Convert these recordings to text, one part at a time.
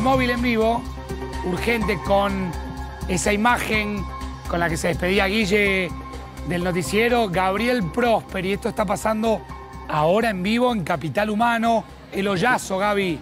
móvil en vivo, urgente, con esa imagen con la que se despedía Guille del noticiero, Gabriel Prósperi. Esto está pasando ahora en vivo en Capital Humano. El hoyazo, Gaby.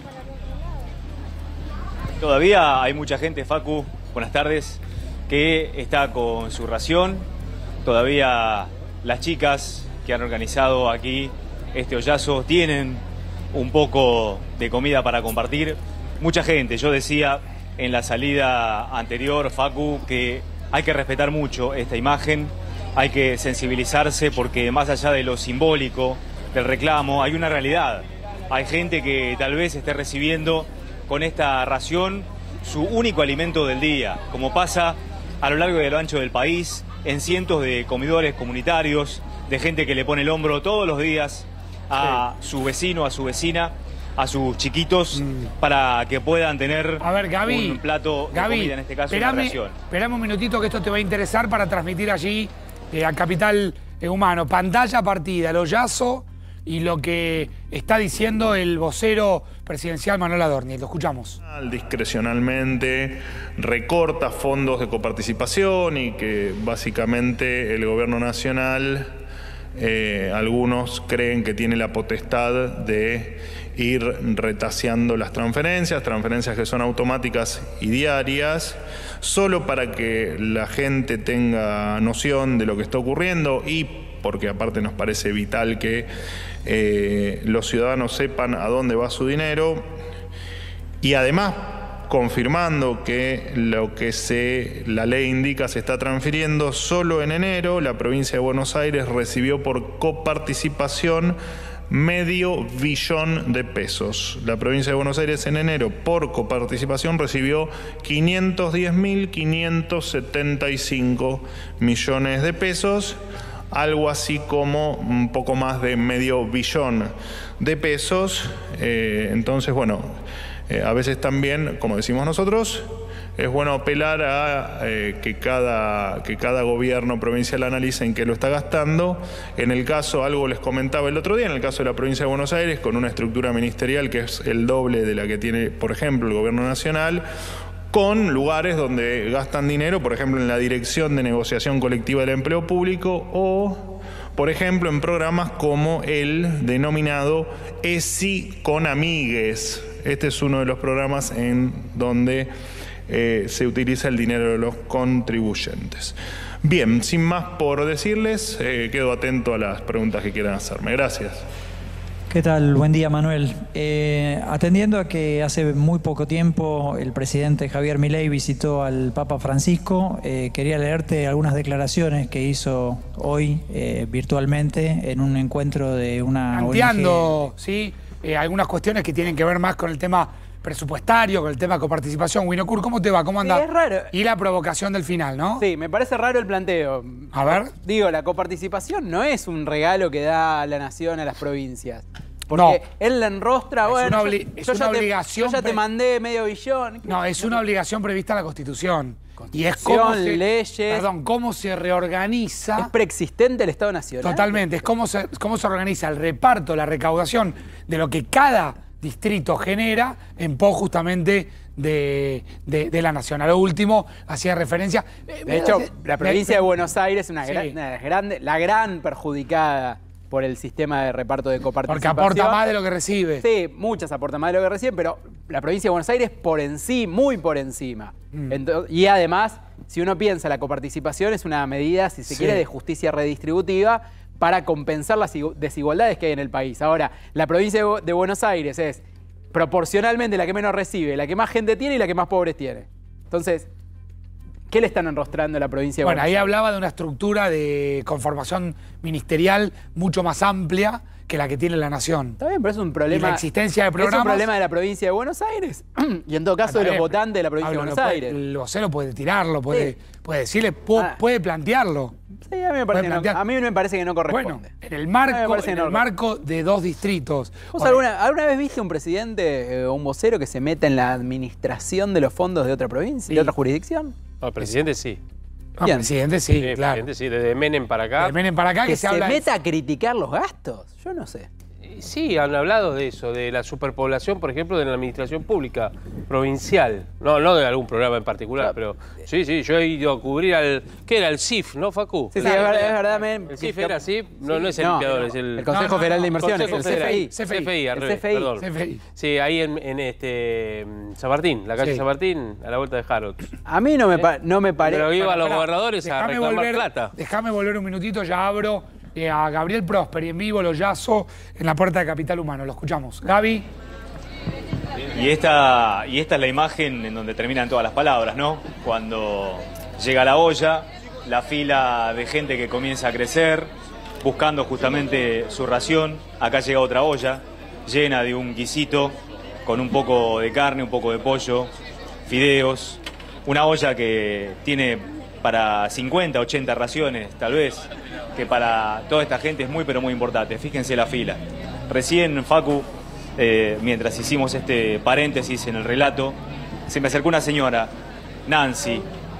Todavía hay mucha gente, Facu, buenas tardes, que está con su ración. Todavía las chicas que han organizado aquí este hoyazo tienen un poco de comida para compartir. Mucha gente, yo decía en la salida anterior, Facu, que hay que respetar mucho esta imagen, hay que sensibilizarse porque más allá de lo simbólico, del reclamo, hay una realidad. Hay gente que tal vez esté recibiendo con esta ración su único alimento del día, como pasa a lo largo y a lo ancho del país, en cientos de comedores comunitarios, de gente que le pone el hombro todos los días a su vecino, a su vecina, a sus chiquitos, para que puedan tener Gaby, un plato de comida, en este caso una ración. Esperame un minutito que esto te va a interesar para transmitir allí a Capital Humano. Pantalla partida, el hoyazo y lo que está diciendo el vocero presidencial Manuel Adorni. Lo escuchamos. Discrecionalmente recorta fondos de coparticipación y que básicamente el gobierno nacional, algunos creen que tiene la potestad de ir retaseando las transferencias que son automáticas y diarias, solo para que la gente tenga noción de lo que está ocurriendo y porque aparte nos parece vital que los ciudadanos sepan a dónde va su dinero, y además confirmando que lo que la ley indica se está transfiriendo. Solo en enero la provincia de Buenos Aires recibió por coparticipación $500 millones de pesos. La provincia de Buenos Aires en enero por coparticipación recibió 510.575 millones de pesos, algo así como un poco más de $500 millones de pesos. Entonces, bueno, a veces también, como decimos nosotros, es bueno apelar a que cada gobierno provincial analice en qué lo está gastando. En el caso, algo les comentaba el otro día, en el caso de la provincia de Buenos Aires, con una estructura ministerial que es el doble de la que tiene, por ejemplo, el gobierno nacional, con lugares donde gastan dinero, por ejemplo, en la Dirección de Negociación Colectiva del Empleo Público o, por ejemplo, en programas como el denominado ESI con Amigues. Este es uno de los programas en donde se utiliza el dinero de los contribuyentes. Bien, sin más por decirles, quedo atento a las preguntas que quieran hacerme. Gracias. ¿Qué tal? Buen día, Manuel. Atendiendo a que hace muy poco tiempo el presidente Javier Milei visitó al Papa Francisco, quería leerte algunas declaraciones que hizo hoy virtualmente en un encuentro de una planteando, ONG. ¿sí? Algunas cuestiones que tienen que ver más con el tema presupuestario, con el tema de coparticipación. Winocur, ¿cómo te va? ¿Cómo anda? Sí, es raro. Y la provocación del final, ¿no? Sí, me parece raro el planteo. A ver. Digo, la coparticipación no es un regalo que da la nación a las provincias. Porque no. Él la enrostra, es una obligación. Yo ya te mandé $500 millones. No, es una obligación prevista en la Constitución. Y es leyes. Cómo se reorganiza. Es preexistente el Estado Nacional. Totalmente. Es cómo se organiza el reparto, la recaudación de lo que cada distrito genera en pos justamente de la nación. A lo último, hacía referencia. De hecho, la provincia de Buenos Aires es la gran perjudicada por el sistema de reparto de coparticipación. Porque aporta más de lo que recibe. Sí, muchas aportan más de lo que reciben, pero la provincia de Buenos Aires muy por encima. Y además, si uno piensa, la coparticipación es una medida, si se quiere, de justicia redistributiva para compensar las desigualdades que hay en el país. Ahora, la provincia de Buenos Aires es proporcionalmente la que menos recibe, la que más gente tiene y la que más pobres tiene. Entonces, ¿qué le están enrostrando a la provincia de Buenos Aires? Bueno, ahí hablaba de una estructura de conformación ministerial mucho más amplia que la que tiene la nación. Está bien, pero es un problema. Y la existencia de programas. Es un problema de la provincia de Buenos Aires y en todo caso de los votantes de la provincia de Buenos Aires. El vocero puede tirarlo, puede decirle, puede plantearlo. Sí, a mí me parece que no corresponde. Bueno, en el marco de dos distritos. ¿Vos alguna vez viste un presidente o un vocero que se meta en la administración de los fondos de otra provincia, de otra jurisdicción? No, el presidente sí. El presidente sí, claro. Presidente sí, desde Menem para acá. Desde Menem para acá que se habla meta a criticar los gastos. Yo no sé. Sí, han hablado de eso, de la superpoblación, por ejemplo, de la administración pública provincial. No de algún programa en particular, pero sí, yo he ido a cubrir al... ¿Qué era? El CIF, ¿no, Facu? Sí, es verdad. ¿El CIF era CIF? No es el limpiador, es el... El Consejo Federal de Inversiones, Consejo el Federal. CFI. Al revés, perdón. CFI. Sí, ahí en San Martín, la calle San Martín, a la vuelta de Harrods. A mí no me parece... Pero iban los gobernadores a reclamar plata. Déjame volver un minutito, ya abro a Gabriel Prosperi en vivo, lo yazo en la puerta de Capital Humano. Lo escuchamos. Gaby. Y esta es la imagen en donde terminan todas las palabras, ¿no? Cuando llega la olla, la fila de gente que comienza a crecer, buscando justamente su ración. Acá llega otra olla llena de un guisito con un poco de carne, un poco de pollo, fideos. Una olla que tiene para 50, 80 raciones, tal vez, que para toda esta gente es muy, pero muy importante. Fíjense la fila. Recién, Facu, mientras hicimos este paréntesis en el relato, se me acercó una señora, Nancy,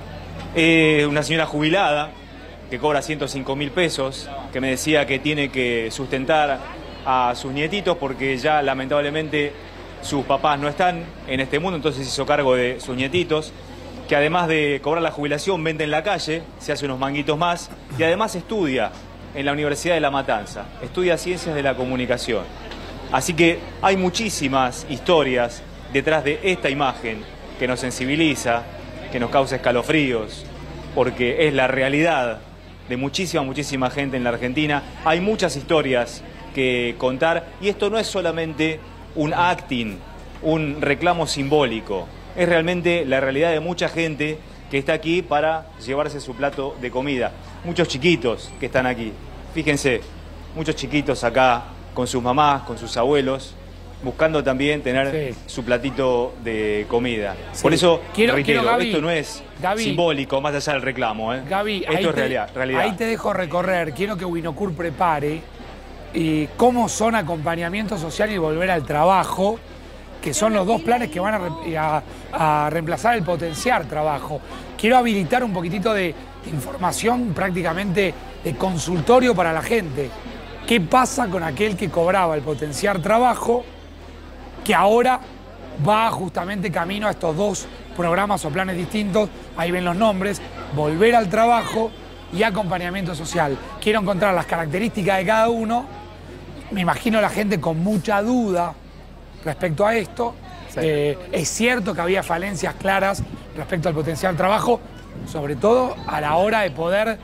una señora jubilada, que cobra 105.000 pesos, que me decía que tiene que sustentar a sus nietitos porque ya lamentablemente sus papás no están en este mundo, entonces hizo cargo de sus nietitos, que además de cobrar la jubilación vende en la calle, se hace unos manguitos más y además estudia en la Universidad de La Matanza, estudia Ciencias de la Comunicación. Así que hay muchísimas historias detrás de esta imagen que nos sensibiliza, que nos causa escalofríos, porque es la realidad de muchísima gente en la Argentina. Hay muchas historias que contar y esto no es solamente un acting, un reclamo simbólico. Es realmente la realidad de mucha gente que está aquí para llevarse su plato de comida. Muchos chiquitos que están aquí. Fíjense, muchos chiquitos acá con sus mamás, con sus abuelos, buscando también tener su platito de comida. Sí. Por eso, reitero, Gaby, esto no es simbólico, más allá del reclamo. Gaby, esto es realidad. Ahí te dejo recorrer. Quiero que Winocur prepare cómo son acompañamiento social y volver al trabajo, que son los dos planes que van a reemplazar el potenciar trabajo. Quiero habilitar un poquitito de información prácticamente de consultorio para la gente. ¿Qué pasa con aquel que cobraba el potenciar trabajo, que ahora va justamente camino a estos dos programas o planes distintos? Ahí ven los nombres: volver al trabajo y acompañamiento social. Quiero encontrar las características de cada uno. Me imagino la gente con mucha duda respecto a esto. Sí. Es cierto que había falencias claras respecto al potencial trabajo, sobre todo a la hora de poder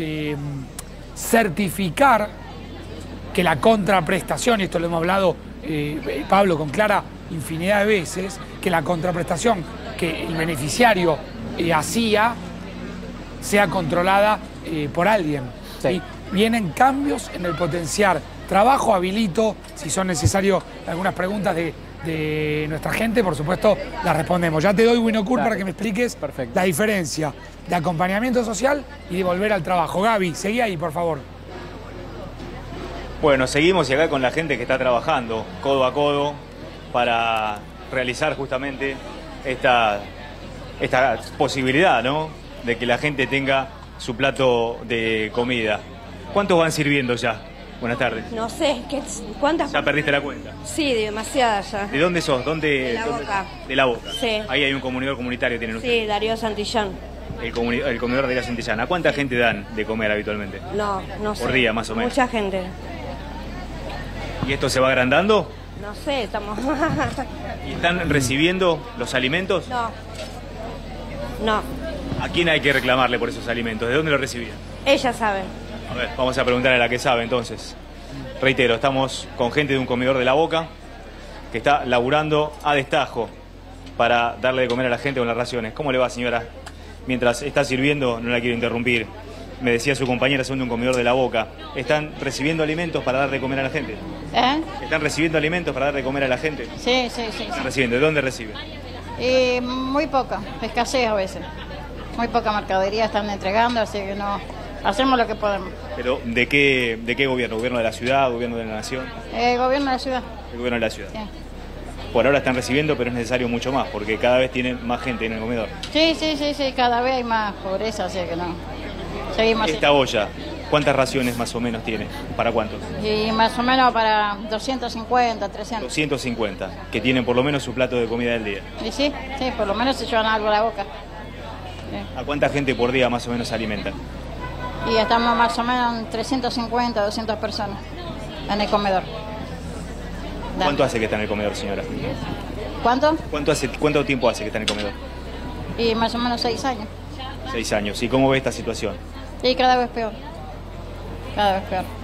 certificar que la contraprestación, y esto lo hemos hablado Pablo con Clara infinidad de veces, que la contraprestación que el beneficiario hacía sea controlada por alguien. Sí. Vienen cambios en el potenciar trabajo. Habilito, si son necesarias algunas preguntas de nuestra gente, por supuesto, las respondemos. Ya te doy, Winocur, para que me expliques la diferencia de acompañamiento social y de volver al trabajo. Gaby, seguí ahí, por favor. Bueno, seguimos y acá con la gente que está trabajando codo a codo para realizar justamente esta posibilidad, ¿no?, de que la gente tenga su plato de comida. ¿Cuántos van sirviendo ya? Buenas tardes. No sé, ¿cuántas? ¿Ya perdiste la cuenta? Sí, demasiadas ya. ¿De dónde sos? De La Boca. De La Boca. Sí. Ahí hay un comedor comunitario, ¿tienen ustedes? Sí, Darío Santillán. El comedor Darío Santillán. ¿A cuánta gente dan de comer habitualmente? No sé. Por día, más o menos. Mucha gente. ¿Y esto se va agrandando? No sé, estamos... ¿Y están recibiendo los alimentos? No. ¿A quién hay que reclamarle por esos alimentos? ¿De dónde los recibían? Ella sabe. A ver, vamos a preguntarle a la que sabe entonces. Reitero, estamos con gente de un comedor de La Boca que está laburando a destajo para darle de comer a la gente con las raciones. ¿Cómo le va, señora? Mientras está sirviendo, no la quiero interrumpir. Me decía su compañera, son de un comedor de La Boca. ¿Están recibiendo alimentos para dar de comer a la gente? ¿Están recibiendo alimentos para dar de comer a la gente? Sí. ¿Están recibiendo? ¿De dónde reciben? Muy poca, escasez a veces. Muy poca mercadería están entregando, así que no... Hacemos lo que podemos. ¿Pero de qué gobierno? ¿Gobierno de la ciudad? ¿Gobierno de la nación? Gobierno de la ciudad. El gobierno de la ciudad. Sí. Por ahora están recibiendo, pero es necesario mucho más, porque cada vez tienen más gente en el comedor. Sí, cada vez hay más pobreza, así que no. Seguimos así. Esta olla, ¿Cuántas raciones más o menos tiene? ¿Para cuántos? Y más o menos para 250, 300. 250, que tienen por lo menos su plato de comida del día. Y sí, por lo menos se llevan algo a la boca. Sí. ¿A cuánta gente por día más o menos alimentan? Y estamos más o menos en 350, 200 personas en el comedor. Dale. ¿Cuánto hace que está en el comedor, señora? ¿Cuánto? ¿Cuánto tiempo hace que está en el comedor? Y más o menos 6 años. 6 años. ¿Y cómo ve esta situación? Y cada vez peor. Cada vez peor.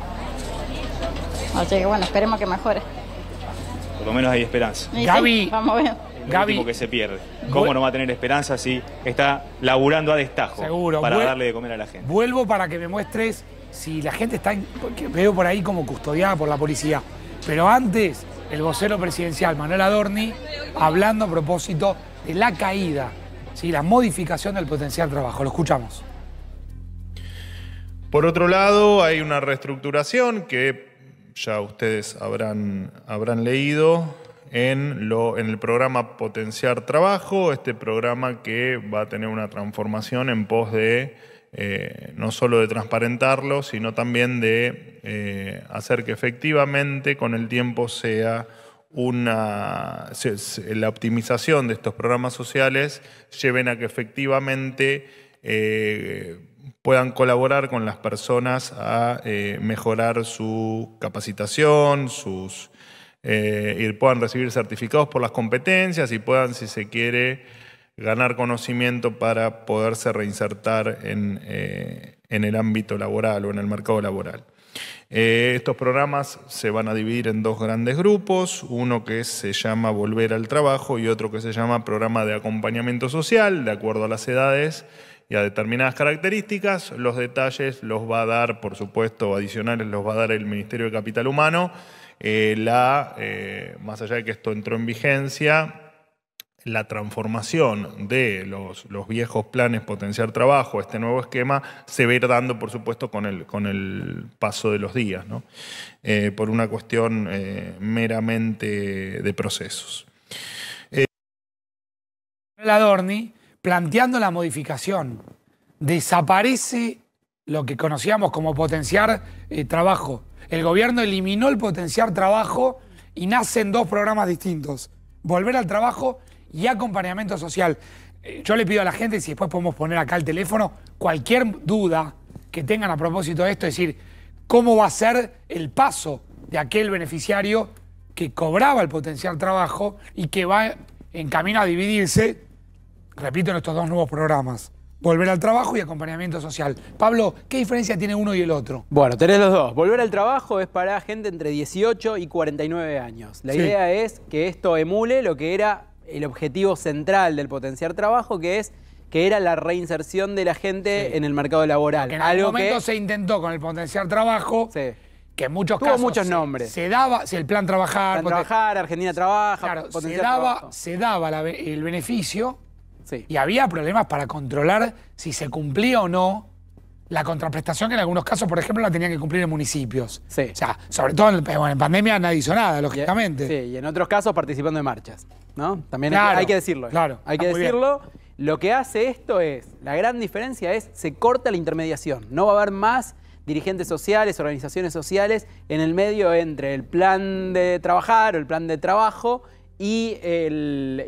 Así que bueno, esperemos que mejore. Por lo menos hay esperanza. Y Gaby. sí, vamos a ver. Lo Gaby. último que se pierde. ¿Cómo no va a tener esperanza si está laburando a destajo Seguro. para darle de comer a la gente? Vuelvo para que me muestres si la gente está, porque veo por ahí como custodiada por la policía. Pero antes, el vocero presidencial, Manuel Adorni, hablando a propósito de la caída, ¿sí? La modificación del potencial trabajo. Lo escuchamos. Por otro lado, hay una reestructuración que ya ustedes habrán leído en el programa Potenciar Trabajo, este programa que va a tener una transformación en pos de no solo de transparentarlo, sino también de hacer que efectivamente con el tiempo sea la optimización de estos programas sociales lleven a que efectivamente puedan colaborar con las personas a mejorar su capacitación, y puedan recibir certificados por las competencias y puedan, si se quiere, ganar conocimiento para poderse reinsertar en el ámbito laboral o en el mercado laboral. Estos programas se van a dividir en dos grandes grupos, uno que se llama Volver al Trabajo y otro que se llama Programa de Acompañamiento Social, de acuerdo a las edades y a determinadas características. Los detalles los va a dar, por supuesto, adicionales los va a dar el Ministerio de Capital Humano. Más allá de que esto entró en vigencia, la transformación de los viejos planes Potenciar Trabajo, este nuevo esquema, se va a ir dando, por supuesto, con el paso de los días, ¿no? Por una cuestión meramente de procesos. Adorni planteando la modificación. Desaparece lo que conocíamos como Potenciar Trabajo. El gobierno eliminó el Potenciar Trabajo y nacen dos programas distintos. Volver al Trabajo y Acompañamiento Social. Yo le pido a la gente, si después podemos poner acá el teléfono, cualquier duda que tengan a propósito de esto, es decir, cómo va a ser el paso de aquel beneficiario que cobraba el Potenciar Trabajo y que va en camino a dividirse, repito, en estos dos nuevos programas. Volver al Trabajo y Acompañamiento Social. Pablo, ¿qué diferencia tiene uno y el otro? Bueno, tenés los dos. Volver al Trabajo es para gente entre 18 y 49 años. La idea es que esto emule lo que era el objetivo central del Potenciar Trabajo, que era la reinserción de la gente en el mercado laboral. Que en algún momento se intentó con el Potenciar Trabajo, que en muchos casos muchos nombres. Se daba el Plan Trabajar. Plan Trabajar, Argentina Trabaja, claro, Trabajo. se daba el beneficio. Sí. Y había problemas para controlar si se cumplía o no la contraprestación, que en algunos casos, por ejemplo, la tenían que cumplir en municipios. Sí. O sea, sobre todo en pandemia nadie hizo nada, lógicamente. Sí, y en otros casos participando de marchas, ¿no? También claro, hay que decirlo. Claro. Hay que decirlo. Lo que hace esto la gran diferencia es, se corta la intermediación. No va a haber más dirigentes sociales, organizaciones sociales en el medio entre el plan de trabajar o el plan de trabajo y el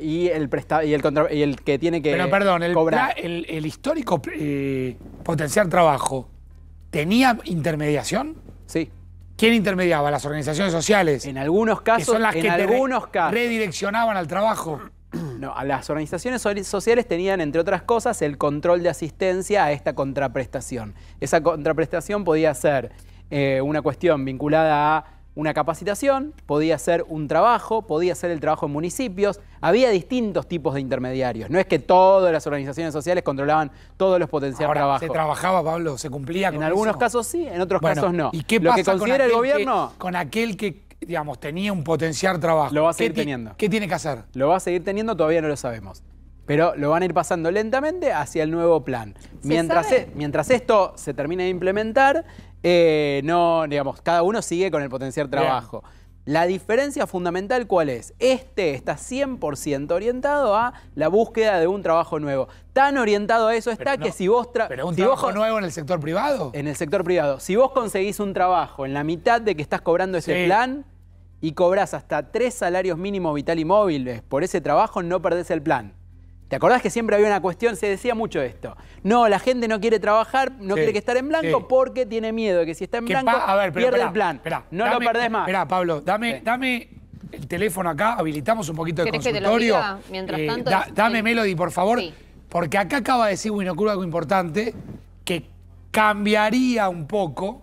que tiene que Pero perdón, cobrar. El histórico Potenciar Trabajo, ¿tenía intermediación? Sí. ¿Quién intermediaba? ¿Las organizaciones sociales? En algunos casos, que son las que redireccionaban al trabajo. No, las organizaciones sociales tenían, entre otras cosas, el control de asistencia a esta contraprestación. Esa contraprestación podía ser una cuestión vinculada a una capacitación, podía ser un trabajo, podía ser el trabajo en municipios. Había distintos tipos de intermediarios. No es que todas las organizaciones sociales controlaban todos los Potenciar Trabajo. ¿Se trabajaba, Pablo? ¿Se cumplía con eso? En algunos casos sí, en otros casos no. ¿Y qué pasa con aquel que, digamos, tenía un Potenciar Trabajo? Lo va a seguir teniendo. ¿Qué tiene que hacer? Lo va a seguir teniendo, todavía no lo sabemos. Pero lo van a ir pasando lentamente hacia el nuevo plan. Mientras esto se termine de implementar, digamos, cada uno sigue con el Potenciar Trabajo. La diferencia fundamental, ¿cuál es? Este está 100% orientado a la búsqueda de un trabajo nuevo. Tan orientado a eso está que si vos... ¿Pero un si trabajo vos, nuevo en el sector privado? En el sector privado. Si vos conseguís un trabajo en la mitad de que estás cobrando ese plan y cobrás hasta 3 salarios mínimos vital y móviles por ese trabajo, no perdés el plan. ¿Te acordás que siempre había una cuestión? Se decía mucho esto. No, la gente no quiere trabajar, no quiere que estar en blanco porque tiene miedo de que si está en blanco pierde el plan. No lo perdés más. Esperá, Pablo, dame el teléfono acá, habilitamos un poquito de ¿Querés que te lo consultorio. diga mientras tanto? Dame Melody, por favor, Sí. porque acá acaba de decir Winocur algo importante que cambiaría un poco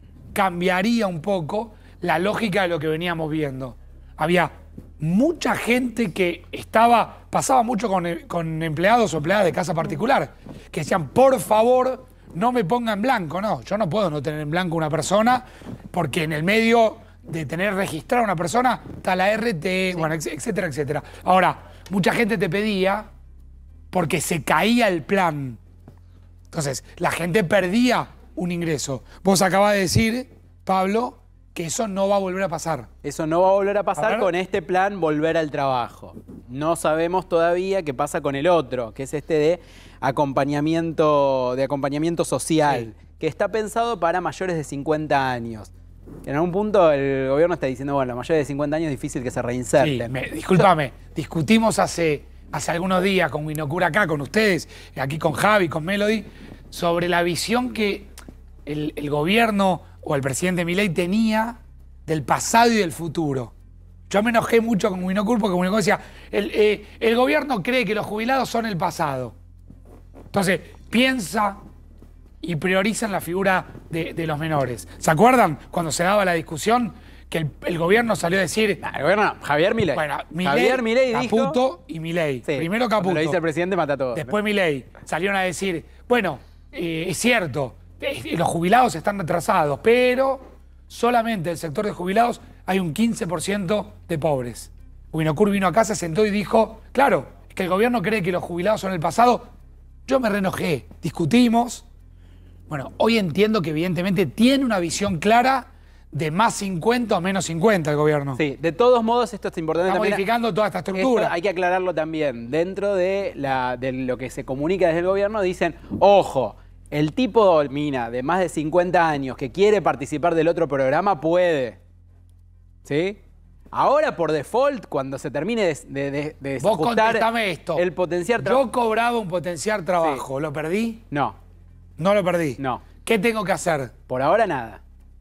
la lógica de lo que veníamos viendo. Había mucha gente que pasaba mucho con empleados o empleadas de casa particular, que decían, por favor, no me ponga en blanco. No, yo no puedo no tener en blanco una persona, porque en el medio de tener registrada una persona está la RT, bueno, etcétera, etcétera. Ahora, mucha gente te pedía porque se caía el plan. Entonces, la gente perdía un ingreso. Vos acabás de decir, Pablo, que eso no va a volver a pasar. Eso no va a volver a pasar con este plan Volver al Trabajo. No sabemos todavía qué pasa con el otro, que es este de acompañamiento social, que está pensado para mayores de 50 años. En algún punto el gobierno está diciendo, bueno, a mayores de 50 años es difícil que se reinserten. Sí, discúlpame, discutimos hace algunos días con Winocur acá, con ustedes, aquí con Javi, con Melody, sobre la visión que el gobierno o el presidente Milei tenía del pasado y del futuro. Yo me enojé mucho con Winocur porque Winocur decía, el gobierno cree que los jubilados son el pasado. Entonces, piensa y prioriza en la figura de los menores. ¿Se acuerdan cuando se daba la discusión que el gobierno salió a decir... El gobierno no, Javier Milei. Bueno, Javier Milei dijo... Caputo y Milei. Sí, primero Caputo. lo dice el presidente, mata todo. Después Milei. Salieron a decir, bueno, es cierto, los jubilados están retrasados, pero solamente en el sector de jubilados hay un 15% de pobres. Winocur vino acá, se sentó y dijo, claro, es que el gobierno cree que los jubilados son el pasado. Yo me reenojé, discutimos. Bueno, hoy entiendo que evidentemente tiene una visión clara de más 50 o menos 50 el gobierno. Sí, de todos modos esto es importante Está también. modificando toda esta estructura. Esto hay que aclararlo también. Dentro de lo que se comunica desde el gobierno dicen, ojo, el tipo mina de más de 50 años que quiere participar del otro programa puede. ¿Sí? Ahora, por default, cuando se termine de Vos ajustar contestame esto. el potenciar trabajo... Yo cobraba un potenciar trabajo. ¿Lo perdí? No. No lo perdí. No. ¿Qué tengo que hacer? Por ahora nada.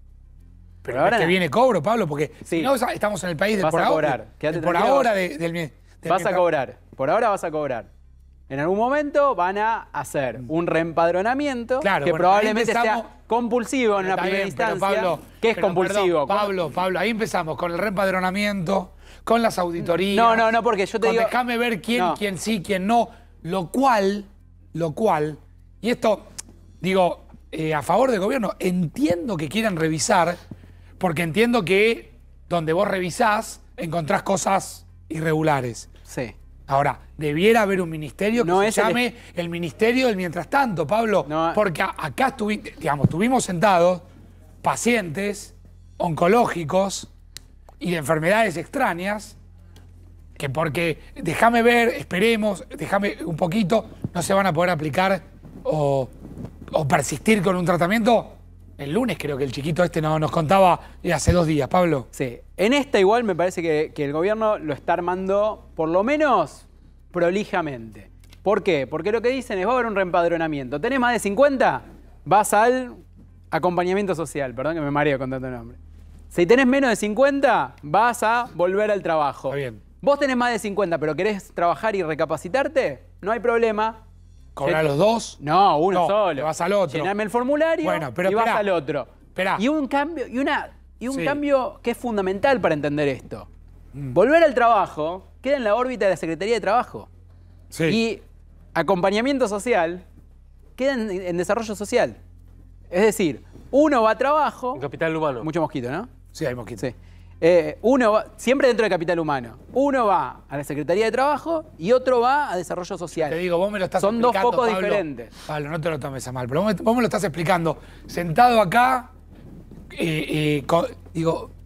Pero ahora que viene cobro, Pablo, porque Sí. si no estamos en el país del Vas por a ahora. cobrar. Quédate Del por tranquilo, ahora vas a mientras- cobrar. Por ahora vas a cobrar. En algún momento van a hacer un reempadronamiento Claro, que bueno, probablemente ahí empezamos- sea compulsivo en una Está primera bien, pero instancia. Pablo, ¿Qué es pero compulsivo? perdón, Pablo, ahí empezamos con el reempadronamiento, con las auditorías. No, porque yo te digo... Déjame ver quién sí, quién no. Lo cual, y esto, digo, a favor del gobierno, entiendo que quieran revisar, porque entiendo que donde vos revisás encontrás cosas irregulares. Sí. Ahora, debiera haber un ministerio que No se es el- llame el Ministerio del Mientras Tanto, Pablo. No. Porque acá estuvimos sentados pacientes oncológicos y de enfermedades extrañas que porque, déjame ver, esperemos, déjame un poquito, no se van a poder aplicar o persistir con un tratamiento. El lunes creo que el chiquito este nos contaba hace 2 días, Pablo. Sí. En esta igual me parece que el gobierno lo está armando por lo menos prolijamente. ¿Por qué? Porque lo que dicen es va a haber un reempadronamiento. ¿Tenés más de 50? Vas al acompañamiento social. Perdón que me mareo con tanto nombre. Si tenés menos de 50, vas a volver al trabajo. Está bien. Vos tenés más de 50, pero querés trabajar y recapacitarte, no hay problema. ¿Cobrar los dos? No, uno No, solo. te vas al otro. Llename el formulario Bueno, pero y vas esperá, al otro. esperá. Y un cambio, Sí. cambio que es fundamental para entender esto. Volver al trabajo queda en la órbita de la Secretaría de Trabajo. Sí. Y acompañamiento social queda en desarrollo social. Es decir, uno va a trabajo. En capital humano. Mucho mosquito, ¿no? Sí, hay mosquitos. Sí. Uno va, siempre dentro de capital humano. Uno va a la Secretaría de Trabajo y otro va a desarrollo social. Te digo, vos me lo estás Son dos explicando, focos Pablo. diferentes. Pablo, no te lo tomes a mal, pero vos me lo estás explicando. Sentado acá, digo,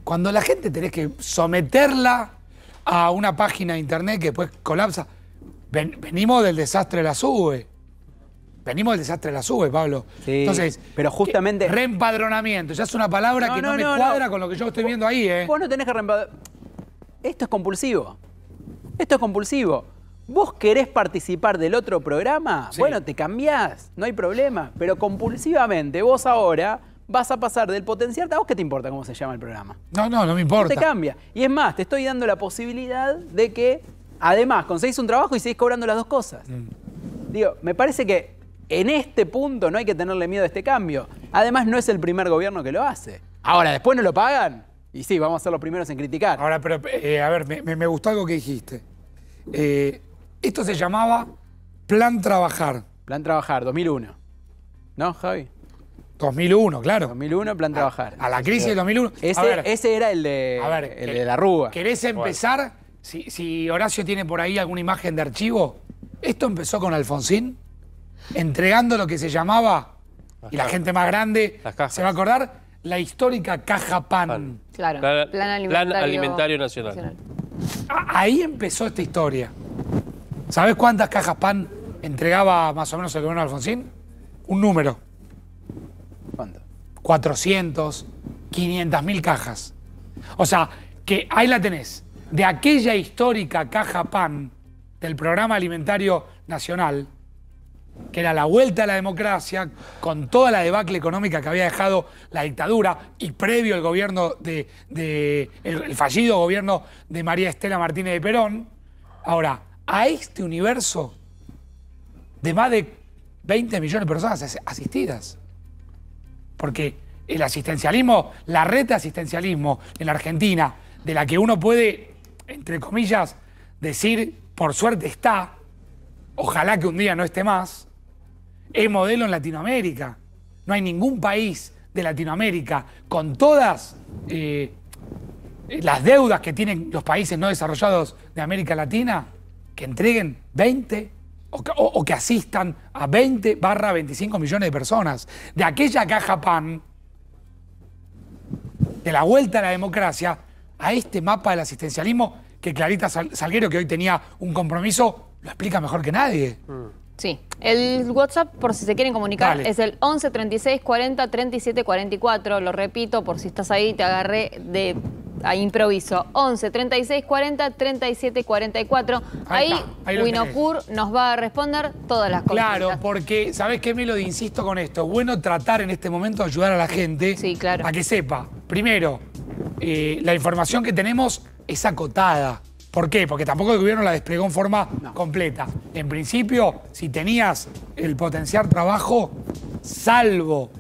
Cuando la gente tenés que someterla a una página de internet que después colapsa. Venimos del desastre de la SUBE. Venimos del desastre de la SUBE, Pablo. Sí, entonces, pero justamente... reempadronamiento, ya es una palabra que no me cuadra con lo que yo estoy viendo ahí, ¿eh? Vos no tenés que reempadronar. Esto es compulsivo. Esto es compulsivo. ¿Vos querés participar del otro programa? Sí. Bueno, te cambiás, no hay problema. Pero compulsivamente vos ahora vas a pasar del potenciarte. ¿A vos qué te importa cómo se llama el programa? No me No importa. te cambia. Y es más, te estoy dando la posibilidad de que, además, conseguís un trabajo y seguís cobrando las dos cosas. Digo, me parece que en este punto no hay que tenerle miedo a este cambio. Además, no es el primer gobierno que lo hace. Ahora, después no lo pagan. Y sí, vamos a ser los primeros en criticar. Ahora, pero, a ver, me gustó algo que dijiste. Esto se llamaba Plan Trabajar. Plan Trabajar, 2001. ¿No, Javi? 2001, claro. 2001, Plan Trabajar. A la crisis de 2001. Ese era el de la Rúa. ¿Querés empezar? Si Horacio tiene por ahí alguna imagen de archivo, esto empezó con Alfonsín, entregando lo que se llamaba, y la gente más grande se va a acordar, la histórica caja pan. Claro, Plan Alimentario Nacional. Ahí empezó esta historia. ¿Sabés cuántas cajas pan entregaba más o menos el gobierno de Alfonsín? Un número. ¿Cuánto? 400, 500.000 cajas. O sea, que ahí la tenés. De aquella histórica caja pan del Programa Alimentario Nacional, que era la vuelta a la democracia, con toda la debacle económica que había dejado la dictadura y previo el gobierno el fallido gobierno de María Estela Martínez de Perón. Ahora, a este universo de más de 20 millones de personas asistidas. Porque el asistencialismo, la red de asistencialismo en la Argentina, de la que uno puede, entre comillas, decir, por suerte está, ojalá que un día no esté más, es modelo en Latinoamérica. No hay ningún país de Latinoamérica con todas las deudas que tienen los países no desarrollados de América Latina que entreguen 20 o que asistan a 20/25 millones de personas. De aquella caja pan, de la vuelta a la democracia, a este mapa del asistencialismo que Clarita Salguero, que hoy tenía un compromiso, lo explica mejor que nadie. Sí. El WhatsApp, por si se quieren comunicar, Dale. es el 11 36 40 37 44. Lo repito, por si estás ahí, te agarré a improviso. 11 36 40 37 44. Ahí lo Winocur nos va a responder todas las cosas. Claro, porque, ¿sabés qué, Melody? Insisto con esto. Bueno tratar en este momento de ayudar a la gente a que sepa, primero, la información que tenemos es acotada. ¿Por qué? Porque tampoco el gobierno la desplegó en forma completa. En principio, si tenías el potenciar trabajo, salvo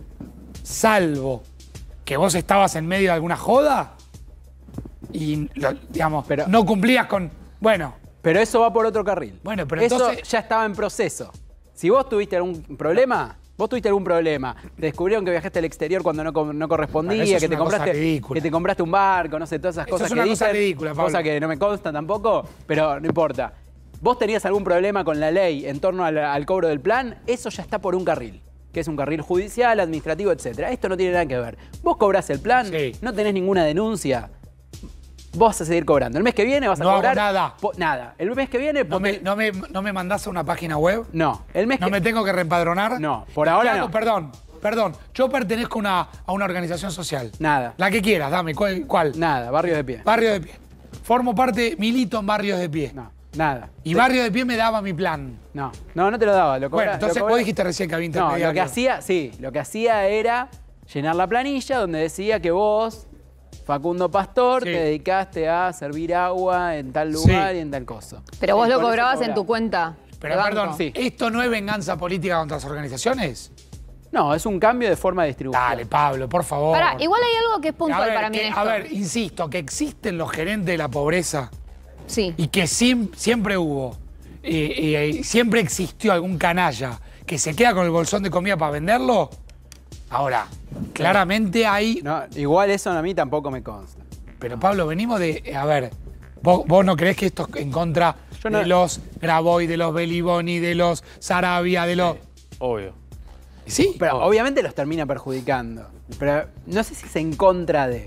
que vos estabas en medio de alguna joda y, digamos, no cumplías con... Bueno. Pero eso va por otro carril. Bueno, pero eso entonces... ya estaba en proceso. Si vos tuviste algún problema... Descubrieron que viajaste al exterior cuando no correspondía, bueno, que te compraste un barco, no sé, todas esas cosas es una que cosa dicen, ridícula, Pablo. cosa que no me consta tampoco, pero no importa. ¿Vos tenías algún problema con la ley en torno al cobro del plan? Eso ya está por un carril, que es un carril judicial, administrativo, etcétera. Esto no tiene nada que ver. Vos cobrás el plan, no tenés ninguna denuncia, vos vas a seguir cobrando. El mes que viene vas a cobrar... No hago nada. Nada. El mes que viene... ¿No me mandás a una página web? No. ¿No me tengo que reempadronar? No, por ahora no. Perdón. Yo pertenezco a una organización social. Nada. La que quieras, dame. ¿Cuál? Nada, Barrios de Pie. Barrio de Pie. Formo parte, milito en Barrios de Pie. No, nada. Y Barrio de Pie me daba mi plan. No te lo daba. Bueno, entonces vos dijiste recién que había intermediario. No, lo que hacía era llenar la planilla donde decía que vos, Facundo Pastor, te dedicaste a servir agua en tal lugar y en tal cosa. Pero vos lo cobrabas en tu cuenta. Pero perdón, ¿esto no es venganza política contra las organizaciones? No, es un cambio de forma de distribución. Dale, Pablo, por favor. Pará, igual hay algo que es puntual para mí en esto. A ver, insisto, que existen los gerentes de la pobreza. Sí. Y que siempre hubo, siempre existió algún canalla que se queda con el bolsón de comida para venderlo. Ahora, claramente hay... No, igual eso a mí tampoco me consta. Pero Pablo, venimos de... A ver, ¿vos no creés que esto es en contra de los Graboy, de los Beliboni, de los Sarabia, de los... Obvio. Sí. Pero obviamente los termina perjudicando. Pero no sé si es en contra de...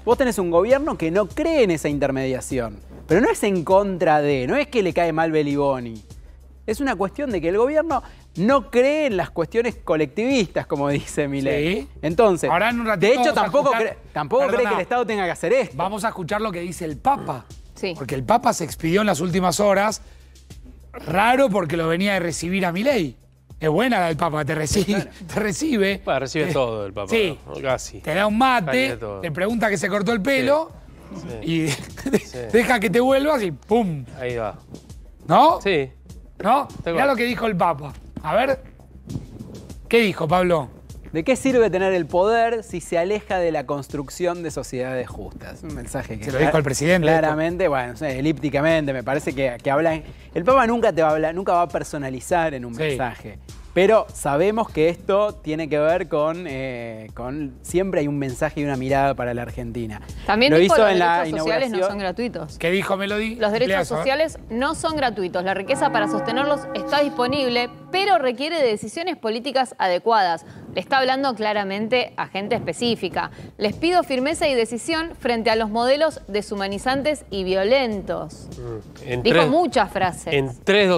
vos tenés un gobierno que no cree en esa intermediación. Pero no es en contra de, no es que le cae mal Beliboni. Es una cuestión de que el gobierno no cree en las cuestiones colectivistas, como dice Milei. Sí. Entonces, Ahora en un ratito de hecho, vamos a tampoco escuchar- cree que el Estado tenga que hacer esto. Vamos a escuchar lo que dice el Papa. Sí. Porque el Papa se expidió en las últimas horas. Raro porque lo venía de recibir a Milei. Es buena la del Papa, te recibe. Te recibe. Bueno, recibe todo el Papa. Sí. ¿no? Casi. Te da un Casi mate, de todo. te pregunta que se cortó el pelo y deja que te vuelvas y ¡pum! Ahí va. ¿No? Sí. ¿No? Tal Mirá cual. lo que dijo el Papa. A ver. ¿Qué dijo, Pablo? ¿De qué sirve tener el poder si se aleja de la construcción de sociedades justas? Un mensaje que Se lo dijo al presidente. claramente, bueno, no sé, elípticamente, me parece que habla. El Papa nunca te va a hablar, nunca va a personalizar en un Sí. mensaje. Pero sabemos que esto tiene que ver con siempre hay un mensaje y una mirada para la Argentina. También lo dijo hizo los en la derechos sociales no inauguración. son gratuitos. ¿Qué dijo Melody? Los derechos Empleados, a ver. sociales no son gratuitos. La riqueza para sostenerlos está disponible, pero requiere de decisiones políticas adecuadas. Le está hablando claramente a gente específica. Les pido firmeza y decisión frente a los modelos deshumanizantes y violentos. En Dijo tres- muchas frases. En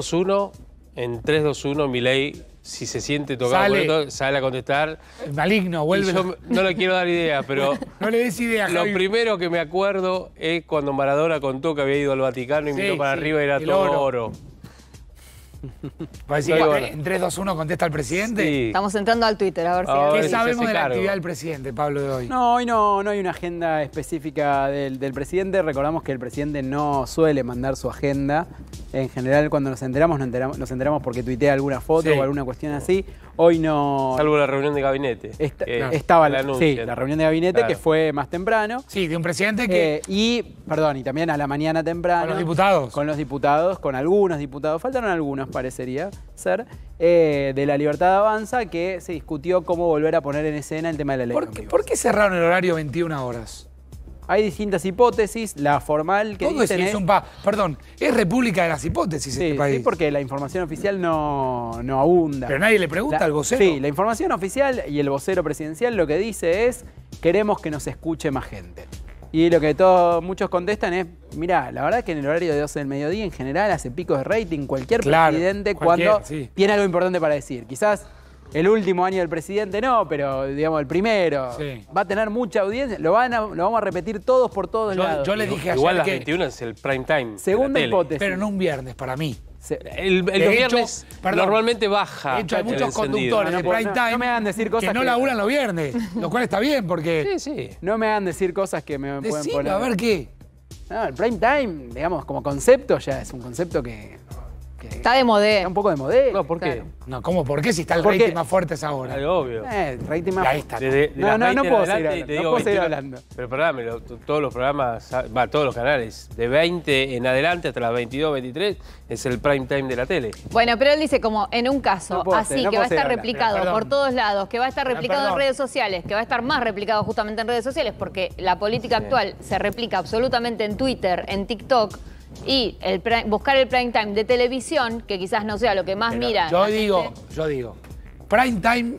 3-2-1, Milei, si se siente tocado Sale. por esto, sale a contestar. El maligno, Y vuelve. yo no le quiero dar idea, pero No le des idea, lo Javi. primero que me acuerdo es cuando Maradona contó que había ido al Vaticano y Sí, miró para sí, arriba y era el todo oro. oro. Va a decir, Muy que bueno. en 3, 2, 1 contesta el presidente. Sí. Estamos entrando al Twitter, a ver si... A ver ¿Qué si se sabemos hace de la cargo. actividad del presidente, Pablo, de hoy? No, hoy no hay una agenda específica del presidente. Recordamos que el presidente no suele mandar su agenda. En general, cuando nos enteramos nos enteramos porque tuitea alguna foto Sí. o alguna cuestión así. Hoy no... Salvo la reunión de gabinete. Estaba la la reunión de gabinete, Claro. que fue más temprano. Sí, de un presidente que... Y también a la mañana temprano. ¿Con los diputados? Con los diputados, con algunos diputados. Faltaron algunos, parecería ser. De la Libertad Avanza, que se discutió cómo volver a poner en escena el tema de la ley. ¿Por qué cerraron el horario 21 horas? Hay distintas hipótesis. La formal que Todo dicen es un Perdón, es república de las hipótesis Sí, este país. sí, porque la información oficial no abunda. Pero nadie le pregunta al vocero. Sí, la información oficial y el vocero presidencial lo que dice es: queremos que nos escuche más gente. Y lo que muchos contestan es: mirá, la verdad que en el horario de 12 del mediodía en general hace picos de rating cualquier Claro, presidente cualquier, cuando sí. tiene algo importante para decir. Quizás el último año del presidente no, pero digamos el primero Sí. va a tener mucha audiencia. Lo vamos a repetir todos por todos lados. Yo le dije Igual ayer las que... 21 es el prime time. Segunda de la tele. hipótesis. Pero no un viernes, para mí. El De los hecho, viernes perdón, normalmente baja. De hecho, hay el muchos encendido. conductores de No, prime time no me hagan decir cosas que no que- laburan los viernes, lo cual está bien porque... Sí, sí. No me hagan decir cosas que me pueden Decime, poner. a ver qué. No, el prime time, digamos, como concepto ya es un concepto que Está de modé. está un poco de modelo. No, ¿por qué? claro. No, ¿cómo? ¿Por qué si está el ¿Por qué? rating más fuerte es ahora? Algo obvio. El rating más... Ahí está. De No, las no 20 en puedo seguir adelante, hablando, te no digo puedo seguir 21. hablando. Pero perdóname, todos los programas, todos los canales, de 20 en adelante hasta las 22, 23, es el prime time de la tele. Bueno, pero él dice como en un caso No puedo así, seguir, no que va a puedo estar seguir replicado hablando. por todos lados, que va a estar Pero replicado en perdón. redes sociales, que va a estar más replicado justamente en redes sociales, porque la política actual se replica absolutamente en Twitter, en TikTok, y buscar el prime time de televisión, que quizás no sea lo que más Pero mira. yo la digo, gente. prime time,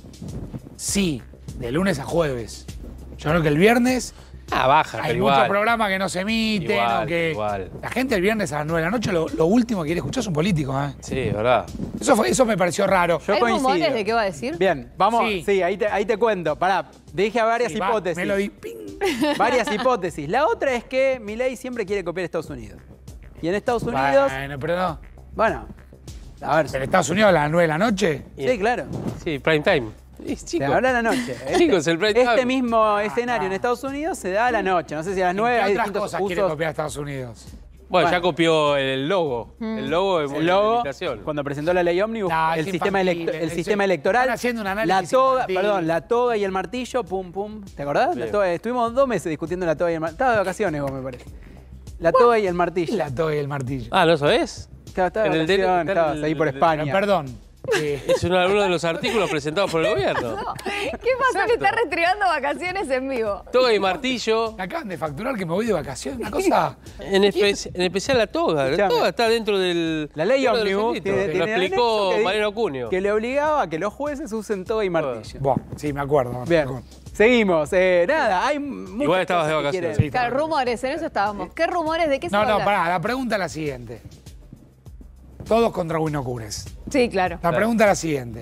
sí, de lunes a jueves. Yo creo que el viernes Baja, hay pero muchos igual. programas que no se emiten. Igual, o que igual. La gente el viernes a las 9 de la noche lo último que quiere escuchar es un político. ¿Eh? Sí, es verdad. Eso me pareció raro. Yo ¿Hay coincido. rumores de qué va a decir? Bien, vamos, Sí. sí, ahí te cuento. Pará, dije a varias Sí, va, hipótesis. Melody, ping. Varias hipótesis. La otra es que Milei siempre quiere copiar a Estados Unidos. Y en Estados Unidos, Bueno, pero no. bueno, a ver. ¿En Estados Unidos a las 9 de la noche? Sí, claro. Sí, prime time. Sí, Se chicos. habla a la noche. Chicos, el prime time. Este mismo escenario en Estados Unidos se da a la noche. No sé si a las 9 ¿Qué hay otras distintos cosas quiere usos. copiar a Estados Unidos? Bueno, Bueno. ya copió el logo. El logo es El logo, imitación. cuando presentó la ley ómnibus, No, el es sistema, infantil, el eso- sistema electoral, están haciendo un la análisis toga, infantil. perdón, la toga y el martillo, pum, pum. ¿Te acordás? La Bien. toga, estuvimos 2 meses discutiendo la toga y el martillo. Estaba de vacaciones vos, me parece. La toga y el martillo. La toga y el martillo. ¿no sabés? Estaba de en el vacaciones, está estabas en ahí por el- España. Pero perdón. Es uno de los artículos presentados por el gobierno. ¿Qué pasó que está restregando vacaciones en vivo? Toga y martillo. Me acaban de facturar que me voy de vacaciones. Una cosa. En especial la toga. La Escuchame. toga está dentro del. La ley dentro de los ómnibus delitos. tiene Lo anexo explicó que di- Mariano Cunio. que le obligaba a que los jueces usen toga y martillo. Bueno, sí, me acuerdo. Bien. Seguimos. Nada, hay muchas Igual estabas de cosas que vacaciones. quieren- Claro, rumores, en eso estábamos. ¿Qué rumores? ¿De qué se va a No, hablar? pará, la pregunta es la siguiente. Todos contra Winocures. Sí, claro. La pregunta es la siguiente.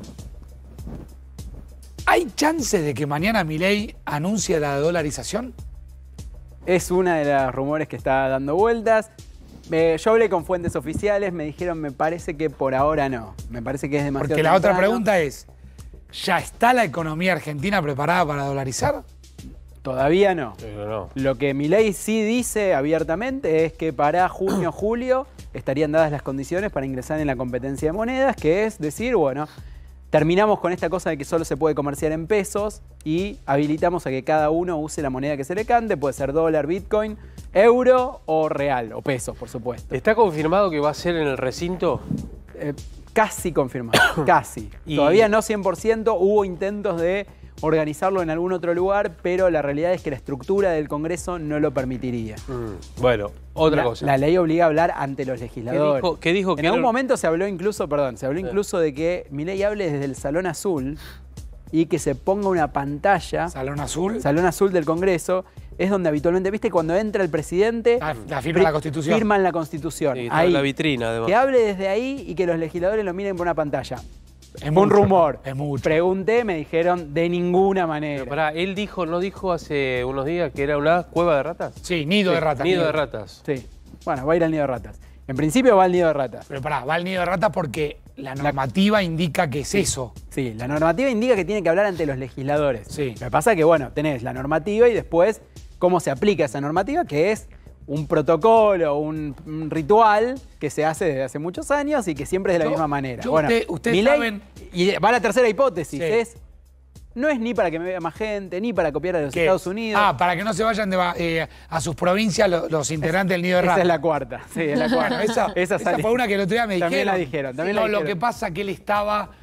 ¿Hay chances de que mañana Milei anuncie la dolarización? Es una de las rumores que está dando vueltas. Yo hablé con fuentes oficiales, me dijeron, me parece que por ahora no. Me parece que es demasiado Porque la otra temprano. pregunta es, ¿ya está la economía argentina preparada para dolarizar? Todavía no. Pero no. Lo que Milei sí dice abiertamente es que para junio, julio estarían dadas las condiciones para ingresar en la competencia de monedas, que es decir, bueno, terminamos con esta cosa de que solo se puede comerciar en pesos y habilitamos a que cada uno use la moneda que se le cante, puede ser dólar, bitcoin, euro o real, o pesos, por supuesto. ¿Está confirmado que va a ser en el recinto? Casi confirmado, casi. Y- Todavía no 100%, hubo intentos de organizarlo en algún otro lugar, pero la realidad es que la estructura del Congreso no lo permitiría. Bueno, otra la, cosa. La ley obliga a hablar ante los legisladores. ¿Qué dijo En que algún era- momento se habló incluso, incluso de que Milei hable desde el Salón Azul y que se ponga una pantalla, Salón Azul. Salón Azul del Congreso, es donde habitualmente, viste, cuando entra el presidente, La firma la Constitución. firman la Constitución. Sí, está en la vitrina, además. Que hable desde ahí y que los legisladores lo miren por una pantalla. Es Un mucho, rumor. Es mucho. Pregunté, me dijeron de ninguna manera. Pero pará, él no dijo hace unos días que era una cueva de ratas. Sí, nido de ratas. Nido de ratas. Sí. Bueno, va a ir al nido de ratas. En principio va al nido de ratas. Pero pará, va al nido de ratas porque la normativa indica que es eso. Sí, la normativa indica que tiene que hablar ante los legisladores. Sí. Lo que pasa es que, bueno, tenés la normativa y después cómo se aplica esa normativa, que es un protocolo, un ritual que se hace desde hace muchos años y que siempre es de la misma manera. Bueno, ustedes Milei- saben- Y va la tercera hipótesis, Sí. es no es ni para que me vea más gente, ni para copiar a los ¿Qué? Estados Unidos. Ah, para que no se vayan a sus provincias los integrantes del nido de ratas. Esa es la cuarta. Sí, es la cuarta. Bueno, esa salió. fue una que el otro día me También dijeron. la dijeron, también No, la lo dijeron. que pasa es que él estaba.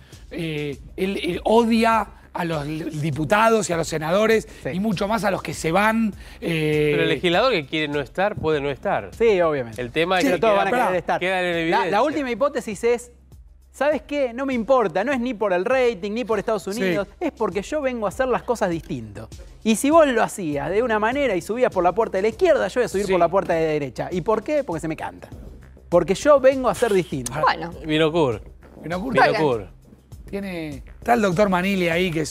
Él odia a los diputados y a los senadores Sí. y mucho más a los que se van. Pero el legislador que quiere no estar, puede no estar. Sí, obviamente. El tema es Pero que todos queda- van a querer estar. queda en La evidencia. última hipótesis es, ¿sabes qué? No me importa, no es ni por el rating, ni por Estados Unidos, es porque yo vengo a hacer las cosas distinto. Y si vos lo hacías de una manera y subías por la puerta de la izquierda, yo voy a subir Sí. por la puerta de la derecha. ¿Y por qué? Porque se me canta. Porque yo vengo a ser distinto. Bueno, Vinocur. Vinocur. Está el doctor Manili ahí que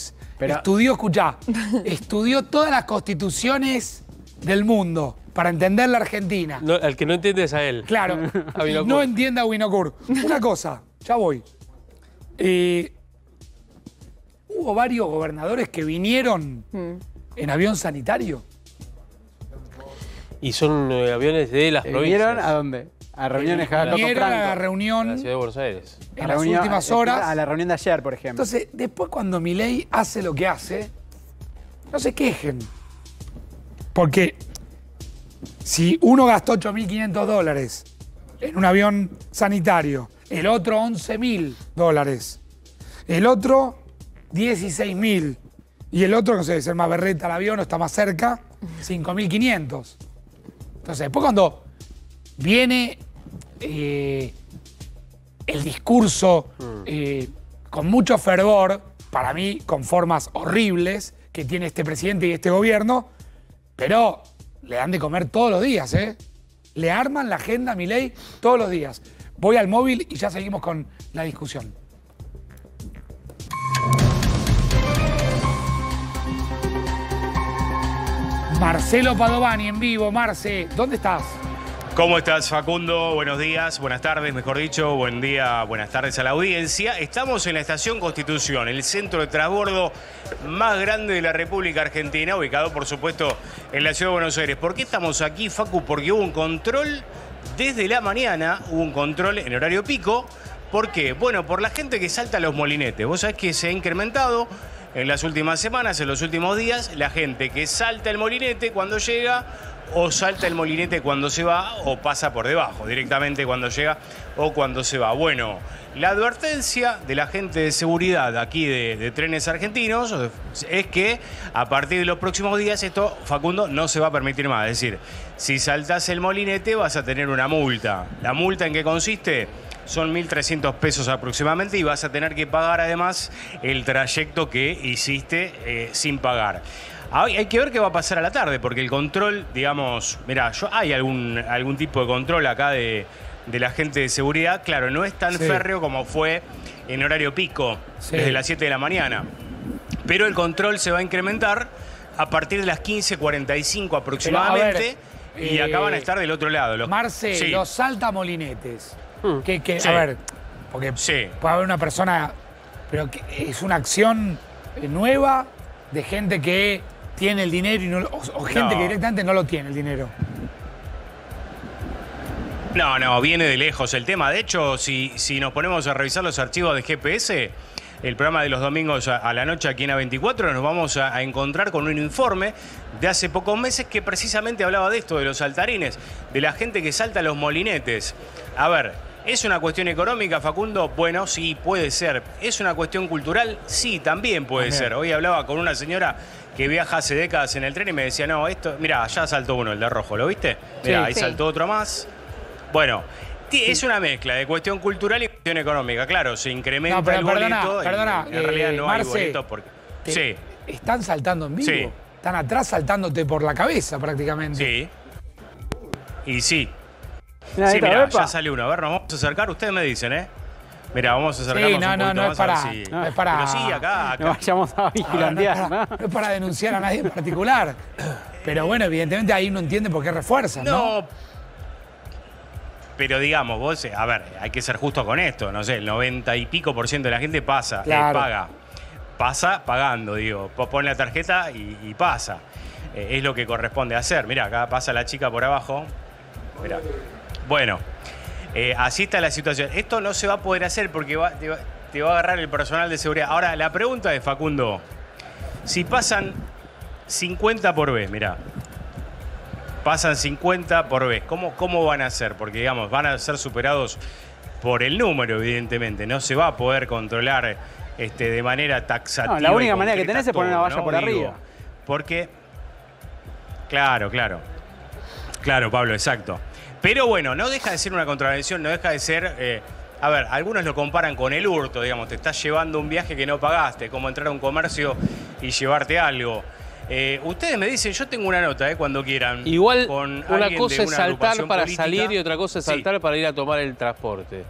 estudió todas las constituciones del mundo para entender la Argentina. No, al que no entiende es a él. Claro, A Winocur. no entienda a Winocur. Una cosa, ya voy. Hubo varios gobernadores que vinieron en avión sanitario. Y son aviones de las provincias. ¿Vinieron a dónde? A reuniones a Coco Vinieron a la Franco. A reunión la ciudad de Buenos Aires. en las últimas horas. A la reunión de ayer, por ejemplo. Entonces, después cuando Milei hace lo que hace, no se quejen. Porque si uno gastó $8.500 en un avión sanitario, el otro $11.000, el otro $16.000 y el otro, no sé, es el más berreta el avión o está más cerca, $5.500. Entonces, después cuando viene el discurso con mucho fervor, para mí con formas horribles que tiene este presidente y este gobierno, pero le dan de comer todos los días, ¿eh? Le arman la agenda a Milei todos los días. Voy al móvil y ya seguimos con la discusión. Marcelo Padovani en vivo. Marce, ¿dónde estás? ¿Cómo estás, Facundo? Buenos días, buenas tardes, mejor dicho. Buen día, buenas tardes a la audiencia. Estamos en la Estación Constitución, el centro de transbordo más grande de la República Argentina, ubicado, por supuesto, en la ciudad de Buenos Aires. ¿Por qué estamos aquí, Facu? Porque hubo un control desde la mañana, hubo un control en horario pico. ¿Por qué? Bueno, por la gente que salta a los molinetes. Vos sabés que se ha incrementado en las últimas semanas, en los últimos días, la gente que salta el molinete cuando llega, o salta el molinete cuando se va, o pasa por debajo directamente cuando llega o cuando se va. Bueno, la advertencia de la gente de seguridad aquí de Trenes Argentinos es que a partir de los próximos días esto, Facundo, no se va a permitir más. Es decir, si saltás el molinete vas a tener una multa. ¿La multa en qué consiste? son 1.300 pesos aproximadamente y vas a tener que pagar además el trayecto que hiciste sin pagar. Hay que ver qué va a pasar a la tarde, porque el control, digamos, mira, hay algún tipo de control acá de la gente de seguridad. Claro, no es tan férreo como fue en horario pico, desde las 7 de la mañana. Pero el control se va a incrementar a partir de las 15:45 aproximadamente. Y acá van a estar del otro lado. Marce, los saltamolinetes. A ver, porque puede haber una persona, pero que es una acción nueva de gente que tiene el dinero y o gente que directamente no lo tiene el dinero. No, viene de lejos el tema. De hecho, si nos ponemos a revisar los archivos de GPS, el programa de los domingos a la noche aquí en A24, nos vamos a encontrar con un informe de hace pocos meses que precisamente hablaba de esto, de los saltarines, de la gente que salta los molinetes. A ver, ¿es una cuestión económica, Facundo? Bueno, sí, puede ser. ¿Es una cuestión cultural? Sí, también puede ser. Hoy hablaba con una señora que viaja hace décadas en el tren y me decía, no, mirá, ya saltó uno, el de rojo, ¿lo viste? Mirá, ahí saltó otro más. Bueno, es una mezcla de cuestión cultural y cuestión económica. Claro, se incrementa el boleto. Perdona, en realidad no hay boleto porque... Están saltando en vivo. Sí. Están atrás saltándote por la cabeza prácticamente. Sí. Y sí. Mirá, ya salió uno. A ver, nos vamos a acercar. Ustedes me dicen, ¿eh? Mirá, vamos a acercarnos un poquito no es más. No es para... Pero sí, acá. No vayamos a vigilantear. No es para denunciar a nadie en particular. Pero bueno, evidentemente ahí uno entiende por qué refuerzan, ¿no? Pero digamos, vos, a ver, hay que ser justo con esto. No sé, el 90 y pico % de la gente paga. Pasa pagando, digo. Pone la tarjeta y pasa. Es lo que corresponde hacer. Mirá, acá pasa la chica por abajo. Mirá. Bueno, así está la situación. Esto no se va a poder hacer porque te va a agarrar el personal de seguridad. Ahora, la pregunta es, Facundo, si pasan 50 por vez, mirá. Pasan 50 por vez. ¿Cómo van a hacer? Porque, digamos, van a ser superados por el número, evidentemente. No se va a poder controlar de manera taxativa. No, la única manera que tenés es poner una valla por arriba. Porque, claro, Pablo, exacto. Pero bueno, no deja de ser una contravención, no deja de ser... a ver, algunos lo comparan con el hurto, digamos. Te estás llevando un viaje que no pagaste, como entrar a un comercio y llevarte algo. Ustedes me dicen, yo tengo una nota, cuando quieran. Igual, con una cosa es saltar para política. salir y otra cosa es saltar para ir a tomar el transporte.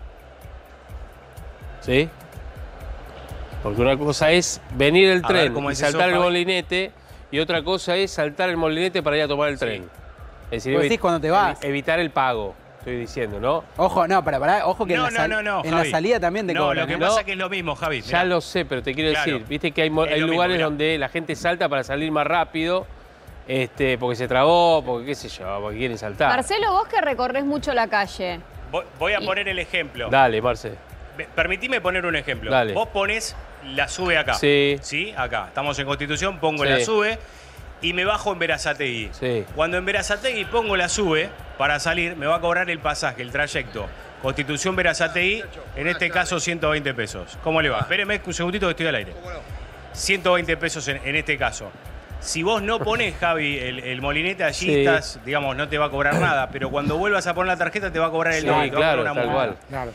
¿Sí? Porque una cosa es venir el tren y saltar el molinete, y otra cosa es saltar el molinete para ir a tomar el tren. Es decir, decís cuando te vas. Evitar el pago, estoy diciendo, ¿no? Ojo, ojo que en la salida también te cobran. No, lo que pasa es que es lo mismo, Javi. Ya lo sé, pero te quiero decir, viste que hay lugares donde la gente salta para salir más rápido, porque se trabó, porque qué sé yo, porque quieren saltar. Marcelo, vos que recorres mucho la calle. Voy a poner el ejemplo. Dale, Marce. Permitime poner un ejemplo. Dale. Vos pones la SUBE acá. Sí. Acá. Estamos en Constitución, pongo la SUBE y me bajo en Berazategui. Sí. Cuando en Berazategui pongo la SUBE para salir, me va a cobrar el pasaje, el trayecto. Constitución Berazategui, en este caso 120 pesos. ¿Cómo le va? Espéreme un segundito que estoy al aire. 120 pesos en este caso. Si vos no ponés, Javi, el molinete allí, estás, digamos, no te va a cobrar nada, pero cuando vuelvas a poner la tarjeta te va a cobrar el doble. Claro, tal cual.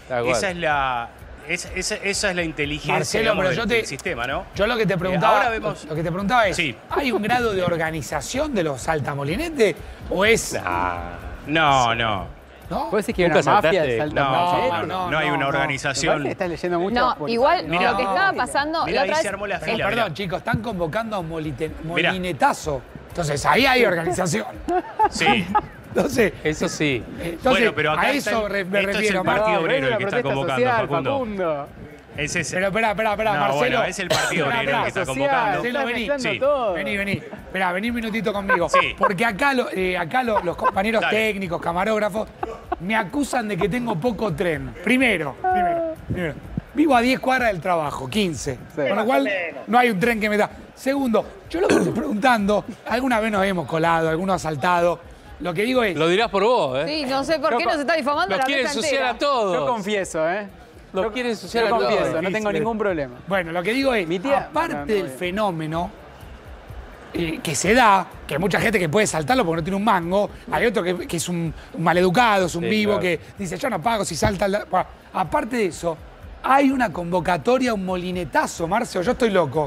Esa es la inteligencia, Marcelo, digamos, del sistema, ¿no? Yo lo que te preguntaba, ahora vemos... lo que te preguntaba es, ¿hay un grado de organización de los saltamolinetes o es...? No. ¿No? ¿Vos decís que hay una mafia de saltamolinetes? No hay una organización. Estás leyendo mucho. No, igual lo que estaba pasando... Mirá, la otra ahí vez... se armó la fila. Perdón, chicos, están convocando a molinetazo. Entonces, ahí hay organización. Sí. Entonces, eso sí. Entonces, bueno, pero acá a eso me refiero. Esto es el Partido Obrero el que está convocando, Facundo. Es ese. Pero espera, Marcelo. Bueno, es el Partido Obrero el que está convocando. Marcelo, vení. Esperá, vení un minutito conmigo. Sí. Porque acá los compañeros técnicos, camarógrafos, me acusan de que tengo poco tren. Primero. Vivo a 10 cuadras del trabajo, 15. Con lo cual, no hay un tren que me da. Segundo, yo lo que estoy preguntando, alguna vez nos hemos colado, algunos asaltado. Lo que digo es... Lo dirás por vos, ¿eh? Sí, no sé por qué nos está difamando la quieren mesa ensuciar entera. a todos. Yo confieso, Nos quieren ensuciar a todos. Yo confieso, no tengo ningún problema. Bueno, lo que digo es, Mi tía, aparte del fenómeno, que se da, que hay mucha gente que puede saltarlo porque no tiene un mango, hay otro que es un maleducado, es un vivo, que dice, yo no pago si salta... Bueno, aparte de eso, hay una convocatoria, un molinetazo, Marcio, yo estoy loco.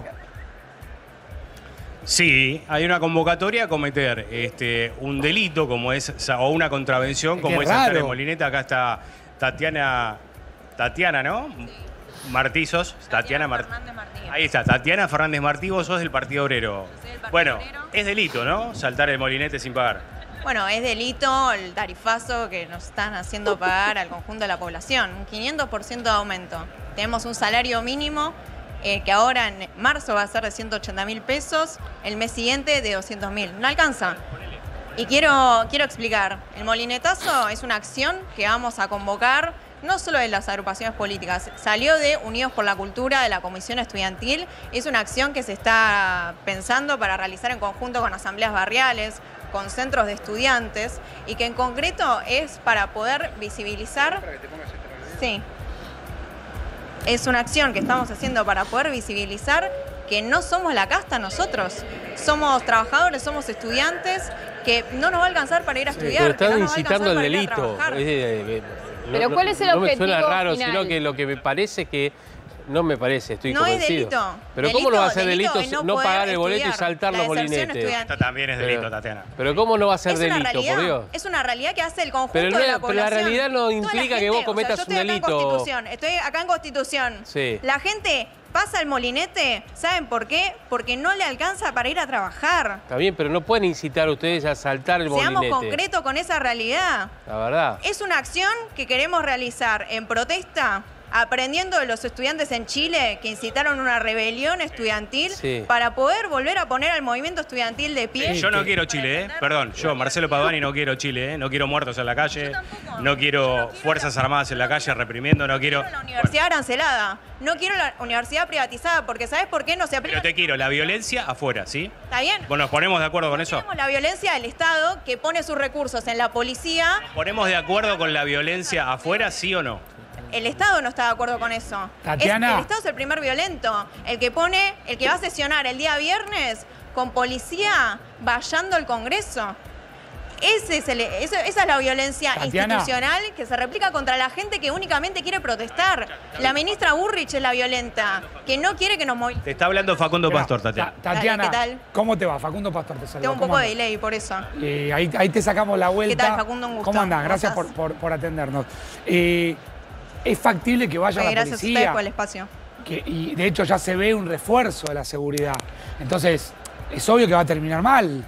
Sí, hay una convocatoria a cometer un delito como es, o una contravención como es saltar el molinete. Acá está Tatiana, ¿no? Martizos, Tatiana Fernández Martí. Ahí está, Tatiana Fernández Martí, vos sos del Partido Obrero. Bueno, es delito, ¿no? Saltar el molinete sin pagar. Bueno, es delito el tarifazo que nos están haciendo pagar al conjunto de la población. Un 500% de aumento. Tenemos un salario mínimo que ahora en marzo va a ser de 180.000 pesos, el mes siguiente de 200.000. No alcanza. Y quiero explicar. El molinetazo es una acción que vamos a convocar no solo de las agrupaciones políticas, salió de Unidos por la Cultura, de la Comisión Estudiantil. Es una acción que se está pensando para realizar en conjunto con asambleas barriales, con centros de estudiantes, y que en concreto es para poder visibilizar... Sí. Es una acción que estamos haciendo para poder visibilizar que no somos la casta nosotros. Somos trabajadores, somos estudiantes, que no nos va a alcanzar para ir a estudiar. Pero están incitando el delito. Pero ¿cuál es el objetivo No me suena raro, final? sino que lo que me parece que... No me parece, estoy convencido. Es delito. Pero ¿cómo no va a ser delito no pagar el boleto y saltar los molinetes? Esto también es delito, Tatiana. Pero ¿cómo no va a ser delito, por Dios? Es una realidad que hace el conjunto de la población. Pero la realidad no implica que vos cometas un delito. Estoy acá en Constitución. Sí. La gente pasa el molinete, ¿saben por qué? Porque no le alcanza para ir a trabajar. Está bien, pero no pueden incitar ustedes a saltar el molinete. Seamos concretos con esa realidad. La verdad. Es una acción que queremos realizar en protesta, aprendiendo de los estudiantes en Chile que incitaron una rebelión estudiantil para poder volver a poner al movimiento estudiantil de pie. Yo no quiero Chile, Perdón, yo, Marcelo Padovani, no quiero Chile, No quiero muertos en la calle, no quiero fuerzas armadas en la calle reprimiendo, no quiero... la universidad arancelada, no quiero la universidad privatizada, porque ¿sabes por qué no se aplica? Pero te quiero la violencia afuera, ¿sí? ¿Está bien? Bueno, ¿nos ponemos de acuerdo con eso? Tenemos la violencia del Estado que pone sus recursos en la policía. ¿Ponemos de acuerdo con la violencia afuera, sí o no? El Estado no está de acuerdo con eso. Tatiana. El Estado es el primer violento, el que va a sesionar el día viernes con policía vallando el Congreso. Esa es la violencia institucional que se replica contra la gente que únicamente quiere protestar. La ministra Burrich es la violenta, que no quiere que nos movilizemos. Te está hablando Facundo Pastor, Tatiana. Tatiana, ¿qué tal? ¿Cómo te va? Facundo Pastor te saluda. Tengo un poco de delay por eso. Ahí te sacamos la vuelta. ¿Qué tal, Facundo? Un gusto. ¿Cómo andás? Gracias por atendernos. ¿Es factible que vaya la policía? Gracias a ustedes por el espacio. Y de hecho ya se ve un refuerzo de la seguridad. Entonces, es obvio que va a terminar mal.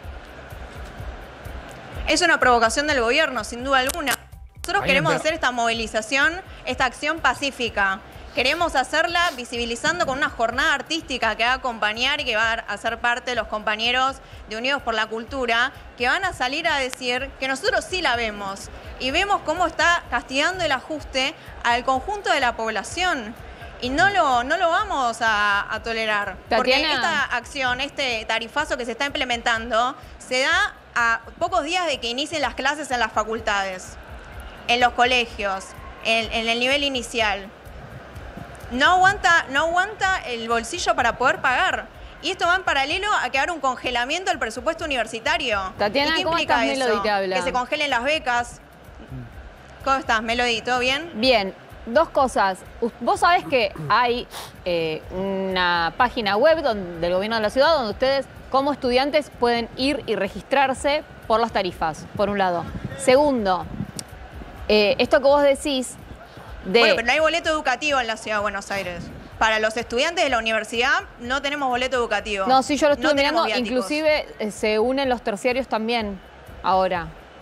Es una provocación del gobierno, sin duda alguna. Nosotros queremos hacer esta movilización, esta acción pacífica. Queremos hacerla visibilizando con una jornada artística que va a acompañar y que va a ser parte de los compañeros de Unidos por la Cultura, que van a salir a decir que nosotros sí la vemos y vemos cómo está castigando el ajuste al conjunto de la población. Y no lo vamos a tolerar. Tatiana. Porque esta acción, este tarifazo que se está implementando, se da a pocos días de que inicien las clases en las facultades, en los colegios, en el nivel inicial. No aguanta el bolsillo para poder pagar. Y esto va en paralelo a que haga un congelamiento del presupuesto universitario. Tatiana, ¿y qué ¿cómo implica estás, eso? Melody? Te habla. Que se congelen las becas. ¿Cómo estás, Melody? ¿Todo bien? Bien. Dos cosas. Vos sabés que hay una página web del gobierno de la ciudad donde ustedes, como estudiantes, pueden ir y registrarse por las tarifas, por un lado. Segundo, esto que vos decís de... Bueno, pero no hay boleto educativo en la ciudad de Buenos Aires. Para los estudiantes de la universidad no tenemos boleto educativo. No, sí, yo lo estuve mirando. Viáticos. Inclusive se unen los terciarios también ahora.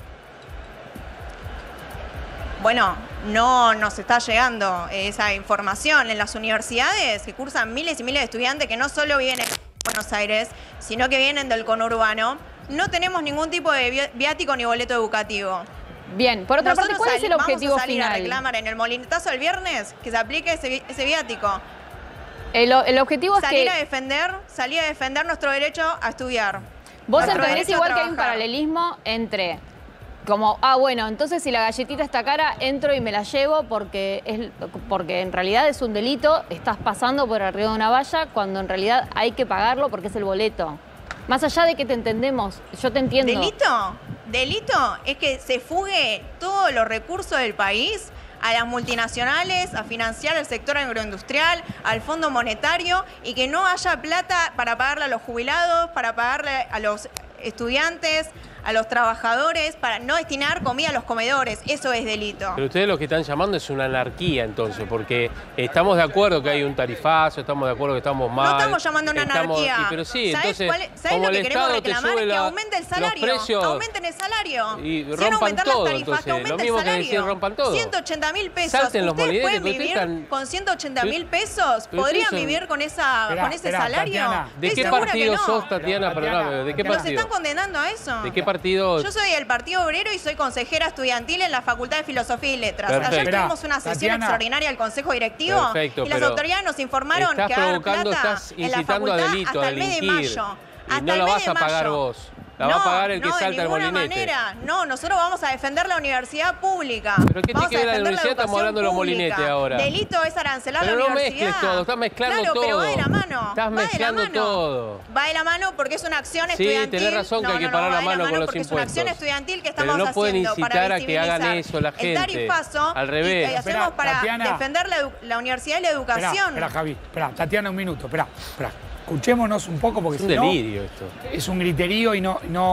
Bueno, no nos está llegando esa información. En las universidades que cursan miles y miles de estudiantes que no solo vienen de Buenos Aires, sino que vienen del conurbano, no tenemos ningún tipo de viático ni boleto educativo. Bien, por otra parte, ¿cuál es el objetivo vamos a salir final? A reclamar en el molinetazo el viernes que se aplique ese viático. El objetivo es salir a defender nuestro derecho a estudiar. Vos entendés igual que hay un paralelismo entre... Como, bueno, entonces si la galletita está cara, entro y me la llevo porque en realidad es un delito, estás pasando por arriba de una valla cuando en realidad hay que pagarlo porque es el boleto. Más allá de que te entendemos, yo te entiendo. Delito es que se fugue todos los recursos del país a las multinacionales, a financiar el sector agroindustrial, al Fondo Monetario, y que no haya plata para pagarle a los jubilados, para pagarle a los estudiantes, a los trabajadores, para no destinar comida a los comedores. Eso es delito. Pero ustedes lo que están llamando es una anarquía, entonces, porque estamos de acuerdo que hay un tarifazo, estamos de acuerdo que estamos mal. No estamos llamando a una anarquía. Pero sí, ¿Sabés entonces, ¿sabés lo que queremos reclamar? Que aumente el salario. Precios, aumenten el salario. Y si rompan aumentar todo, las tarifas, entonces, que aumente lo mismo el salario. que decir, rompan todo. 180.000 pesos. Salten los ¿Ustedes molinetes, pueden vivir están... con 180.000 pesos? Pero ¿Podrían ustedes son... vivir con ese salario? Tatiana, ¿De qué segura partido que no. sos, Tatiana? Perdóname, ¿de qué Nos partido? están condenando a eso. ¿De qué partido? Yo soy del Partido Obrero y soy consejera estudiantil en la Facultad de Filosofía y Letras. Perfecto. Ayer tuvimos una sesión Tatiana. extraordinaria del Consejo Directivo. Perfecto, y las pero autoridades nos informaron que va a haber plata estás en la incitando facultad a delito, hasta a el mes de delinquir. mayo. Y Hasta no el la mes vas de a pagar mayo. vos. La va a pagar el que salta al molinete. De ninguna manera. No, nosotros vamos a defender la universidad pública. ¿Pero qué tiene que ver la universidad? Estamos hablando de los molinetes ahora. Delito es arancelar pero la no universidad. mezcles todo, estás mezclando claro, todo. Pero va de la mano. Estás mezclando va de la mano. todo. Va de la mano porque es una acción estudiantil. Sí, tenés razón que hay que parar la mano con los porque impuestos. Es una acción estudiantil que estamos pero no pueden haciendo incitar para a que hagan eso la gente. El tarifazo. Al revés. Y hacemos para Tatiana. defender la universidad y la educación. Espera, Javi. Espera, Tatiana, un minuto. Espera. Escuchémonos un poco porque es un delirio esto. Es un griterío y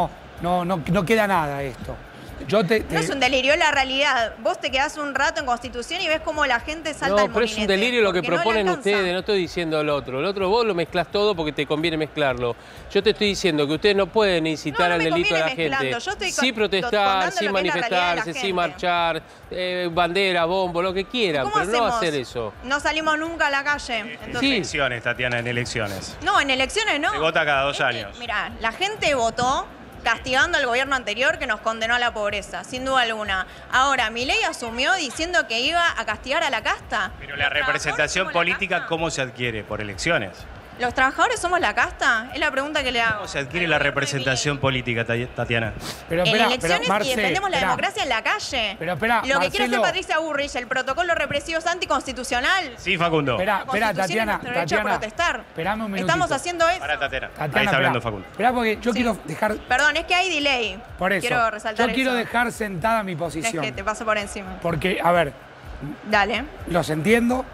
no queda nada esto. No es un delirio, es la realidad. Vos te quedás un rato en Constitución y ves cómo la gente salta al molinete. No, pero es un delirio lo que proponen no ustedes, no estoy diciendo el otro. El otro vos lo mezclás todo porque te conviene mezclarlo. Yo te estoy diciendo que ustedes no pueden incitar al delito a la gente. Sí protestar, sí manifestarse, sí marchar, bandera, bombo, lo que quieran, pero no hacer eso. No salimos nunca a la calle. Entonces... En elecciones, Tatiana, en elecciones. No, en elecciones no. Se vota cada 2 años. Mirá, la gente votó castigando al gobierno anterior que nos condenó a la pobreza, sin duda alguna. Ahora, Milei asumió diciendo que iba a castigar a la casta. Pero la representación política, ¿cómo se adquiere? ¿Por elecciones? ¿Los trabajadores somos la casta? Es la pregunta que le hago. ¿Cómo se adquiere la representación política, Tatiana? Pero, en elecciones y defendemos la democracia en la calle. Pero espera, lo que quiere hacer Patricia Bullrich, el protocolo represivo es anticonstitucional. Sí, Facundo. Espera, Tatiana. Derecho a protestar. Esperame un minutito. Estamos haciendo eso. Para Tatiana. Tatiana, ahí está hablando Facundo. Espera, porque yo quiero dejar... Perdón, es que hay delay. Por eso. Quiero resaltar yo quiero dejar sentada mi posición. Es que te paso por encima. Porque, a ver... Dale. Los entiendo.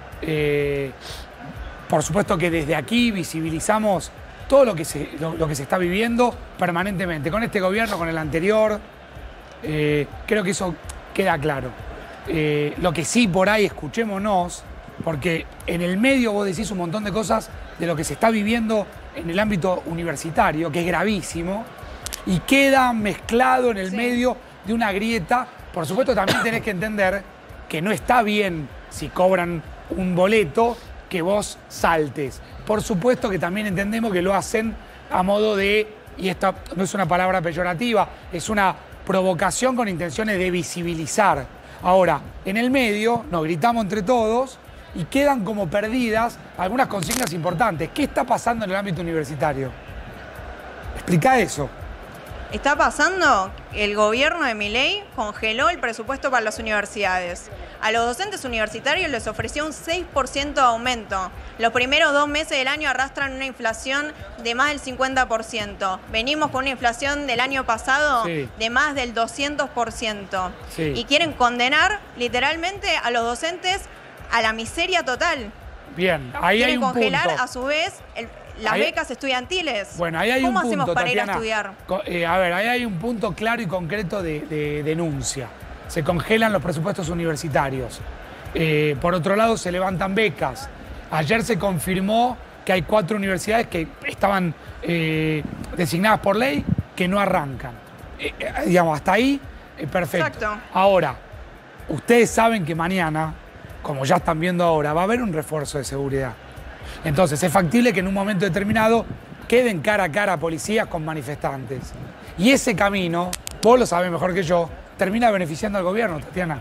Por supuesto que desde aquí visibilizamos todo lo que se está viviendo permanentemente, con este gobierno, con el anterior. Creo que eso queda claro. Lo que sí por ahí escuchémonos, porque en el medio vos decís un montón de cosas de lo que se está viviendo en el ámbito universitario, que es gravísimo, y queda mezclado en el medio de una grieta. Por supuesto también tenés que entender que no está bien si cobran un boleto que vos saltes. Por supuesto que también entendemos que lo hacen a modo de, y esta no es una palabra peyorativa, es una provocación con intenciones de visibilizar. Ahora, en el medio nos gritamos entre todos y quedan como perdidas algunas consignas importantes. ¿Qué está pasando en el ámbito universitario? Explica eso. Está pasando que el gobierno de Milei congeló el presupuesto para las universidades. A los docentes universitarios les ofreció un 6% de aumento. Los primeros 2 meses del año arrastran una inflación de más del 50%. Venimos con una inflación del año pasado de más del 200%. Y quieren condenar literalmente a los docentes a la miseria total. Bien, ahí hay un punto. Quieren congelar a su vez las becas estudiantiles. Bueno, ahí hay ¿Cómo un punto, hacemos para Tatiana, ir a estudiar? A ver, ahí hay un punto claro y concreto de denuncia. Se congelan los presupuestos universitarios. Por otro lado, se levantan becas. Ayer se confirmó que hay 4 universidades que estaban designadas por ley que no arrancan. Digamos, hasta ahí, perfecto. Exacto. Ahora, ustedes saben que mañana, como ya están viendo ahora, va a haber un refuerzo de seguridad. Entonces, es factible que en un momento determinado queden cara a cara policías con manifestantes. Y ese camino, vos lo sabés mejor que yo, termina beneficiando al gobierno, Tatiana.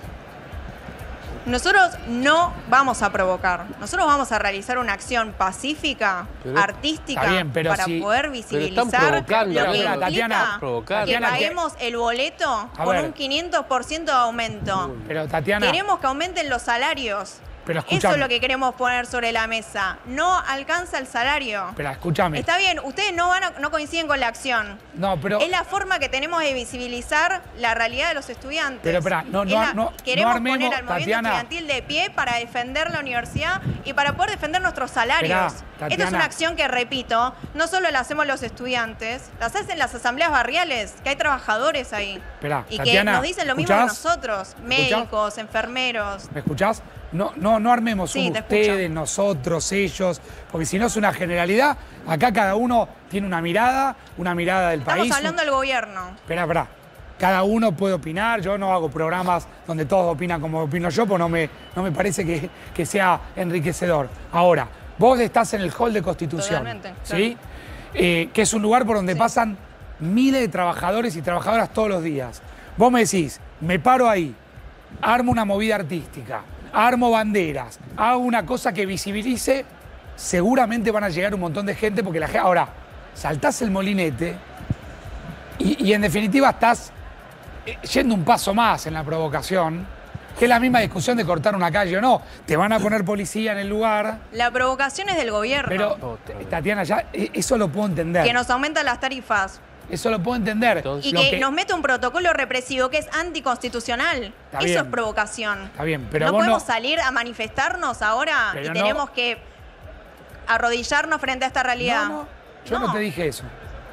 Nosotros no vamos a provocar. Nosotros vamos a realizar una acción pacífica, artística, para poder visibilizar lo que implica que paguemos el boleto con un 500% de aumento. Pero, Tatiana, queremos que aumenten los salarios. Pero eso es lo que queremos poner sobre la mesa. No alcanza el salario. Pero escúchame. Está bien, ustedes no coinciden con la acción. No, pero... Es la forma que tenemos de visibilizar la realidad de los estudiantes. Pero espera, queremos armemos, poner al movimiento Tatiana, estudiantil de pie para defender la universidad y para poder defender nuestros salarios. Esta es una acción que, repito, no solo la hacemos los estudiantes, las hacen las asambleas barriales, que hay trabajadores ahí. Y Tatiana, que nos dicen lo mismo que nosotros, médicos, enfermeros. ¿Me escuchás? No armemos ustedes, nosotros, ellos, porque si no es una generalidad. Acá cada uno tiene una mirada del país. Estamos hablando del gobierno. Espera. Cada uno puede opinar. Yo no hago programas donde todos opinan como opino yo, porque no me parece que sea enriquecedor. Ahora, vos estás en el hall de Constitución. Totalmente. ¿Sí? Que es un lugar por donde pasan miles de trabajadores y trabajadoras todos los días. Vos me decís, me paro ahí, armo una movida artística, armo banderas, hago una cosa que visibilice, seguramente van a llegar un montón de gente porque la gente... Ahora, saltás el molinete y en definitiva estás yendo un paso más en la provocación, que es la misma discusión de cortar una calle o no. Te van a poner policía en el lugar. La provocación es del gobierno. Pero, Tatiana, ya eso lo puedo entender. Que nos aumentan las tarifas. Eso lo puedo entender. Y que nos mete un protocolo represivo que es anticonstitucional. Eso es provocación. Está bien, pero no podemos salir a manifestarnos ahora y tenemos que arrodillarnos frente a esta realidad. Yo no te dije eso.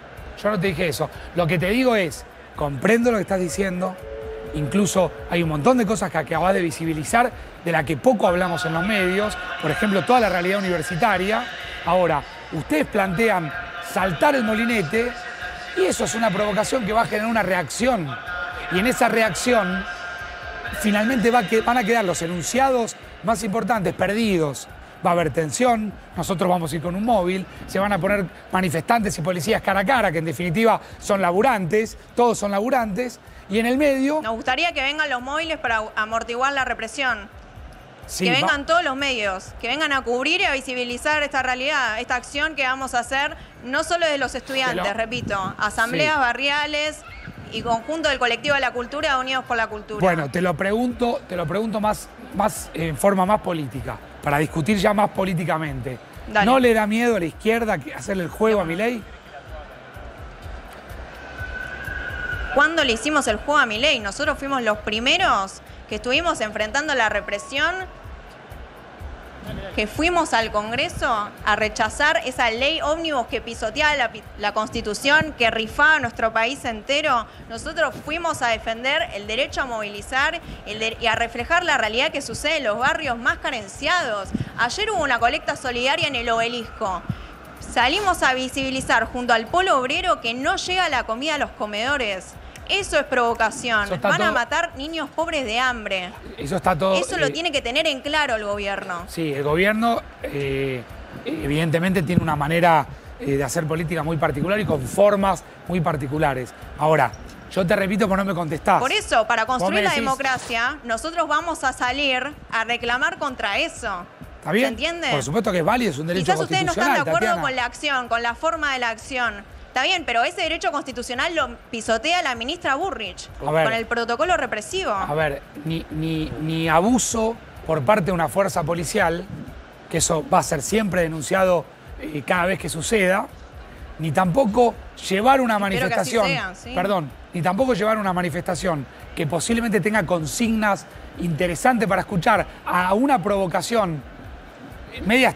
Lo que te digo es, comprendo lo que estás diciendo. Incluso hay un montón de cosas que acabas de visibilizar, de la que poco hablamos en los medios. Por ejemplo, toda la realidad universitaria. Ahora, ustedes plantean saltar el molinete y eso es una provocación que va a generar una reacción. Y en esa reacción, finalmente van a quedar los enunciados más importantes perdidos. Va a haber tensión, nosotros vamos a ir con un móvil, se van a poner manifestantes y policías cara a cara, que en definitiva son laburantes, todos son laburantes. Y en el medio... Nos gustaría que vengan los móviles para amortiguar la represión. Sí, que vengan todos los medios, que vengan a cubrir y a visibilizar esta realidad, esta acción que vamos a hacer, no solo de los estudiantes, repito, asambleas barriales y conjunto del colectivo de la cultura, Unidos por la Cultura. Bueno, te lo pregunto más en forma más política, para discutir ya más políticamente. Dale. ¿No le da miedo a la izquierda hacerle el juego a Milei? ¿Cuándo le hicimos el juego a Milei? Nosotros fuimos los primeros que estuvimos enfrentando la represión, que fuimos al Congreso a rechazar esa ley ómnibus que pisoteaba la Constitución, que rifaba nuestro país entero. Nosotros fuimos a defender el derecho a movilizar y a reflejar la realidad que sucede en los barrios más carenciados. Ayer hubo una colecta solidaria en el Obelisco. Salimos a visibilizar junto al Polo Obrero que no llega la comida a los comedores. Eso es provocación. Van a matar niños pobres de hambre. Eso está todo... Eso lo tiene que tener en claro el gobierno. Sí, el gobierno evidentemente tiene una manera de hacer política muy particular y con formas muy particulares. Ahora, yo te repito porque no me contestás. Por eso, para construir la democracia, nosotros vamos a salir a reclamar contra eso. ¿Está bien? ¿Se entiende? Por supuesto que es válido, es un derecho constitucional. Quizás ustedes no están de acuerdo Tatiana. con la acción, con la forma de la acción. Está bien, pero ese derecho constitucional lo pisotea la ministra Burrich con el protocolo represivo. A ver, ni abuso por parte de una fuerza policial, que eso va a ser siempre denunciado cada vez que suceda, ni tampoco llevar una manifestación, ni tampoco llevar una manifestación que posiblemente tenga consignas interesantes para escuchar a una provocación media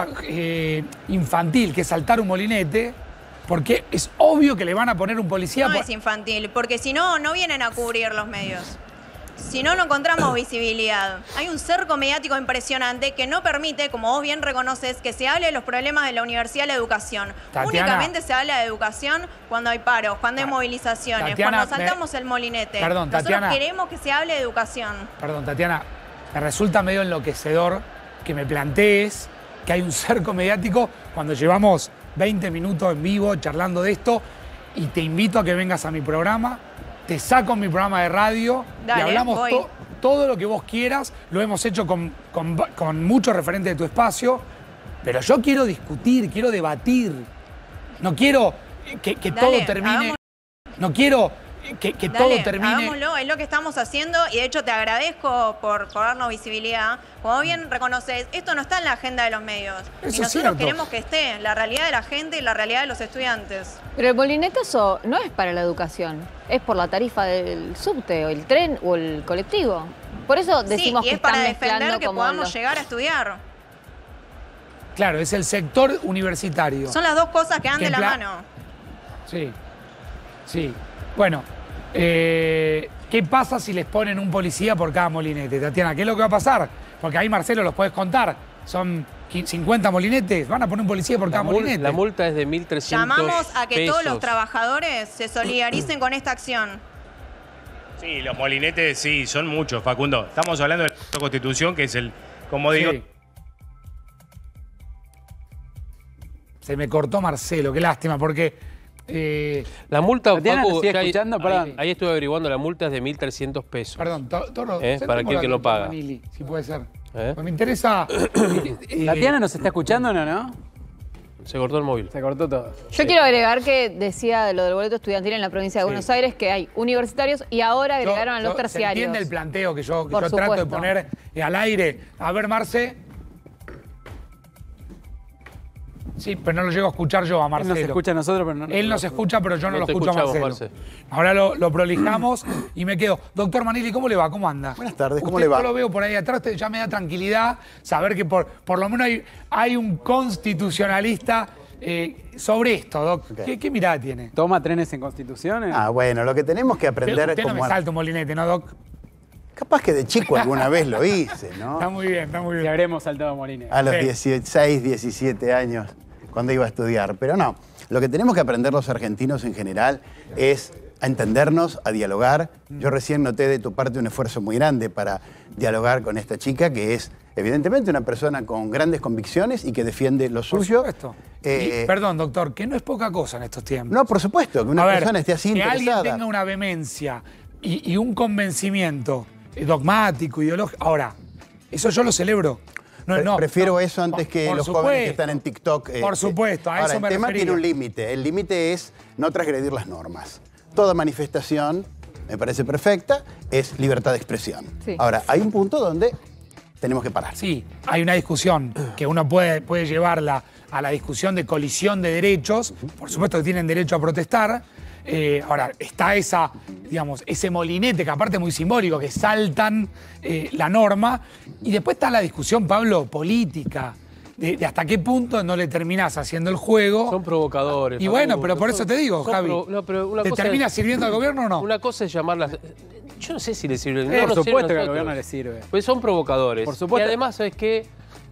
infantil, que es saltar un molinete. Porque es obvio que le van a poner un policía... No es infantil, porque si no, no vienen a cubrir los medios. Si no, no encontramos visibilidad. Hay un cerco mediático impresionante que no permite, como vos bien reconoces, que se hable de los problemas de la universidad y la educación. Tatiana, únicamente se habla de educación cuando hay paros, cuando hay movilizaciones, cuando saltamos el molinete. Nosotros queremos que se hable de educación. Perdón, Tatiana, me resulta medio enloquecedor que me plantees que hay un cerco mediático cuando llevamos 20 minutos en vivo charlando de esto y te invito a que vengas a mi programa, te saco en mi programa de radio y hablamos todo lo que vos quieras. Lo hemos hecho con muchos referentes de tu espacio, pero yo quiero discutir, quiero debatir. No quiero que todo termine... No quiero que todo termine. Hagámoslo, es lo que estamos haciendo y de hecho te agradezco por darnos visibilidad. Como bien reconoces, esto no está en la agenda de los medios. Eso y nosotros queremos que esté en la realidad de la gente y la realidad de los estudiantes. Pero el molinetazo no es para la educación, es por la tarifa del subte, o el tren o el colectivo. Por eso decimos y que es para están defender mezclando que como podamos llegar a estudiar. Claro, es el sector universitario. Son las dos cosas que van de la mano. Sí, sí. Bueno, ¿qué pasa si les ponen un policía por cada molinete, Tatiana? ¿Qué es lo que va a pasar? Porque ahí, Marcelo, los puedes contar. Son 50 molinetes, van a poner un policía por cada molinete. La multa es de 1.300 Llamamos a que pesos. todos los trabajadores se solidaricen con esta acción. Sí, los molinetes sí, son muchos, Facundo. Estamos hablando de la Constitución, que es el, como digo... Sí. Se me cortó Marcelo, qué lástima, porque... la multa, Facu, escuchando, ahí estuve averiguando, la multa es de 1.300 pesos. Perdón, Toro, para aquel que no paga. Manili, si puede ser. Pues me interesa... ¿Tatiana nos está escuchando o no? Se cortó el móvil. Se cortó todo. Yo quiero agregar que decía lo del boleto estudiantil en la provincia de Buenos Aires, que hay universitarios y ahora agregaron a los terciarios. ¿Se entiende el planteo que yo trato de poner al aire? A ver, Marce... Sí, pero no lo llego a escuchar yo a Marcelo. Él nos escucha a nosotros, pero no. Él nos escucha, pero yo no lo escucho a Marcelo. Marce. Ahora lo prolijamos y me quedo. Doctor Manili, ¿cómo le va? ¿Cómo anda? Buenas tardes, ¿cómo le va? Yo lo veo por ahí atrás, ya me da tranquilidad saber que por lo menos hay un constitucionalista sobre esto, Doc. Okay. ¿Qué mirada tiene? ¿Toma trenes en constituciones? Ah, bueno, lo que tenemos que aprender... Usted no me salta un molinete, ¿no, Doc? Capaz que de chico alguna vez lo hice, ¿no? Está muy bien, está muy bien. Le habremos saltado molinete. A los 16, 17 años, cuando iba a estudiar. Pero no, lo que tenemos que aprender los argentinos en general es a entendernos, a dialogar. Yo recién noté de tu parte un esfuerzo muy grande para dialogar con esta chica, que es evidentemente una persona con grandes convicciones y que defiende lo suyo. Por supuesto. Perdón, doctor, que no es poca cosa en estos tiempos. No, por supuesto, que una persona esté así interesada. Que alguien tenga una vehemencia y un convencimiento dogmático, ideológico. Ahora, eso yo lo celebro. Prefiero eso antes que los jóvenes que están en TikTok. Por supuesto, a eso me refería. El tema tiene un límite. El límite es no transgredir las normas. Toda manifestación, me parece perfecta, es libertad de expresión. Sí. Ahora, hay un punto donde tenemos que parar. Sí, hay una discusión que uno puede llevarla a la discusión de colisión de derechos. Por supuesto que tienen derecho a protestar. Ahora, está ese molinete, que aparte es muy simbólico, que saltan la norma. Y después está la discusión, Pablo, política, de hasta qué punto no le terminás haciendo el juego. Son provocadores. Y bueno, pero por eso te digo, Javi, ¿te termina sirviendo al gobierno o no? Una cosa es llamarlas... Yo no sé si le sirve. Por supuesto que al gobierno le sirve. Pues son provocadores. Por supuesto. Y además, ¿sabes qué?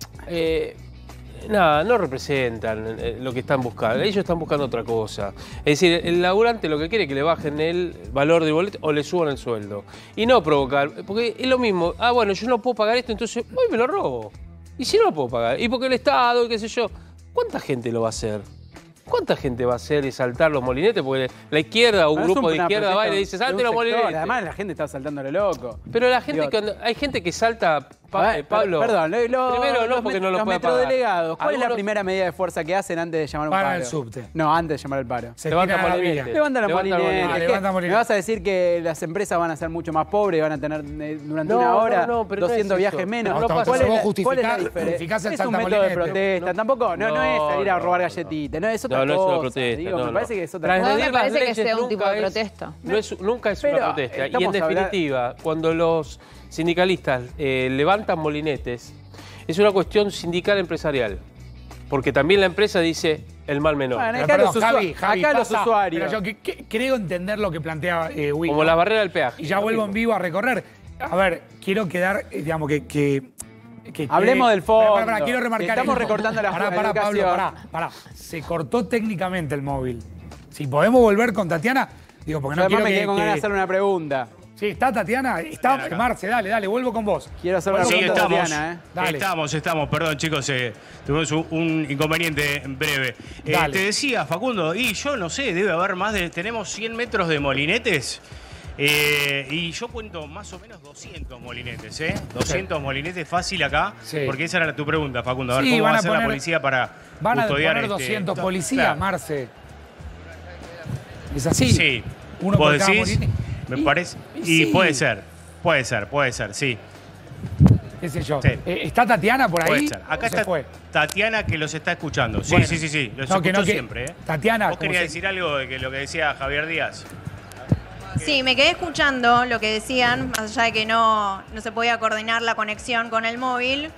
Nada, no representan lo que están buscando. Ellos están buscando otra cosa. Es decir, el laburante lo que quiere es que le bajen el valor del boleto o le suban el sueldo. Y no provocar, porque es lo mismo. Ah, bueno, yo no puedo pagar esto, entonces hoy me lo robo. Y si no lo puedo pagar, y porque el Estado, y qué sé yo, ¿cuánta gente lo va a hacer? ¿Cuánta gente va a hacer y saltar los molinetes? Porque la izquierda o un grupo de izquierda va y le dice, salte los molinetes. Además, la gente está saltando lo loco. Pero la gente, hay gente que salta, Pablo. Perdón, primero no, porque no lo puede pagar. Metrodelegados, ¿cuál es la primera medida de fuerza que hacen antes de llamar a un paro? Para el subte. No, antes de llamar al paro. Levantan molinete. Levantan los molinetes. ¿Me vas a decir que las empresas van a ser mucho más pobres y van a tener durante una hora 200 viajes menos? ¿Cuál es la diferencia? Es un método de protesta. Tampoco, no es salir a robar galletitas, no es otra cosa. No es una protesta. Me parece que es otra cosa. No me parece que sea un tipo de protesta. Nunca es una protesta. Y en definitiva, cuando los sindicalistas levantan molinetes, es una cuestión sindical empresarial. Porque también la empresa dice el mal menor. Bueno, acá los usuarios. Pero yo creo entender lo que plantea Wicca. Como la barrera del peaje. Y ya vuelvo en vivo a recorrer. A ver, quiero quedar, digamos, que hablemos del fondo. Quiero remarcar. Estamos recortando la Pará, Pablo, pará. Se cortó técnicamente el móvil. Si podemos volver con Tatiana, digo, porque no quiero me quedé con ganas de hacerle una pregunta. Sí, ¿está Tatiana? Está Marce, dale, vuelvo con vos. Quiero hacer una pregunta a Tatiana, Dale. Estamos, perdón chicos, tuvimos un inconveniente breve. Te decía, Facundo, y yo no sé, debe haber tenemos 100 metros de molinetes. Y yo cuento más o menos 200 molinetes, 200 molinetes fácil acá, porque esa era tu pregunta, Facundo. A ver, ¿cómo va a hacer la policía para custodiar poner 200 policías, claro. Marce? ¿Es así? Sí. Uno ¿Vos por cada decís? molinete. Me parece. Y sí. puede ser, sí. ¿Qué sé yo? Sí. ¿Está Tatiana por ahí? Puede ser. Acá está Tatiana que los está escuchando. Sí, Bueno. sí. Los No, escucho siempre. Tatiana. ¿Vos querías decir algo de lo que decía Javier Díaz? Sí, me quedé escuchando lo que decían, más allá de que no se podía coordinar la conexión con el móvil.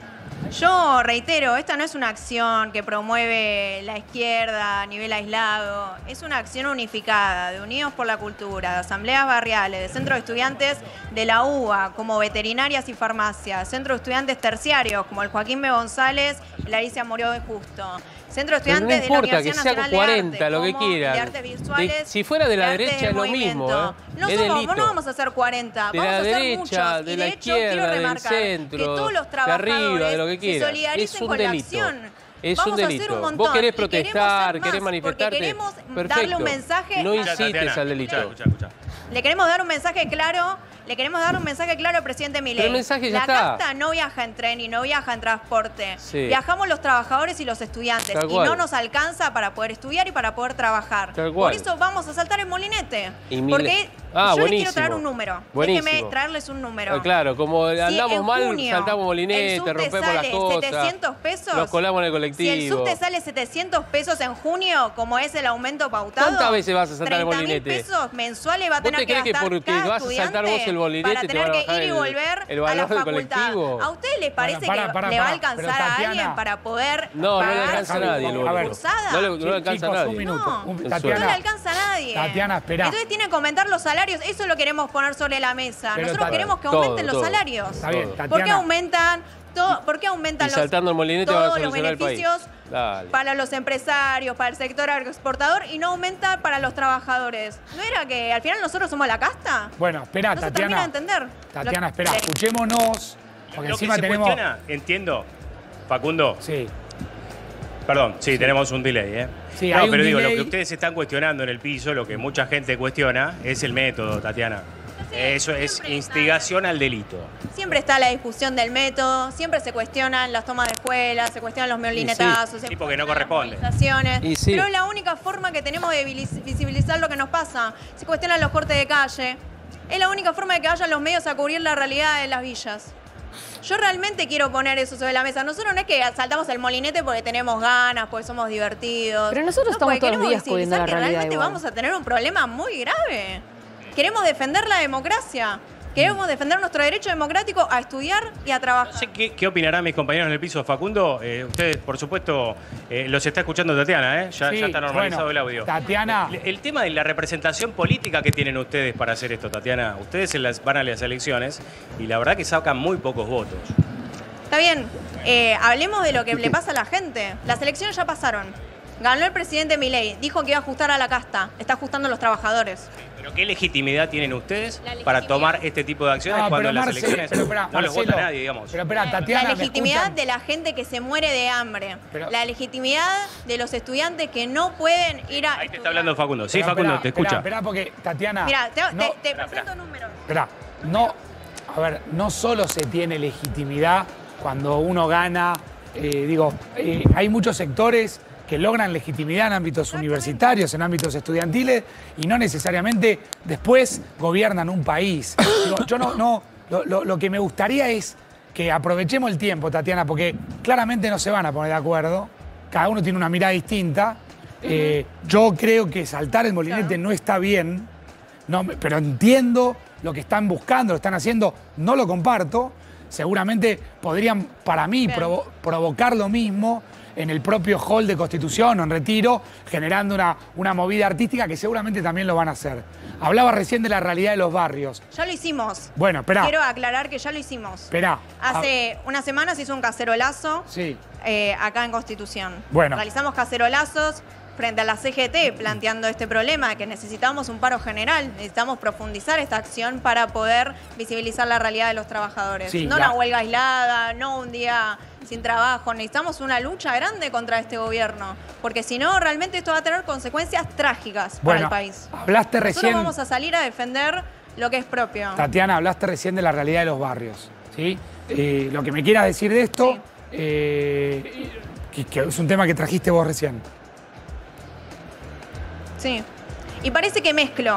Yo reitero, esta no es una acción que promueve la izquierda a nivel aislado, es una acción unificada de Unidos por la Cultura, de asambleas barriales, de centros de estudiantes de la UBA, como veterinarias y farmacias, centros de estudiantes terciarios, como el Joaquín B. González y la Alicia Murió de Justo. Centro de Estudiantes de la Universidad Nacional de 40, Arte, lo que como quieran. de Artes Visuales, Si fuera de la Artes derecha del es lo Movimiento. mismo. No es delito. no vamos a hacer 40, De vamos la a hacer derecha, muchos. de Y la de hecho quiero izquierda, del remarcar centro, que todos los de trabajadores arriba, de lo que se quieran. solidaricen Es un con delito. la acción. Es Vamos un a hacer delito. un montón. Vos querés Y queremos protestar, ser más, querés manifestarte. porque queremos Perfecto. darle un mensaje No a- incites Tatiana, al delito. Escuchá. Le queremos dar un mensaje claro. Le queremos dar un mensaje claro al presidente Milei. Pero el mensaje ya la está. casta no viaja en tren y no viaja en transporte. Sí. Viajamos los trabajadores y los estudiantes. Tal Y cual. no nos alcanza para poder estudiar y para poder trabajar. Tal cual. Por eso vamos a saltar el molinete. Y Porque Ah, yo les buenísimo. quiero traer un número. Buenísimo. Déjenme traerles un número. Claro, como Si andamos en mal, junio saltamos el molinete, subte rompemos las sale cosas. 700 pesos. Nos colamos en el Si el colectivo. subte sale 700 pesos en junio, como es el aumento pautado, ¿Cuántas veces vas a saltar el 30.000 molinete? pesos mensuales va a ¿Vos tener te que crees que gastar porque cada vas a saltar vos estudiante el molinete para te tener van a que bajar ir y volver el a valor la del facultad? colectivo? ¿A ustedes les parece Bueno, que para, le va a pero alcanzar a Tatiana- alguien para poder No le pagar alcanza a su nadie, lo A ver, cursada? No le alcanza a Chicos, nadie. un minuto. No. El No Tatiana, le alcanza a nadie. Tatiana, esperá. Entonces tienen que aumentar los salarios. Eso lo queremos poner sobre la mesa. Pero Nosotros Tatiana- queremos que Todo, aumenten los todo. salarios. Está bien, Todo. ¿Por qué Tatiana. aumentan? ¿Por qué aumentan Y saltando el molinete van a todos los solucionar el país. beneficios Dale. para los empresarios, para el sector agroexportador y no aumenta para los trabajadores? ¿No era que al final nosotros somos la casta? Bueno, espera, No se termina de Tatiana. entender. Tatiana, espera, escuchémonos. Porque Lo que encima se tenemos. cuestiona, entiendo, Facundo, Sí. perdón, sí, tenemos un delay, ¿eh? Sí, no, hay un pero digo, lo delay. que ustedes están cuestionando en el piso, lo que mucha gente cuestiona, es el método, Tatiana. Eso es instigación al delito. Siempre está la discusión del método, siempre se cuestionan las tomas de escuela, se cuestionan los molinetazos, se Sí, porque no cuestionan corresponde. las movilizaciones, Y sí. pero es la única forma que tenemos de visibilizar lo que nos pasa. Se cuestionan los cortes de calle. Es la única forma de que vayan los medios a cubrir la realidad de las villas. Yo realmente quiero poner eso sobre la mesa. Nosotros no es que saltamos el molinete porque tenemos ganas, porque somos divertidos. Pero nosotros estamos porque todos los queremos días cubriendo la visibilizar que realidad realmente igual. vamos a tener un problema muy grave. Queremos defender la democracia. Queremos defender nuestro derecho democrático a estudiar y a trabajar. No sé qué opinarán mis compañeros en el piso, Facundo. Ustedes, por supuesto, los está escuchando Tatiana, ¿eh? Ya Sí, está normalizado bueno, el audio. Tatiana. El tema de la representación política que tienen ustedes para hacer esto, Tatiana. Ustedes van a las elecciones y la verdad que sacan muy pocos votos. Está bien, hablemos de lo que le pasa a la gente. Las elecciones ya pasaron. Ganó el presidente Milei, dijo que iba a ajustar a la casta, está ajustando a los trabajadores. ¿Pero qué legitimidad tienen ustedes La para legitimidad. tomar este tipo de acciones No, cuando pero en las Marce, elecciones pero espera, no los Marcelo, vota nadie, digamos? Pero espera, Tatiana, La ¿me legitimidad escuchan? de la gente que se muere de hambre. Pero- La legitimidad de los estudiantes que no pueden ir a Ahí te está hablando Facundo. Sí, Pero Facundo, espera, te escucha. Espera, porque Tatiana. Mira, no, te presento números. Espera, no, a ver, no solo se tiene legitimidad cuando uno gana, hay muchos sectores que logran legitimidad en ámbitos universitarios, en ámbitos estudiantiles, y no necesariamente después gobiernan un país. Yo lo que me gustaría es que aprovechemos el tiempo, Tatiana, porque claramente no se van a poner de acuerdo, cada uno tiene una mirada distinta. Yo creo que saltar el molinete no está bien, pero entiendo lo que están buscando, lo están haciendo, no lo comparto. Seguramente podrían, para mí, provocar lo mismo en el propio hall de Constitución o en Retiro, generando una movida artística que seguramente también lo van a hacer. Hablaba recién de la realidad de los barrios. Ya lo hicimos. Bueno, esperá. Quiero aclarar que ya lo hicimos. Esperá. Hace unas semanas se hizo un cacerolazo Sí. acá en Constitución. Bueno. Realizamos cacerolazos frente a la CGT planteando este problema de que necesitamos un paro general, necesitamos profundizar esta acción para poder visibilizar la realidad de los trabajadores. Sí, no una huelga aislada, no un día sin trabajo, necesitamos una lucha grande contra este gobierno, porque si no, realmente esto va a tener consecuencias trágicas para el país. Hablaste Nosotros recién, vamos a salir a defender lo que es propio. Tatiana, hablaste recién de la realidad de los barrios. ¿Sí? Lo que me quieras decir de esto, que es un tema que trajiste vos recién. Sí. Y parece que mezclo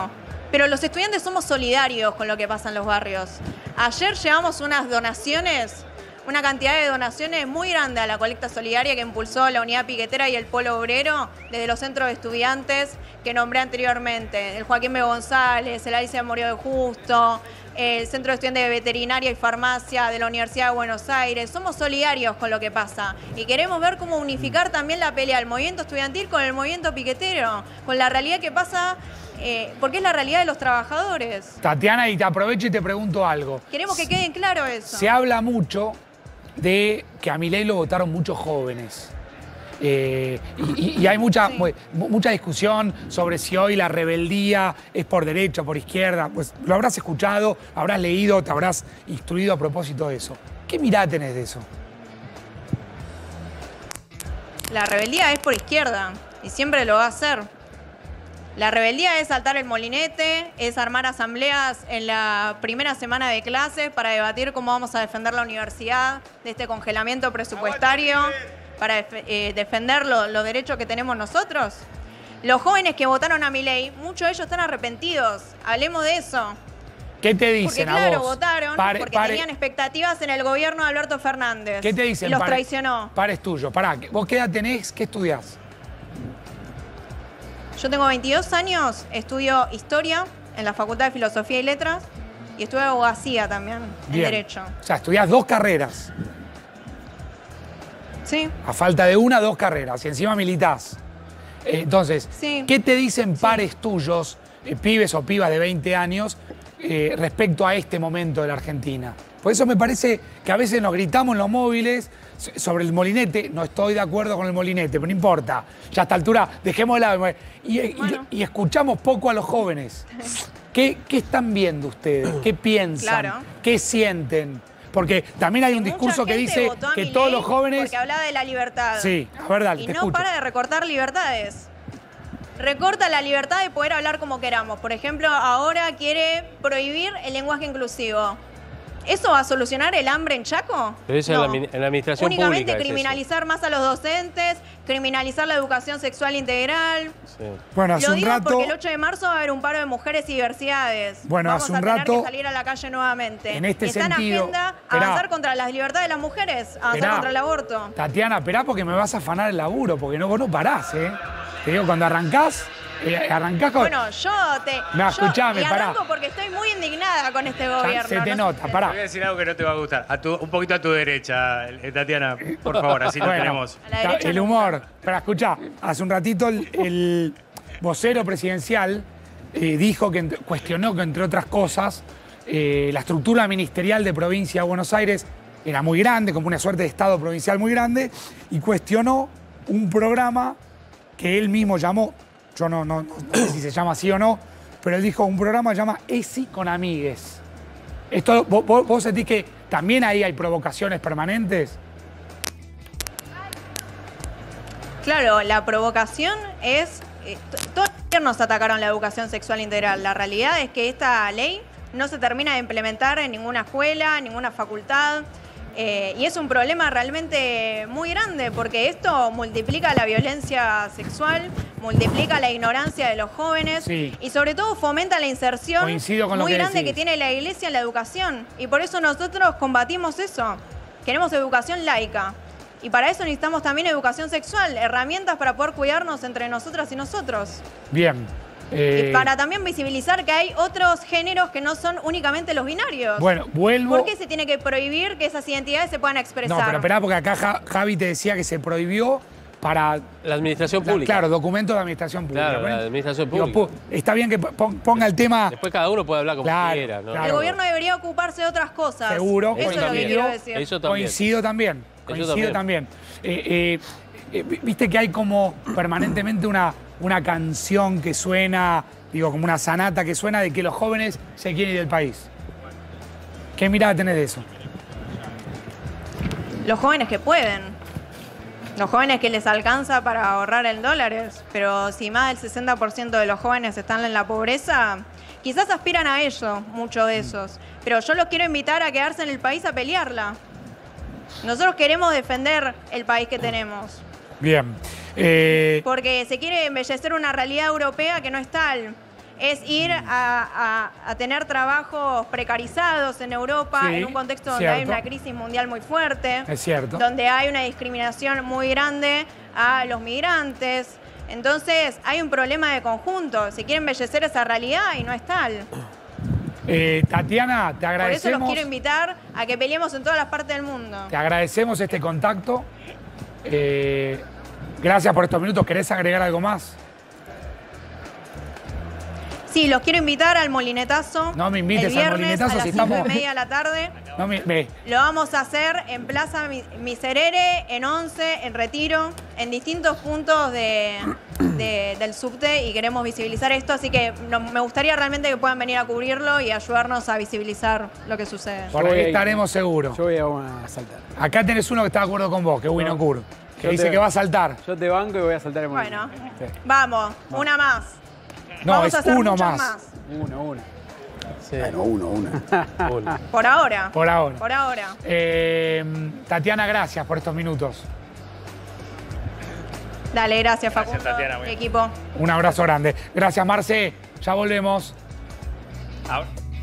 Pero los estudiantes somos solidarios con lo que pasa en los barrios. Ayer llevamos unas donaciones, una cantidad de donaciones muy grande a la colecta solidaria que impulsó la Unidad Piquetera y el Polo Obrero desde los centros de estudiantes que nombré anteriormente. El Joaquín B. González, el Alicia Morio de Justo, el Centro de Estudiantes de Veterinaria y Farmacia de la Universidad de Buenos Aires. Somos solidarios con lo que pasa y queremos ver cómo unificar también la pelea del movimiento estudiantil con el movimiento piquetero, con la realidad que pasa, porque es la realidad de los trabajadores. Tatiana, y te aprovecho y te pregunto algo. Queremos que quede claro eso. Se habla mucho de que a Milei lo votaron muchos jóvenes. Y hay mucha discusión sobre si hoy la rebeldía es por derecha o por izquierda. Pues lo habrás escuchado, habrás leído, te habrás instruido a propósito de eso. ¿Qué mirada tenés de eso? La rebeldía es por izquierda y siempre lo va a hacer. La rebeldía es saltar el molinete, es armar asambleas en la primera semana de clases para debatir cómo vamos a defender la universidad de este congelamiento presupuestario, para defender los derechos que tenemos nosotros. Los jóvenes que votaron a Milei, muchos de ellos están arrepentidos. Hablemos de eso. ¿Qué te dicen porque, claro, a vos? votaron porque tenían expectativas en el gobierno de Alberto Fernández. ¿Qué te dicen? Y los traicionó. Es tuyo. Pará, ¿vos qué edad tenés? ¿Qué estudiás? Yo tengo 22 años, estudio Historia en la Facultad de Filosofía y Letras y estudio abogacía también, en Derecho. O sea, estudiás 2 carreras. Sí. A falta de 1, 2 carreras. Y encima militás. Entonces, sí. ¿Qué te dicen pares tuyos, pibes o pibas de 20 años, respecto a este momento de la Argentina? Por eso me parece que a veces nos gritamos en los móviles sobre el molinete. No estoy de acuerdo con el molinete, pero no importa. Ya a esta altura, dejémosla. Y escuchamos poco a los jóvenes. ¿Qué están viendo ustedes? ¿Qué piensan? Claro. ¿Qué sienten? Porque también hay un discurso que dice que todos los jóvenes... Porque hablaba de la libertad. Sí, a ver, dale, y te no escucho. para de recortar libertades. Recorta la libertad de poder hablar como queramos. Por ejemplo, ahora quiere prohibir el lenguaje inclusivo. ¿Eso va a solucionar el hambre en Chaco? Pero eso no. en la administración Únicamente pública criminalizar más a los docentes, criminalizar la educación sexual integral. Sí. Bueno, hace Lo un digo rato... porque el 8 de marzo va a haber un paro de mujeres y diversidades. Bueno, Vamos hace un a tener rato, que salir a la calle nuevamente. en este Está sentido, en agenda esperá. avanzar contra las libertades de las mujeres, avanzar contra el aborto. Tatiana, esperá porque me vas a afanar el laburo, porque vos no parás, ¿eh? Te digo, cuando arrancás con... Bueno, yo escuchame, pará. arranco porque estoy muy indignada con este gobierno. Se te nota, pará. Te voy a decir algo que no te va a gustar. Un poquito a tu derecha, Tatiana, por favor, así lo tenemos. A la derecha el humor. Pero escuchá, hace un ratito el vocero presidencial cuestionó que, entre otras cosas, la estructura ministerial de Provincia de Buenos Aires era muy grande, como una suerte de Estado provincial muy grande, y cuestionó un programa que él mismo llamó, yo no sé si se llama así o no, pero él dijo, un programa que se llama ESI con amigues. Esto, ¿vos sentís que también ahí hay provocaciones permanentes? Claro, la provocación es... todos los gobiernos atacaron la educación sexual integral. La realidad es que esta ley no se termina de implementar en ninguna escuela, en ninguna facultad. Y es un problema realmente muy grande porque esto multiplica la violencia sexual, multiplica la ignorancia de los jóvenes y sobre todo fomenta la inserción muy grande que tiene la Iglesia en la educación. Y por eso nosotros combatimos eso. Queremos educación laica. Y para eso necesitamos también educación sexual, herramientas para poder cuidarnos entre nosotras y nosotros. Bien. Y para también visibilizar que hay otros géneros que no son únicamente los binarios. Bueno, vuelvo... ¿Por qué se tiene que prohibir que esas identidades se puedan expresar? No, pero esperá, porque acá Javi te decía que se prohibió para... La administración pública. Claro, documentos de administración pública. Claro, la administración pública. Digo, está bien que ponga el tema... Después cada uno puede hablar como quiera, ¿no? El gobierno debería ocuparse de otras cosas. Seguro. Eso es lo que quiero decir. Eso también. Coincido también. Viste que hay como permanentemente una canción que suena, digo, como una sanata que suena de que los jóvenes se quieren ir del país. ¿Qué mirada tenés de eso? Los jóvenes que pueden. Los jóvenes que les alcanza para ahorrar en dólares. Pero si más del 60% de los jóvenes están en la pobreza, quizás aspiran a ello, muchos de esos. Pero yo los quiero invitar a quedarse en el país a pelearla. Nosotros queremos defender el país que tenemos. Bien. Porque se quiere embellecer una realidad europea que no es tal. es ir a tener trabajos precarizados en Europa, en un contexto donde hay una crisis mundial muy fuerte, donde hay una discriminación muy grande a los migrantes. Entonces hay un problema de conjunto. Se quiere embellecer esa realidad y no es tal. Tatiana, te agradecemos. Por eso los quiero invitar a que peleemos en todas las partes del mundo. Te agradecemos este contacto. Gracias por estos minutos. ¿Querés agregar algo más? Sí, los quiero invitar al molinetazo. No me invites al molinetazo. A las 5:30 de la tarde. Lo vamos a hacer en Plaza Miserere, en 11, en Retiro, en distintos puntos del subte, y queremos visibilizar esto, así que me gustaría realmente que puedan venir a cubrirlo y ayudarnos a visibilizar lo que sucede. Por ahí estaremos seguros. Yo voy a saltar. Acá tenés uno que está de acuerdo con vos, que es Winocur, que dice que va a saltar. Yo te banco y voy a saltar el Bueno, vamos, una más. No, vamos a hacer uno más. Uno. Sí. Bueno, uno. Por ahora. Por ahora. Por ahora. Tatiana, gracias por estos minutos. Dale, gracias, Facundo. Gracias, Tatiana, equipo. Un abrazo grande. Gracias, Marce. Ya volvemos. Ahora.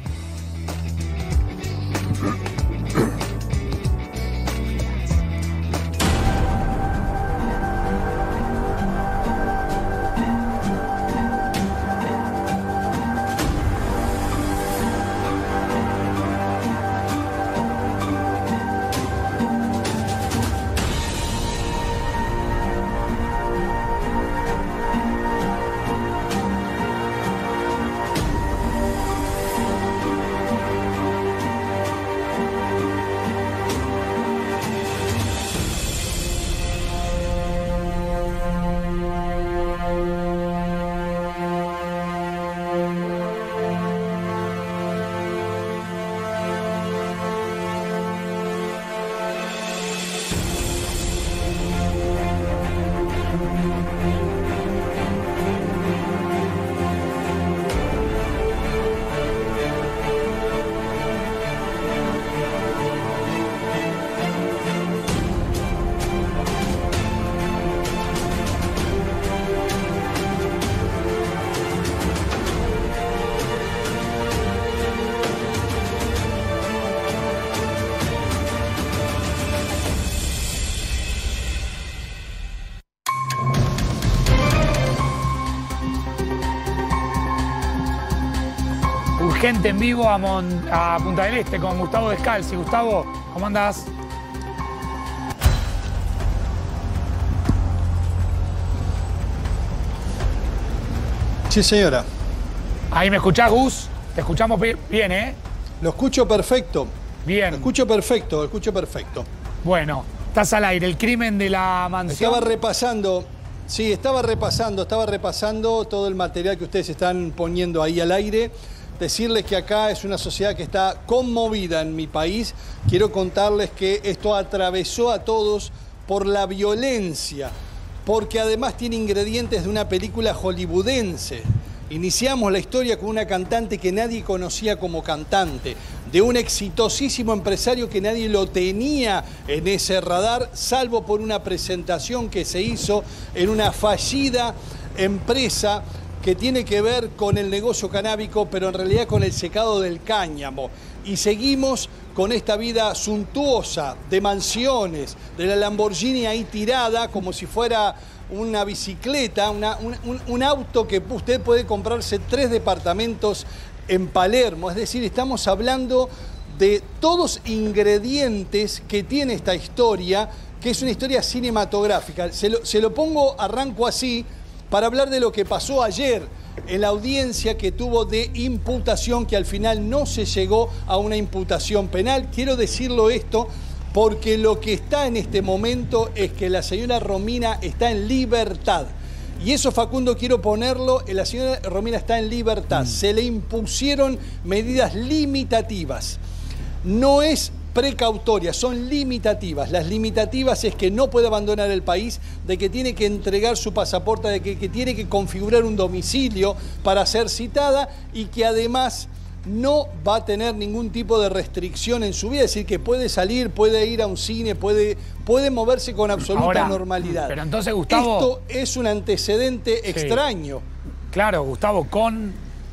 Gente en vivo a Punta del Este con Gustavo Descalzi. Gustavo, ¿cómo andás? Sí, señora. Ahí me escuchás, Gus. Te escuchamos bien, ¿eh? Lo escucho perfecto. Bien. Lo escucho perfecto. Bueno, estás al aire. El crimen de la mansión. Estaba repasando todo el material que ustedes están poniendo ahí al aire. Decirles que acá es una sociedad que está conmovida en mi país. Quiero contarles que esto atravesó a todos por la violencia, porque además tiene ingredientes de una película hollywoodense. Iniciamos la historia con una cantante que nadie conocía como cantante, de un exitosísimo empresario que nadie lo tenía en ese radar, salvo por una presentación que se hizo en una fallida empresa que tiene que ver con el negocio canábico, pero en realidad con el secado del cáñamo. Y seguimos con esta vida suntuosa de mansiones, de la Lamborghini ahí tirada como si fuera una bicicleta, un auto que usted puede comprarse 3 departamentos en Palermo. Es decir, estamos hablando de todos ingredientes que tiene esta historia, que es una historia cinematográfica. Se lo pongo, arranco así, para hablar de lo que pasó ayer en la audiencia que tuvo de imputación, que al final no se llegó a una imputación penal. Quiero decirlo esto porque lo que está en este momento es que la señora Romina está en libertad. Y eso, Facundo, quiero ponerlo, la señora Romina está en libertad. Se le impusieron medidas limitativas. No es precautorias, son limitativas. Las limitativas es que no puede abandonar el país, de que tiene que entregar su pasaporte, de que tiene que configurar un domicilio para ser citada y que además no va a tener ningún tipo de restricción en su vida, es decir, que puede salir, puede ir a un cine, puede moverse con absoluta normalidad. Pero entonces, Gustavo, esto es un antecedente extraño. Claro, Gustavo, con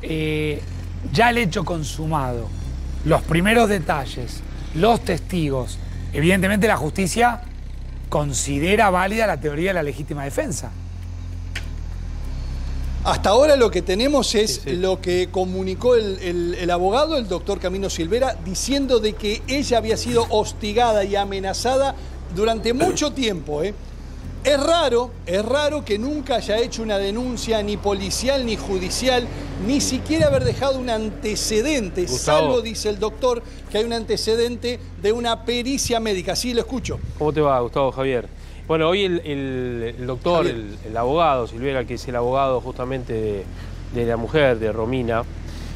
ya el hecho consumado, los primeros detalles, los testigos, evidentemente la justicia considera válida la teoría de la legítima defensa. Hasta ahora lo que tenemos es lo que comunicó el abogado, el doctor Camilo Silvera, diciendo de que ella había sido hostigada y amenazada durante mucho tiempo. Es raro que nunca haya hecho una denuncia ni policial ni judicial, ni siquiera haber dejado un antecedente, Gustavo. salvo, dice el doctor, que hay un antecedente de una pericia médica. Sí, lo escucho. ¿Cómo te va, Gustavo, Javier? Bueno, hoy el doctor, el abogado Silvera, que es el abogado justamente de la mujer, de Romina,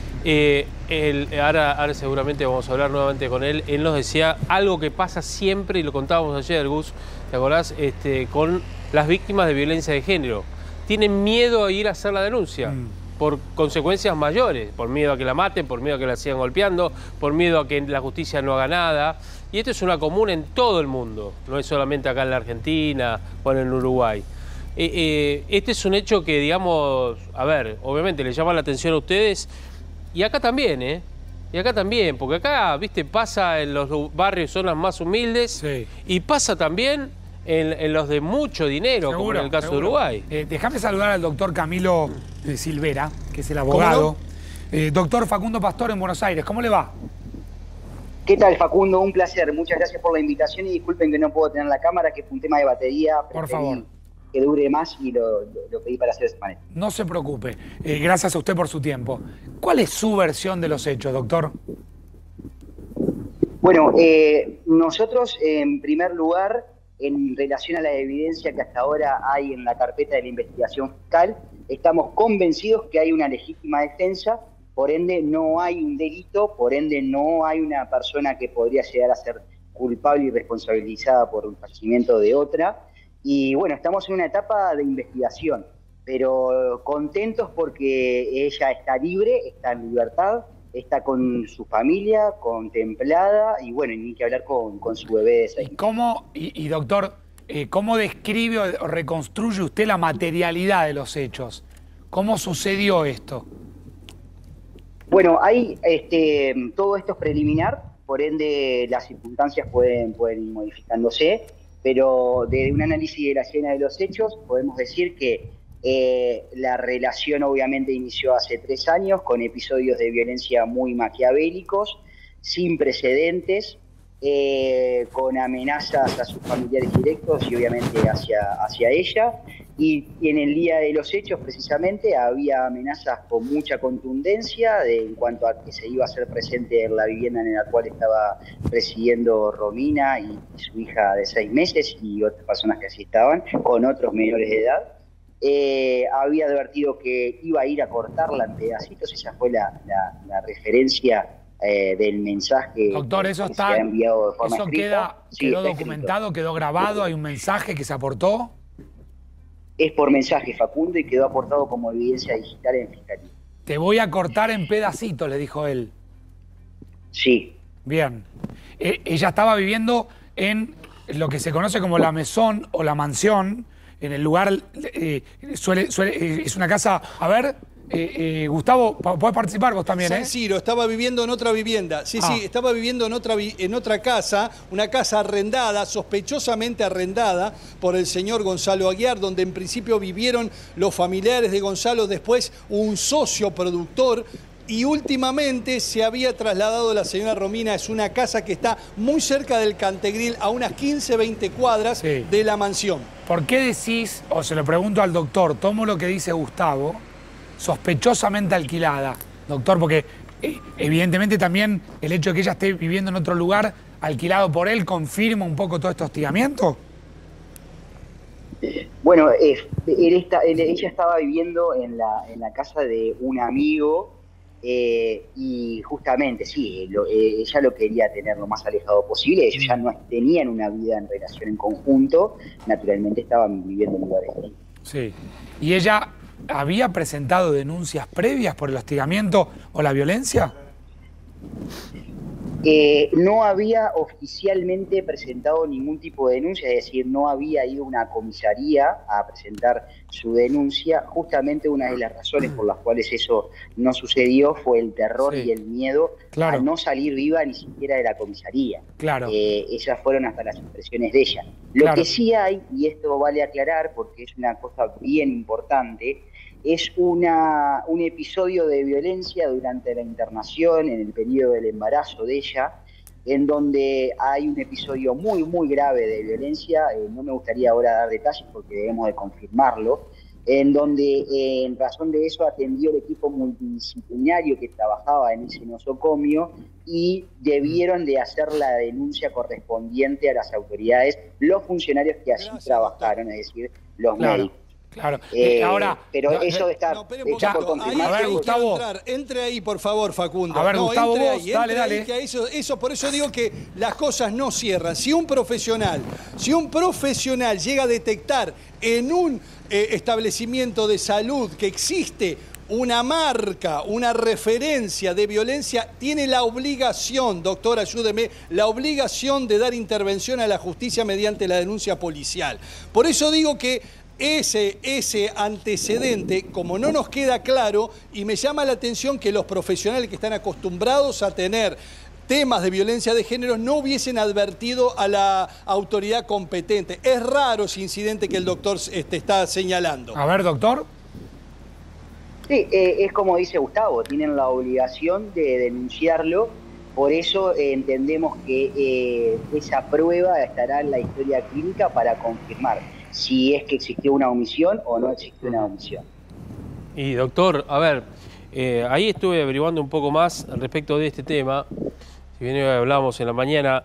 ahora seguramente vamos a hablar nuevamente con él. Él nos decía algo que pasa siempre, y lo contábamos ayer, Gus, ¿te acordás? Con las víctimas de violencia de género. Tienen miedo a ir a hacer la denuncia por consecuencias mayores, por miedo a que la maten, por miedo a que la sigan golpeando, por miedo a que la justicia no haga nada. Y esto es una común en todo el mundo, no es solamente acá en la Argentina o en Uruguay. Este es un hecho que, digamos, a ver, obviamente le llama la atención a ustedes, y acá también, Y acá también, porque acá, viste, pasa en los barrios, zonas más humildes, y pasa también en los de mucho dinero, seguro, como en el caso de Uruguay. Déjame saludar al doctor Camilo Silvera, que es el abogado. Doctor Facundo Pastor en Buenos Aires, ¿cómo le va? ¿Qué tal, Facundo? Un placer. Muchas gracias por la invitación y disculpen que no puedo tener la cámara, que fue un tema de batería. Por favor. Que dure más y lo pedí para hacer de esta manera. No se preocupe. Gracias a usted por su tiempo. ¿Cuál es su versión de los hechos, doctor? Bueno, nosotros, en primer lugar, en relación a la evidencia que hasta ahora hay en la carpeta de la investigación fiscal, estamos convencidos que hay una legítima defensa. Por ende, no hay un delito, por ende, no hay una persona que podría llegar a ser culpable y responsabilizada por un fallecimiento de otra. Y bueno, estamos en una etapa de investigación, pero contentos porque ella está libre, está en libertad, está con su familia, contemplada, y bueno, ni que hablar con su bebé de 6 meses. Y doctor, ¿cómo describe o reconstruye usted la materialidad de los hechos? ¿Cómo sucedió esto? Bueno, todo esto es preliminar, por ende las circunstancias pueden ir modificándose, pero de un análisis de la escena de los hechos podemos decir que la relación obviamente inició hace 3 años con episodios de violencia muy maquiavélicos, sin precedentes, con amenazas a sus familiares directos y obviamente hacia ella. Y en el día de los hechos, precisamente, había amenazas con mucha contundencia en cuanto a que se iba a hacer presente en la vivienda en la cual estaba residiendo Romina y su hija de 6 meses y otras personas que así estaban, con otros menores de edad. Había advertido que iba a ir a cortarla en pedacitos, esa fue la referencia del mensaje. Doctor, eso que se ha enviado de forma escrita. ¿Quedó documentado, quedó grabado? ¿Hay un mensaje que se aportó? Es por mensaje, Facundo, y quedó aportado como evidencia digital en Fiscalía. Te voy a cortar en pedacitos, le dijo él. Sí. Bien. Ella estaba viviendo en lo que se conoce como la maison o la mansión, en el lugar, es una casa, a ver, Gustavo, podés participar vos también, San Ciro, estaba viviendo en otra vivienda. Sí, estaba viviendo en otra casa, una casa arrendada, sospechosamente arrendada por el señor Gonzalo Aguiar, donde en principio vivieron los familiares de Gonzalo, después un socio productor. Y últimamente se había trasladado la señora Romina. Es una casa que está muy cerca del Cantegril, a unas 15, 20 cuadras de la mansión. ¿Por qué decís, o se lo pregunto al doctor, tomo lo que dice Gustavo, sospechosamente alquilada, doctor? Porque evidentemente también el hecho de que ella esté viviendo en otro lugar alquilado por él confirma un poco todo este hostigamiento. Bueno, ella estaba viviendo en la casa de un amigo y justamente, sí, ella lo quería tener lo más alejado posible. Ellos ya no tenían una vida en relación en conjunto, naturalmente estaban viviendo en lugares distintos. Sí, y ella ¿había presentado denuncias previas por el hostigamiento o la violencia? No había oficialmente presentado ningún tipo de denuncia, es decir, no había ido a una comisaría a presentar su denuncia. Justamente una de las razones por las cuales eso no sucedió fue el terror y el miedo a no salir viva ni siquiera de la comisaría. Esas fueron hasta las expresiones de ella. Lo que sí hay, y esto vale aclarar porque es una cosa bien importante, es un episodio de violencia durante la internación, en el periodo del embarazo de ella, en donde hay un episodio muy, muy grave de violencia. No me gustaría ahora dar detalles porque debemos de confirmarlo, en donde en razón de eso atendió el equipo multidisciplinario que trabajaba en ese nosocomio y debieron de hacer la denuncia correspondiente a las autoridades, los funcionarios que allí trabajaron, es decir, los médicos. Claro, ahora... Pero eso está hecho por confirmar. A ver, Gustavo. Entre ahí, por favor, Facundo. A ver, Gustavo, entre vos, ahí, dale. Que eso, por eso digo que las cosas no cierran. Si un profesional llega a detectar en un establecimiento de salud que existe una marca, una referencia de violencia, tiene la obligación, doctor, ayúdeme, la obligación de dar intervención a la justicia mediante la denuncia policial. Por eso digo que ese antecedente, como no nos queda claro, y me llama la atención que los profesionales que están acostumbrados a tener temas de violencia de género no hubiesen advertido a la autoridad competente. Es raro ese incidente que el doctor está señalando. A ver, doctor. Sí, es como dice Gustavo, tienen la obligación de denunciarlo, por eso entendemos que esa prueba estará en la historia clínica para confirmar si es que existió una omisión o no existió una omisión. Y doctor, a ver, ahí estuve averiguando un poco más respecto de este tema, si bien hoy hablamos en la mañana.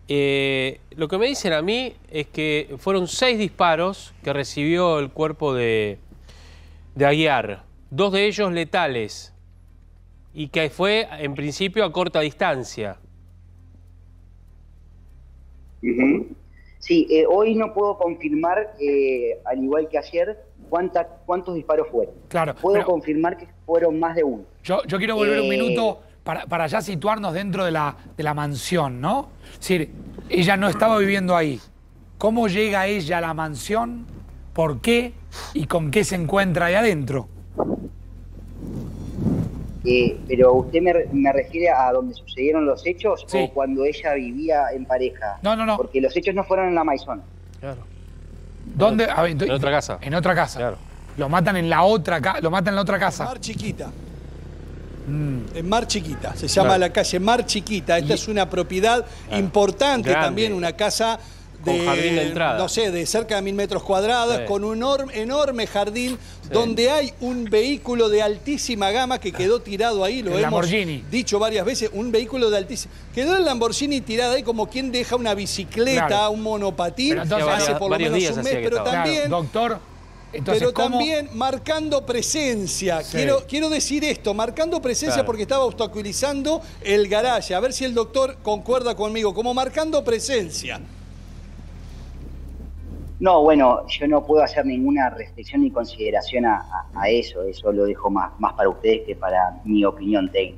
Lo que me dicen a mí es que fueron 6 disparos que recibió el cuerpo de Aguiar, 2 de ellos letales, y que fue en principio a corta distancia. Sí, hoy no puedo confirmar, al igual que ayer, cuántos disparos fueron. Claro. Puedo confirmar que fueron más de uno. Yo quiero volver un minuto para ya situarnos dentro de la mansión, ¿no? Es decir, ella no estaba viviendo ahí. ¿Cómo llega ella a la mansión? ¿Por qué? ¿Y con qué se encuentra ahí adentro? Pero usted me refiere a donde sucedieron los hechos o cuando ella vivía en pareja. No. Porque los hechos no fueron en la Maison. Claro. ¿Dónde? En otra casa. En otra casa. Claro. Lo matan en la otra casa. Mar Chiquita. En Mar Chiquita. Se llama la calle Mar Chiquita. Esta es una propiedad importante también, una casa con jardín de entrada. No sé, de cerca de 1000 metros cuadrados, con un enorme jardín, donde hay un vehículo de altísima gama que quedó tirado ahí, lo hemos Lamborghini. Dicho varias veces, un vehículo de altísima... Quedó el Lamborghini tirado ahí como quien deja una bicicleta, un monopatín, hace por lo menos un mes, pero también... Doctor, entonces, también marcando presencia. Quiero decir esto, marcando presencia porque estaba obstaculizando el garaje. A ver si el doctor concuerda conmigo, como marcando presencia. No, bueno, yo no puedo hacer ninguna restricción ni consideración a eso lo dejo más para ustedes que para mi opinión técnica.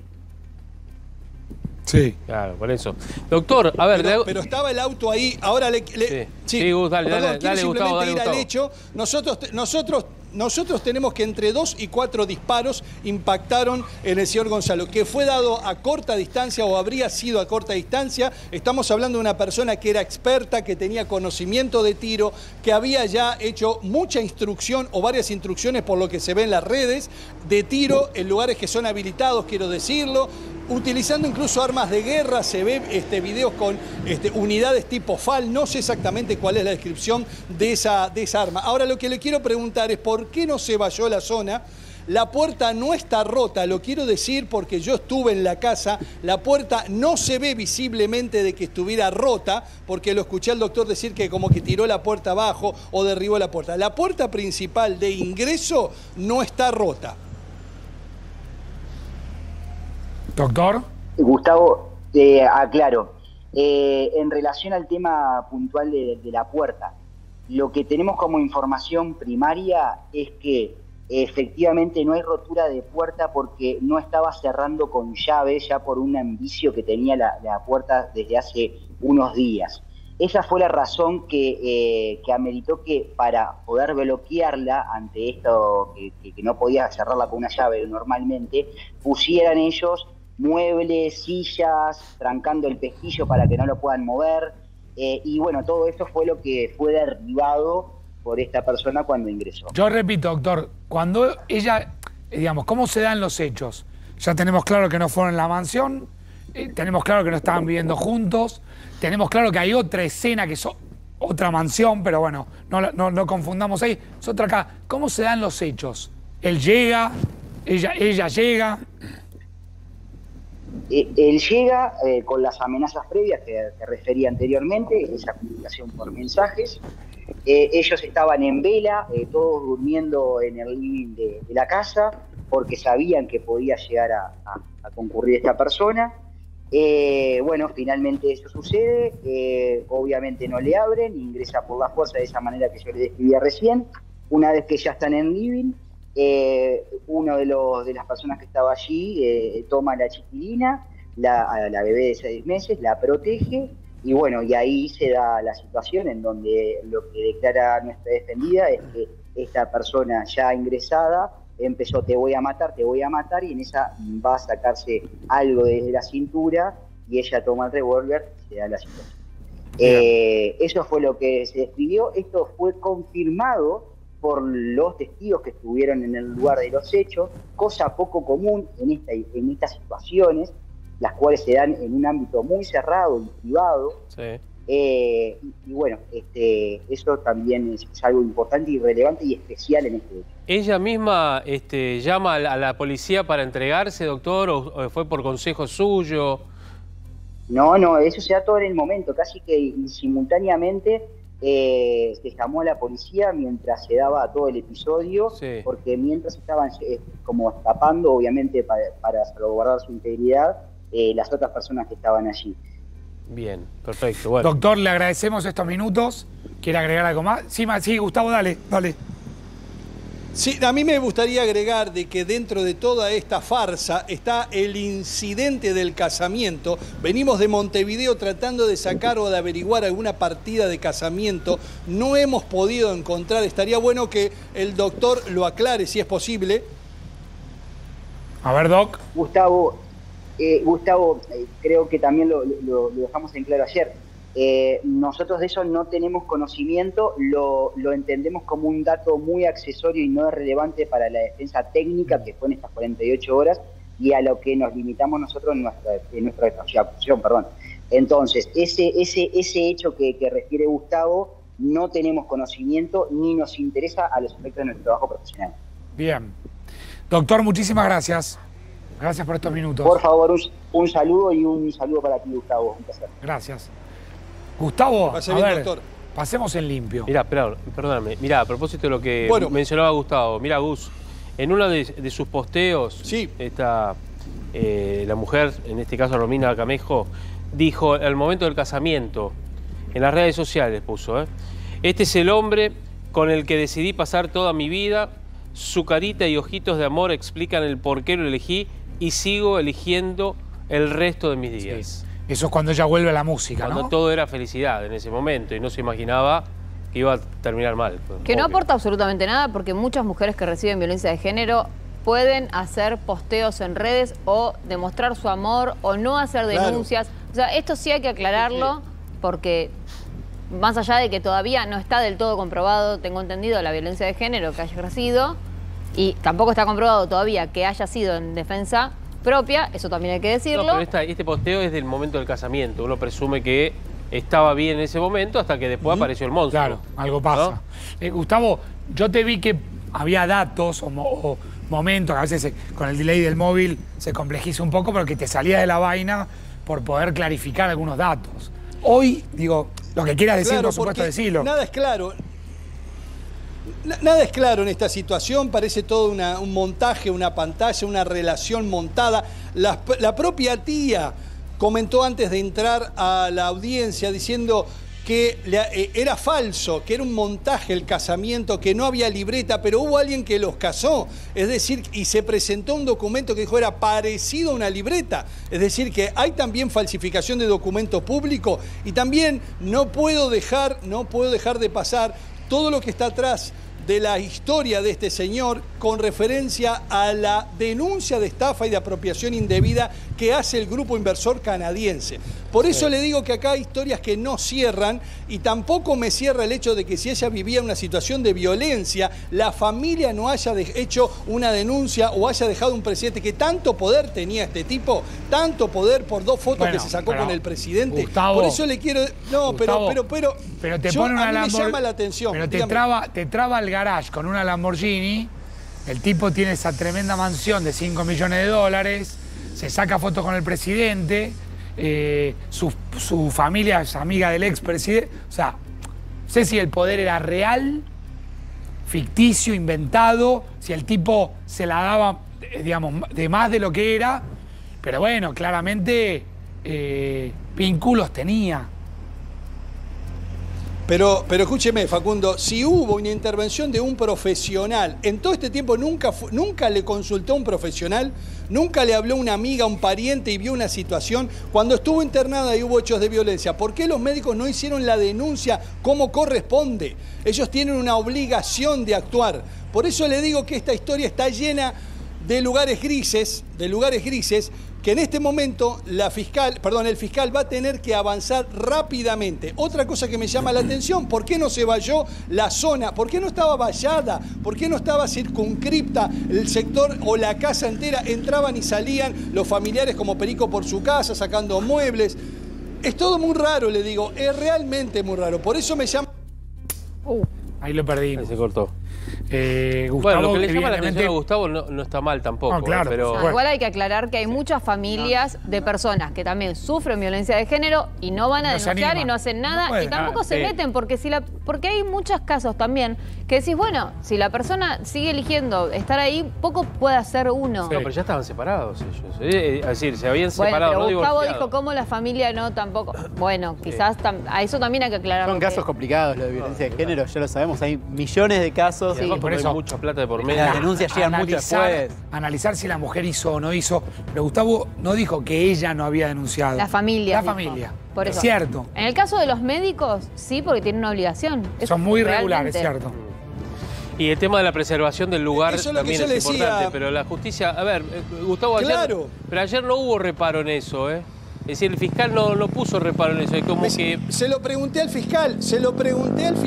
Sí. Claro, por eso. Doctor, a ver... Pero estaba el auto ahí, ahora le dale, Gustavo, ir al hecho. Nosotros tenemos que entre 2 y 4 disparos impactaron en el señor Gonzalo, que fue dado a corta distancia o habría sido a corta distancia. Estamos hablando de una persona que era experta, que tenía conocimiento de tiro, que había ya hecho mucha instrucción o varias instrucciones por lo que se ve en las redes de tiro en lugares que son habilitados, quiero decirlo, utilizando incluso armas de guerra. Se ve videos con unidades tipo FAL. No sé exactamente cuál es la descripción de esa arma. Ahora, lo que le quiero preguntar es ¿por qué no se valló la zona? La puerta no está rota, lo quiero decir porque yo estuve en la casa. La puerta no se ve visiblemente de que estuviera rota, porque lo escuché al doctor decir que como que tiró la puerta abajo o derribó la puerta. La puerta principal de ingreso no está rota. Doctor. Gustavo, te aclaro. En relación al tema puntual de la puerta, lo que tenemos como información primaria es que efectivamente no hay rotura de puerta porque no estaba cerrando con llave ya por un vicio que tenía la puerta desde hace unos días. Esa fue la razón que ameritó que para poder bloquearla ante esto, que no podía cerrarla con una llave normalmente, pusieran ellos muebles, sillas, trancando el pestillo para que no lo puedan mover. Y bueno, todo esto fue lo que fue derribado por esta persona cuando ingresó. Yo repito, doctor, cuando ella, digamos, ¿cómo se dan los hechos? Ya tenemos claro que no fueron en la mansión, tenemos claro que no estaban viviendo juntos, tenemos claro que hay otra escena que es otra mansión, pero bueno, no confundamos ahí, es otra acá. ¿Cómo se dan los hechos? Él llega, ella llega. Él llega con las amenazas previas que refería anteriormente, esa comunicación por mensajes. Ellos estaban en vela, todos durmiendo en el living de la casa, porque sabían que podía llegar a concurrir esta persona. Bueno, finalmente eso sucede, obviamente no le abren, ingresa por la fuerza de esa manera que yo le describía recién. Una vez que ya están en living, uno de las personas que estaba allí toma a la chiquilina, a la bebé de 6 meses, la protege, y bueno, y ahí se da la situación en donde lo que declara nuestra defendida es que esta persona ya ingresada empezó te voy a matar, y en esa va a sacarse algo desde la cintura, y ella toma el revólver y se da la situación. Eso fue lo que se describió. Esto fue confirmado por los testigos que estuvieron en el lugar de los hechos, cosa poco común en estas situaciones, las cuales se dan en un ámbito muy cerrado y privado. Sí. Y bueno, eso también es algo importante y relevante y especial en este hecho. ¿Ella misma llama a la policía para entregarse, doctor, o fue por consejo suyo? No, eso se da todo en el momento, casi que simultáneamente se llamó a la policía mientras se daba todo el episodio, sí. Porque mientras estaban como escapando, obviamente para salvaguardar su integridad, las otras personas que estaban allí. Bien, perfecto. Bueno. Doctor, le agradecemos estos minutos. ¿Quiere agregar algo más? Sí, Gustavo, dale. Sí, a mí me gustaría agregar de que dentro de toda esta farsa está el incidente del casamiento. Venimos de Montevideo tratando de sacar o de averiguar alguna partida de casamiento. No hemos podido encontrar. Estaría bueno que el doctor lo aclare si es posible. A ver, Doc. Gustavo, creo que también lo dejamos en claro ayer. Nosotros de eso no tenemos conocimiento, lo entendemos como un dato muy accesorio y no es relevante para la defensa técnica que fue en estas 48 horas y a lo que nos limitamos nosotros en nuestra acusación, perdón. Entonces, ese hecho que refiere Gustavo, no tenemos conocimiento ni nos interesa a los efectos de nuestro trabajo profesional. Bien. Doctor, muchísimas gracias. Gracias por estos minutos. Por favor, un saludo y un saludo para ti, Gustavo. Un placer. Gracias. Gustavo, a ver, doctor. Pasemos en limpio. Mirá, perdóname. Mirá, a propósito de lo que mencionaba Gustavo. Mirá, Gus, en uno de sus posteos, sí. La mujer, en este caso Romina Camejo, dijo al momento del casamiento, en las redes sociales puso, este es el hombre con el que decidí pasar toda mi vida, su carita y ojitos de amor explican el por qué lo elegí y sigo eligiendo el resto de mis días. Sí. Eso es cuando ella vuelve a la música, cuando todo era felicidad en ese momento y no se imaginaba que iba a terminar mal. Que no aporta absolutamente nada porque muchas mujeres que reciben violencia de género pueden hacer posteos en redes o demostrar su amor o no hacer denuncias. Claro. O sea, esto sí hay que aclararlo porque más allá de que todavía no está del todo comprobado, tengo entendido, la violencia de género que haya ejercido y tampoco está comprobado todavía que haya sido en defensa propia, eso también hay que decirlo. No, pero este posteo es del momento del casamiento. Uno presume que estaba bien en ese momento hasta que después apareció el monstruo. Claro, algo pasa. ¿No? Gustavo, yo te vi que había datos o momentos, a veces con el delay del móvil se complejiza un poco, pero que te salía de la vaina por poder clarificar algunos datos. Hoy, digo, lo que quieras decir, por supuesto, decirlo. Nada es claro. Nada es claro en esta situación, parece todo un montaje, una pantalla, una relación montada. La propia tía comentó antes de entrar a la audiencia diciendo que era falso, que era un montaje el casamiento, que no había libreta, pero hubo alguien que los casó. Es decir, y se presentó un documento que dijo era parecido a una libreta. Es decir, que hay también falsificación de documento público y también no puedo dejar de pasar todo lo que está atrás de la historia de este señor con referencia a la denuncia de estafa y de apropiación indebida que hace el grupo inversor canadiense. Por eso le digo que acá hay historias que no cierran y tampoco me cierra el hecho de que si ella vivía una situación de violencia, la familia no haya hecho una denuncia o haya dejado un presidente que tanto poder tenía este tipo, tanto poder por 2 fotos que se sacó con el presidente. Gustavo, por eso le quiero... No, Gustavo, pero te yo, pone una a mí me llama la atención. Pero te traba el garage con una Lamborghini, el tipo tiene esa tremenda mansión de $5 millones, se saca fotos con el presidente, su familia es amiga del expresidente. O sea, no sé si el poder era real, ficticio, inventado, si el tipo se la daba, digamos, de más de lo que era, pero bueno, claramente vínculos tenía. Pero escúcheme, Facundo, si hubo una intervención de un profesional, en todo este tiempo nunca le consultó a un profesional, nunca le habló a una amiga, a un pariente y vio una situación. Cuando estuvo internada y hubo hechos de violencia, ¿por qué los médicos no hicieron la denuncia como corresponde? Ellos tienen una obligación de actuar. Por eso le digo que esta historia está llena de lugares grises, que en este momento el fiscal va a tener que avanzar rápidamente. Otra cosa que me llama la atención, ¿por qué no se valló la zona? ¿Por qué no estaba vallada? ¿Por qué no estaba circunscripta el sector o la casa entera? Entraban y salían los familiares como perico por su casa, sacando muebles. Es todo muy raro, le digo, es realmente muy raro. Por eso me llama... Ahí lo perdí. Ahí se cortó. Gustavo, bueno, lo que le llama la atención a Gustavo no está mal tampoco. No, claro, pero... igual hay que aclarar que hay muchas familias de personas que también sufren violencia de género y no van a denunciar y no hacen nada y tampoco se meten porque hay muchos casos también que decís, bueno, si la persona sigue eligiendo estar ahí, poco puede hacer uno. No, pero ya estaban separados ellos. Es decir, se habían separado. Pero no Gustavo dijo cómo la familia no tampoco. Bueno, quizás a eso también hay que aclarar. Son casos complicados, lo de violencia de género, ya lo sabemos, hay millones de casos. Sí, por eso hay mucha plata de por medio. Las denuncias llegan mucho después. Analizar si la mujer hizo o no hizo. Pero Gustavo no dijo que ella no había denunciado. La familia. La familia. Por eso. Es cierto. En el caso de los médicos, sí, porque tienen una obligación. Son muy irregulares, es cierto. Y el tema de la preservación del lugar eso es lo también que yo es importante, decía. pero la justicia... A ver, Gustavo, Claro. pero ayer no hubo reparo en eso, ¿eh? Es decir, el fiscal no puso reparo en eso. Es como que... Se lo pregunté al fiscal, Pero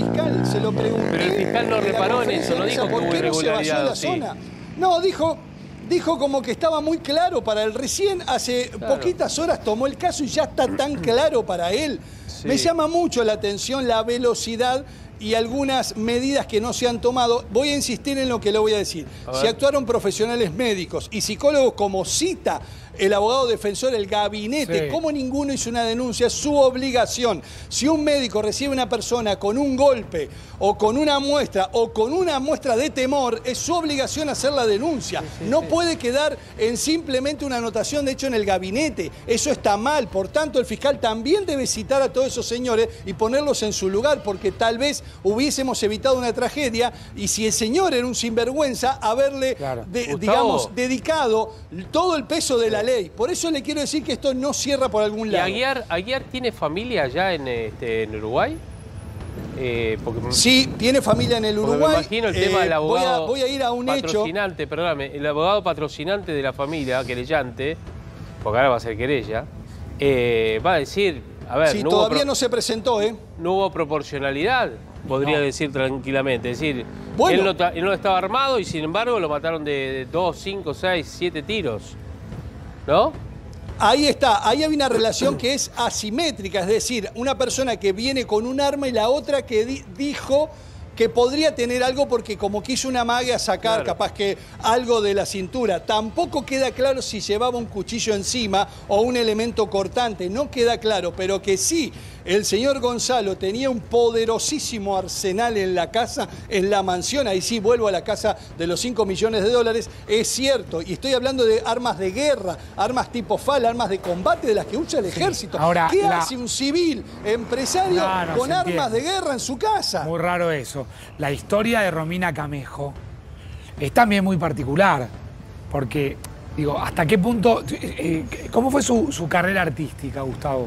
el fiscal no reparó en eso, no dijo que hubo irregularidad, sí. No, dijo como que estaba muy claro para él. Recién hace poquitas horas tomó el caso y ya está tan claro para él. Sí. Me llama mucho la atención la velocidad y algunas medidas que no se han tomado. Voy a insistir en lo que le voy a decir. Si actuaron profesionales médicos y psicólogos como cita el abogado defensor, el gabinete, como ninguno hizo una denuncia, es su obligación. Si un médico recibe a una persona con un golpe o con una muestra de temor, es su obligación hacer la denuncia. No puede quedar en simplemente una anotación de hecho en el gabinete. Eso está mal. Por tanto, el fiscal también debe citar a todos esos señores y ponerlos en su lugar, porque tal vez hubiésemos evitado una tragedia y si el señor era un sinvergüenza, haberle, digamos, dedicado todo el peso de la ley. Por eso le quiero decir que esto no cierra por algún lado. ¿Y Aguiar tiene familia allá en Uruguay? Sí, tiene familia en el Uruguay. Me imagino el tema del abogado voy a ir a un patrocinante, hecho. Perdóname, el abogado patrocinante de la familia, querellante, porque ahora va a ser querella, va a decir, a ver... Sí, todavía no se presentó, ¿eh? No hubo proporcionalidad, podría decir tranquilamente. Es decir, bueno, él no estaba armado y sin embargo lo mataron de 2, 5, 6, 7 tiros. ¿No? Ahí está, ahí hay una relación que es asimétrica, es decir, una persona que viene con un arma y la otra que dijo que podría tener algo porque como quiso una mague a sacar capaz que algo de la cintura. Tampoco queda claro si llevaba un cuchillo encima o un elemento cortante, no queda claro, pero que sí, el señor Gonzalo tenía un poderosísimo arsenal en la casa, en la mansión, ahí sí vuelvo a la casa de los 5 millones de dólares, es cierto, y estoy hablando de armas de guerra, armas tipo FAL, armas de combate de las que usa el ejército. Ahora, ¿qué hace un civil empresario con armas de guerra en su casa? Muy raro eso. La historia de Romina Camejo es también muy particular, porque, digo, ¿hasta qué punto, cómo fue su carrera artística, Gustavo?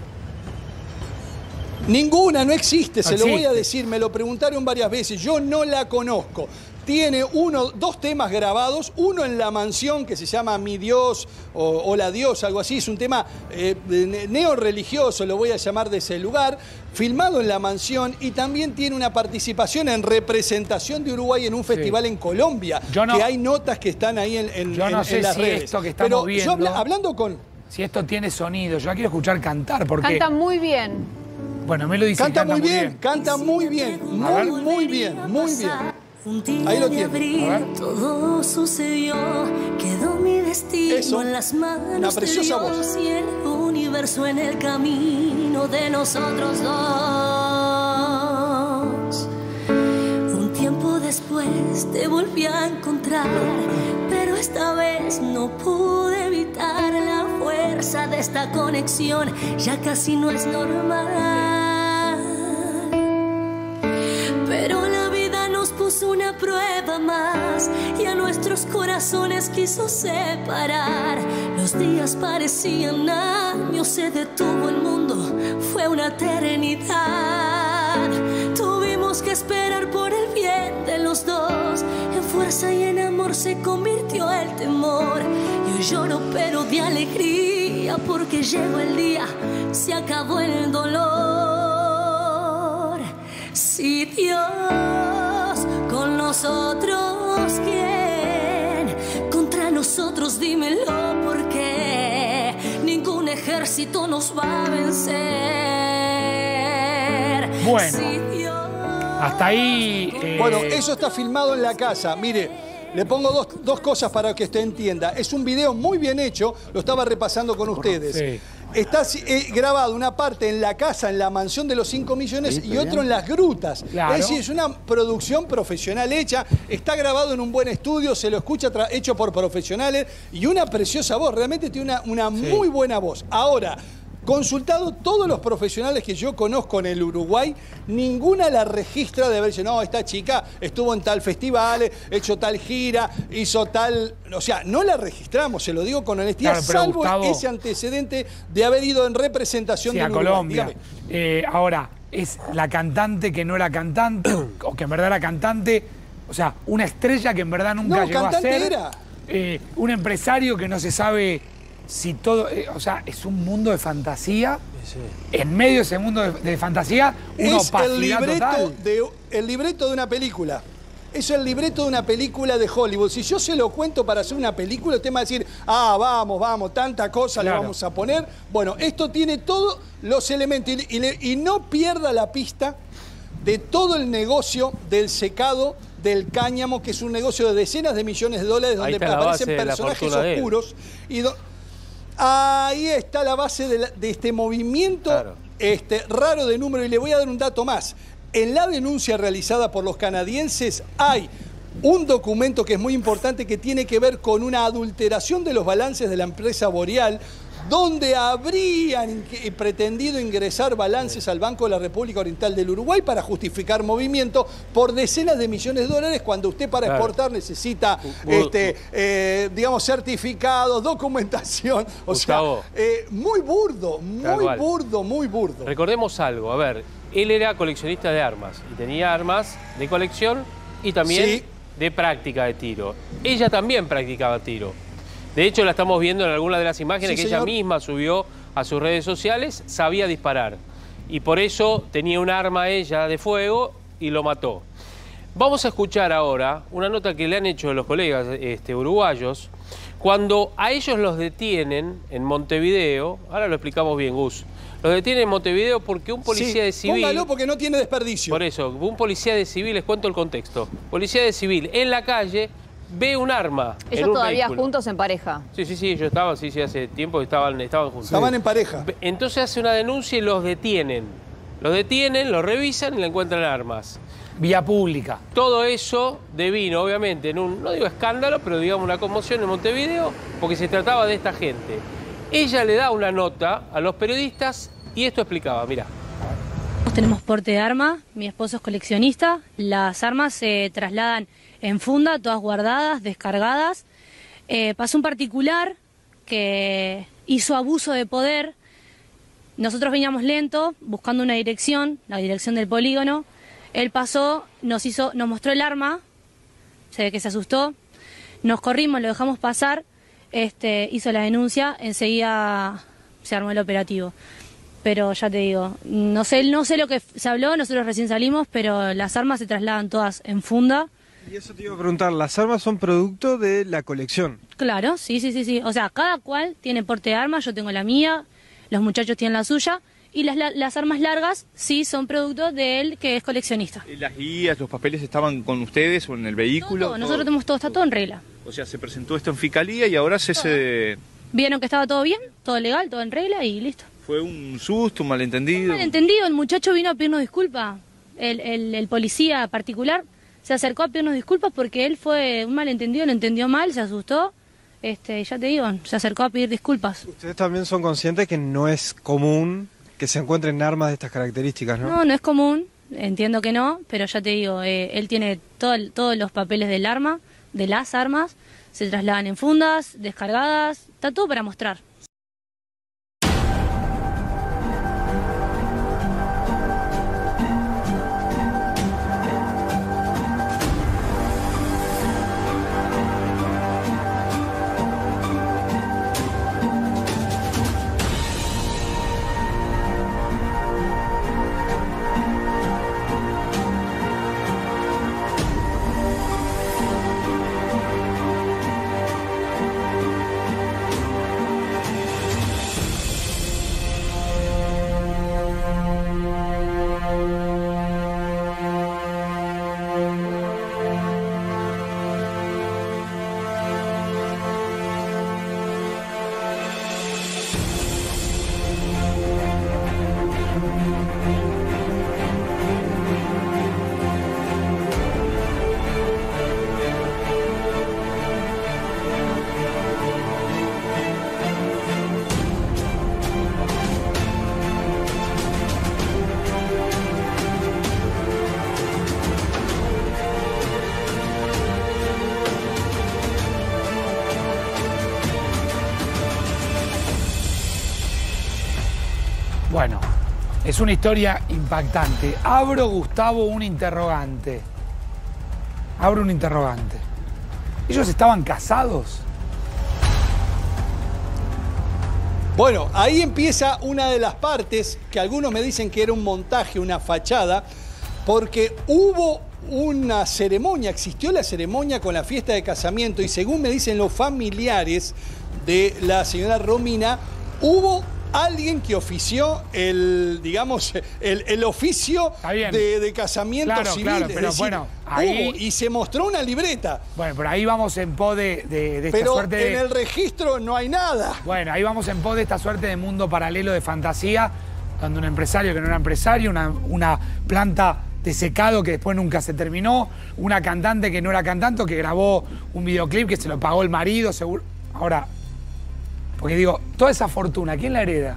Ninguna, no existe, se lo voy a decir, me lo preguntaron varias veces, yo no la conozco. Tiene dos temas grabados, uno en la mansión que se llama Mi Dios o La Dios, algo así, es un tema neorreligioso, lo voy a llamar de ese lugar, filmado en la mansión, y también tiene una participación en representación de Uruguay en un festival en Colombia, que hay notas que están ahí en las redes. Esto que estamos viendo, yo hablando con... Si esto tiene sonido, yo la quiero escuchar cantar, porque... Canta muy bien. Bueno, me lo dice. Canta muy bien, canta muy bien, muy bien. Ahí lo tiene. Todo sucedió, quedó mi destino en las manos de Dios y el universo en el camino de nosotros dos. Un tiempo después te volví a encontrar, pero esta vez no pude evitar la fuerza de esta conexión, ya casi no es normal. Pero la vida nos puso una prueba más y a nuestros corazones quiso separar. Los días parecían años, se detuvo el mundo, fue una eternidad. Tuvimos que esperar por el bien de los dos, en fuerza y en amor se convirtió el temor. Y hoy lloro pero de alegría porque llegó el día, se acabó el dolor. Si Dios con nosotros, ¿quién? Contra nosotros, dímelo porque ningún ejército nos va a vencer. Bueno, hasta ahí... Bueno, eso está filmado en la casa, mire. Le pongo dos cosas para que usted entienda. Es un video muy bien hecho, lo estaba repasando con ustedes. Sí. Está grabado una parte en la casa, en la mansión de los 5 millones y otro en las grutas. Claro. Es decir, es una producción profesional hecha, está grabado en un buen estudio, se lo escucha hecho por profesionales y una preciosa voz, realmente tiene una muy buena voz. Ahora, consultado todos los profesionales que yo conozco en el Uruguay, ninguna la registra de haber dicho, no, esta chica estuvo en tal festival, hecho tal gira, hizo tal... O sea, no la registramos, se lo digo con honestidad, salvo Gustavo, ese antecedente de haber ido en representación de Uruguay. Colombia. Ahora, ¿es la cantante que no era cantante o que en verdad era cantante? O sea, una estrella que en verdad nunca llegó a ser. Un empresario que no se sabe... Si todo, o sea, es un mundo de fantasía. Sí. En medio de ese mundo de fantasía, una opacidad total. El libreto de una película. Es el libreto de una película de Hollywood. Si yo se lo cuento para hacer una película, usted me va a decir, vamos, tanta cosa le vamos a poner. Bueno, esto tiene todos los elementos y no pierda la pista de todo el negocio del secado del cáñamo, que es un negocio de decenas de millones de dólares, donde aparecen personajes oscuros. Ahí está la base de este movimiento raro de número. Y le voy a dar un dato más. En la denuncia realizada por los canadienses hay un documento que es muy importante que tiene que ver con una adulteración de los balances de la empresa Boreal, donde habrían pretendido ingresar balances al Banco de la República Oriental del Uruguay para justificar movimiento por decenas de millones de dólares, cuando usted para exportar necesita, digamos, certificados, documentación. O Gustavo, sea, muy burdo. Recordemos algo, a ver, él era coleccionista de armas y tenía armas de colección y también de práctica de tiro. Ella también practicaba tiro. De hecho, la estamos viendo en algunas de las imágenes que ella misma subió a sus redes sociales, sabía disparar. Y por eso tenía un arma ella de fuego y lo mató. Vamos a escuchar ahora una nota que le han hecho los colegas uruguayos, cuando a ellos los detienen en Montevideo, ahora lo explicamos bien, Gus, Los detienen en Montevideo porque un policía de civil... Póngalo porque no tiene desperdicio. Por eso, un policía de civil, les cuento el contexto. Policía de civil en la calle ve un arma. ¿Ellos todavía juntos en pareja? Sí, ellos estaban, hace tiempo estaban juntos. Estaban en pareja. Entonces hace una denuncia y los detienen. Los detienen, los revisan y le encuentran armas. Vía pública. Todo eso devino, obviamente, en un, no digo escándalo, pero digamos una conmoción en Montevideo, porque se trataba de esta gente. Ella le da una nota a los periodistas y esto explicaba, mirá. Tenemos porte de arma, mi esposo es coleccionista, las armas se trasladan en funda, todas guardadas, descargadas. Pasó un particular que hizo abuso de poder. Nosotros veníamos lento, buscando una dirección, la dirección del polígono. Él pasó, nos mostró el arma, se ve que se asustó. Nos corrimos, lo dejamos pasar, hizo la denuncia, enseguida se armó el operativo. Pero ya te digo, no sé lo que se habló, nosotros recién salimos, pero las armas se trasladan todas en funda. Y eso te iba a preguntar, ¿las armas son producto de la colección? Claro, sí. O sea, cada cual tiene porte de armas, yo tengo la mía, los muchachos tienen la suya, y las armas largas sí son producto de él, que es coleccionista. ¿Las guías, los papeles estaban con ustedes o en el vehículo? Todo. Nosotros tenemos todo, está todo en regla. O sea, se presentó esto en Fiscalía y ahora se... Vieron que estaba todo bien, todo legal, todo en regla y listo. ¿Fue un susto, un malentendido? Un malentendido, el muchacho vino a pedirnos disculpas. El policía particular se acercó a pedirnos disculpas porque él fue un malentendido, lo entendió mal, se asustó. Ya te digo, se acercó a pedir disculpas. Ustedes también son conscientes que no es común que se encuentren armas de estas características, ¿no? No es común, entiendo que no, pero ya te digo, él tiene todos los papeles del arma, de las armas, se trasladan en fundas, descargadas, está todo para mostrar. Bueno, es una historia impactante. Abro, Gustavo, un interrogante. Abro un interrogante. ¿Ellos estaban casados? Bueno, ahí empieza una de las partes que algunos me dicen que era un montaje, una fachada, porque hubo una ceremonia, existió la ceremonia con la fiesta de casamiento y según me dicen los familiares de la señora Romina, hubo alguien que ofició el oficio de casamiento civil. Claro, pero decir, bueno, ahí... y se mostró una libreta. Bueno, pero ahí vamos en pos de esta pero suerte de... en el registro no hay nada. Bueno, ahí vamos en pos de esta suerte de mundo paralelo de fantasía, donde un empresario que no era empresario, una planta de secado que después nunca se terminó, una cantante que no era cantante, que grabó un videoclip que se lo pagó el marido, seguro. Ahora... Porque digo, toda esa fortuna, ¿quién la hereda?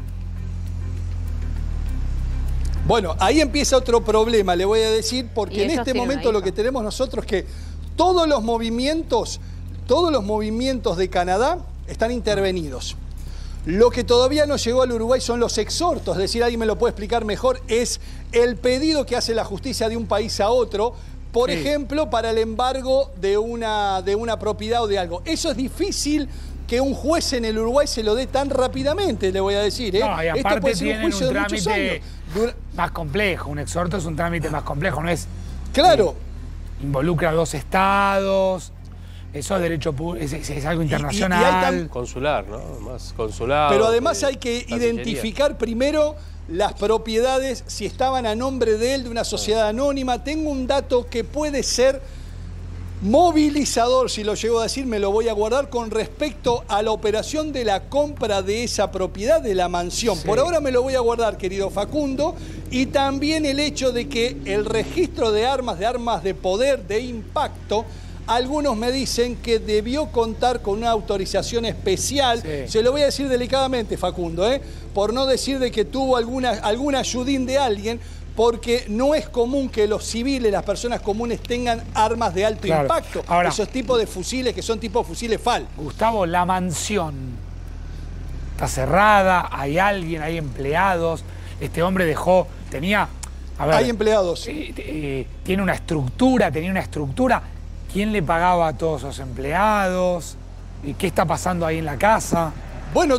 Bueno, ahí empieza otro problema, le voy a decir, porque en este momento lo que tenemos nosotros es que todos los movimientos de Canadá están intervenidos. Lo que todavía no llegó al Uruguay son los exhortos, es decir, alguien me lo puede explicar mejor, es el pedido que hace la justicia de un país a otro, por ejemplo, para el embargo de una propiedad o de algo. Eso es difícil que un juez en el Uruguay se lo dé tan rápidamente, le voy a decir. No, y aparte tienen un trámite más complejo. Un exhorto es un trámite más complejo, no es... Claro. Involucra a 2 estados, Eso es derecho es algo internacional. Consular, ¿no? Más consulado. Pero además hay que identificar primero las propiedades, si estaban a nombre de él, de una sociedad anónima. Tengo un dato que puede ser movilizador, si lo llego a decir, me lo voy a guardar, con respecto a la operación de la compra de esa propiedad, de la mansión. Sí. Por ahora me lo voy a guardar, querido Facundo, y también el hecho de que el registro de armas de poder, de impacto, algunos me dicen que debió contar con una autorización especial. Sí. Se lo voy a decir delicadamente, Facundo, por no decir de que tuvo algún ayudín de alguien, porque no es común que los civiles, las personas comunes, tengan armas de alto impacto. Ahora, esos tipos de fusiles que son tipo fusiles FAL. Gustavo, la mansión está cerrada, hay alguien, hay empleados. Este hombre tenía... A ver, hay empleados. Tenía una estructura. ¿Quién le pagaba a todos esos empleados? ¿Qué está pasando ahí en la casa? Bueno,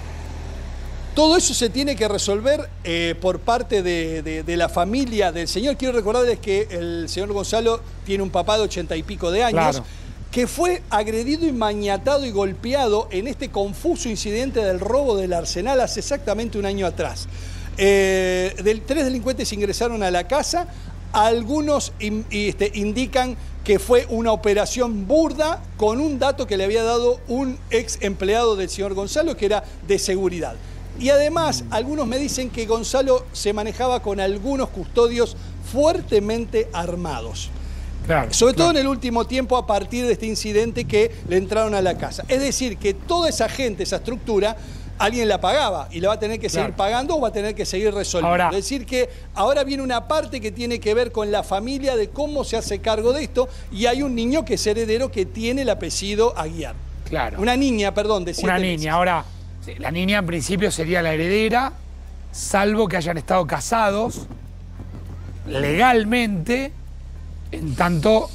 todo eso se tiene que resolver por parte de la familia del señor. Quiero recordarles que el señor Gonzalo tiene un papá de 80 y pico de años, que fue agredido y maniatado y golpeado en este confuso incidente del robo del Arsenal hace exactamente un año atrás. 3 delincuentes ingresaron a la casa. Algunos indican que fue una operación burda con un dato que le había dado un ex empleado del señor Gonzalo, que era de seguridad. Y además, algunos me dicen que Gonzalo se manejaba con algunos custodios fuertemente armados. Sobre todo en el último tiempo, a partir de este incidente que le entraron a la casa. Es decir, que toda esa gente, esa estructura, alguien la pagaba y la va a tener que seguir pagando o va a tener que seguir resolviendo. Es decir, que ahora viene una parte que tiene que ver con la familia, de cómo se hace cargo de esto, y hay un niño que es heredero, que tiene el apellido Aguiar. Una niña, perdón, de 7 meses. Ahora, la niña en principio sería la heredera, salvo que hayan estado casados legalmente, en tanto,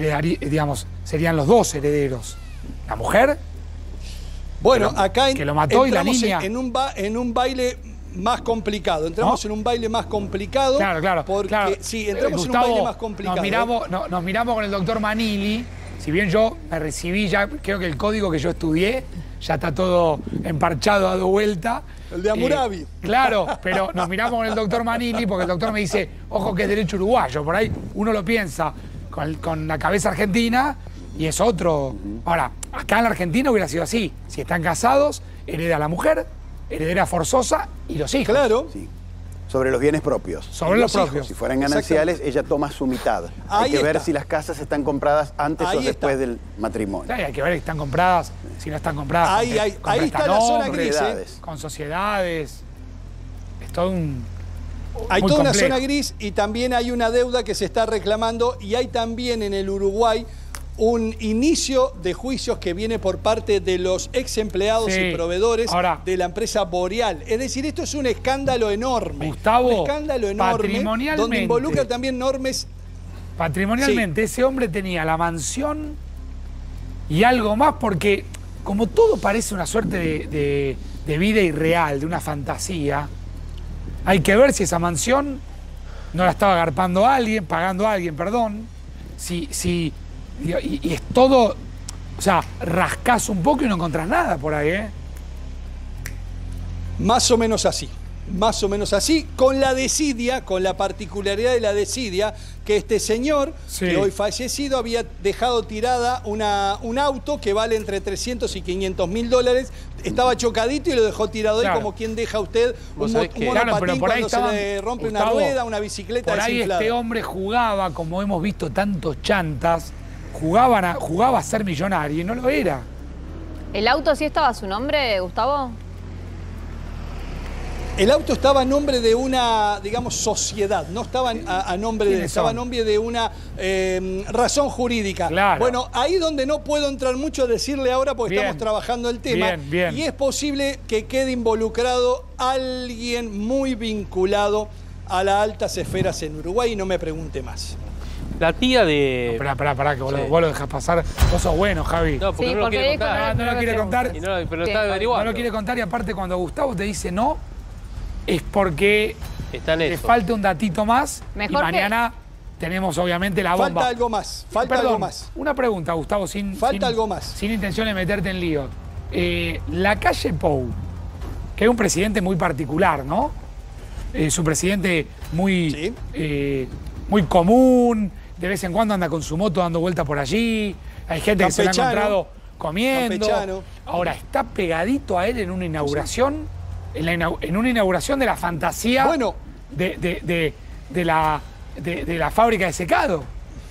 serían los dos herederos. La mujer, bueno, acá que lo mató, y la niña. En un baile más complicado. Entramos en un baile más complicado. Porque sí, entramos Gustavo, en un baile más complicado. Nos miramos con el doctor Manili. Si bien yo me recibí, ya creo que el código que yo estudié ya está todo emparchado, dado vuelta. El de Hammurabi. Claro, pero nos miramos con el doctor Manili, porque el doctor me dice, ojo que es derecho uruguayo. Por ahí uno lo piensa con la cabeza argentina y es otro. Ahora, acá en la Argentina hubiera sido así. Si están casados, hereda la mujer, heredera forzosa y los hijos. Claro. Sí. Sobre los bienes propios. Sobre los propios. Si fueran gananciales, ella toma su mitad. Hay que ver si las casas están compradas antes o después del matrimonio. Hay que ver si están compradas, si no están compradas. Ahí está la zona gris. Con sociedades. Es todo un... Hay toda una zona gris, y también hay una deuda que se está reclamando, y hay también en el Uruguay un inicio de juicios que viene por parte de los ex empleados y proveedores de la empresa Boreal. Es decir, esto es un escándalo enorme. Gustavo, un escándalo enorme, donde involucra también normas. Patrimonialmente, ese hombre tenía la mansión y algo más, porque como todo parece una suerte de vida irreal, de una fantasía, hay que ver si esa mansión no la estaba agarpando alguien, pagando a alguien, perdón, y es todo, o sea, rascás un poco y no encontrás nada por ahí, Más o menos así. Más o menos así, con la desidia, con la particularidad de la desidia, que este señor, que hoy fallecido, había dejado tirada un auto que vale entre 300 y 500 mil dólares. Estaba chocadito y lo dejó tirado ahí, como quien deja usted un monopatín cuando se le rompe una rueda, una bicicleta por ahí desinflada. Este hombre jugaba, como hemos visto tantos chantas, jugaba a ser millonario y no lo era. ¿El auto sí estaba a su nombre, Gustavo? El auto estaba a nombre de una, digamos, sociedad, no estaba a nombre de él, estaba a nombre de una razón jurídica. Bueno, ahí donde no puedo entrar mucho a decirle ahora, porque estamos trabajando el tema, y es posible que quede involucrado alguien muy vinculado a las altas esferas en Uruguay, y no me pregunte más. La tía de... No, pará, que vos lo dejás pasar. Vos sos bueno, Javi. No, porque no lo quiere contar. No lo quiere contar. Pero está averiguando. No lo quiere contar, y aparte cuando Gustavo te dice no, es porque te falta un datito más, y mañana tenemos obviamente la bomba. Falta algo más, algo más. Una pregunta, Gustavo, algo más. Sin intención de meterte en lío. La calle Pou, que es un presidente muy particular, ¿no? Es un presidente muy, muy común, de vez en cuando anda con su moto dando vueltas por allí, hay gente que se lo ha encontrado comiendo. Campechano. Ahora, está pegadito a él en una inauguración, en una inauguración de la fantasía de la fábrica de secado.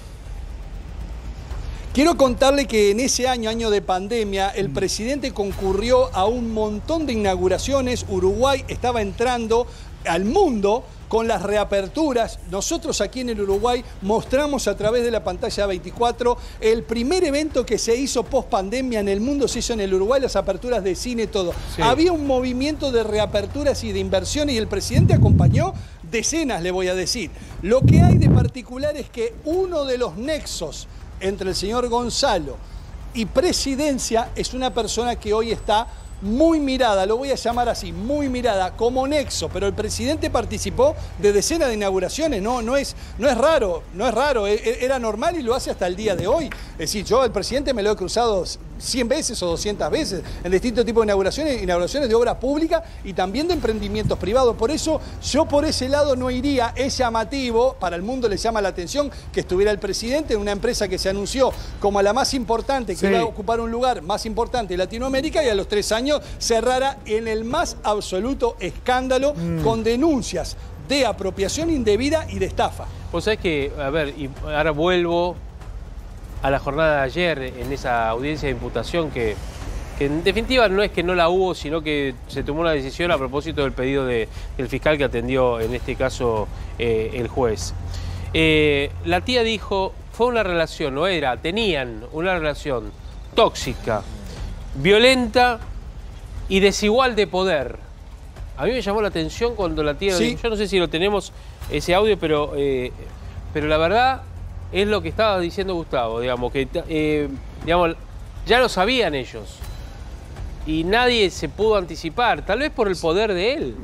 Quiero contarle que en ese año de pandemia, el presidente concurrió a un montón de inauguraciones. Uruguay estaba entrando al mundo con las reaperturas. Nosotros aquí en el Uruguay mostramos a través de la pantalla 24 el primer evento que se hizo post pandemia en el mundo, se hizo en el Uruguay, las aperturas de cine, todo. Sí. Había un movimiento de reaperturas y de inversiones y el presidente acompañó decenas, le voy a decir. Lo que hay de particular es que uno de los nexos entre el señor Gonzalo y presidencia es una persona que hoy está muy mirada, lo voy a llamar así, muy mirada, como nexo, pero el presidente participó de decenas de inauguraciones, no es raro, era normal y lo hace hasta el día de hoy. Es decir, yo al presidente me lo he cruzado 100 veces o 200 veces en distintos tipos de inauguraciones de obra pública y también de emprendimientos privados. Por eso yo por ese lado no iría. Es llamativo, para el mundo le llama la atención que estuviera el presidente en una empresa que se anunció como la más importante, que iba a ocupar un lugar más importante en Latinoamérica, y a los 3 años cerrara en el más absoluto escándalo con denuncias de apropiación indebida y de estafa. Vos sabés que, a ver, y ahora vuelvo a la jornada de ayer en esa audiencia de imputación que en definitiva no es que no la hubo, sino que se tomó una decisión a propósito del pedido del fiscal que atendió en este caso el juez. La tía dijo, fue una relación, tenían una relación tóxica, violenta y desigual de poder. A mí me llamó la atención cuando la tía dijo, yo no sé si lo tenemos ese audio, pero la verdad es lo que estaba diciendo Gustavo, digamos, que ya lo sabían ellos y nadie se pudo anticipar, tal vez por el poder de él.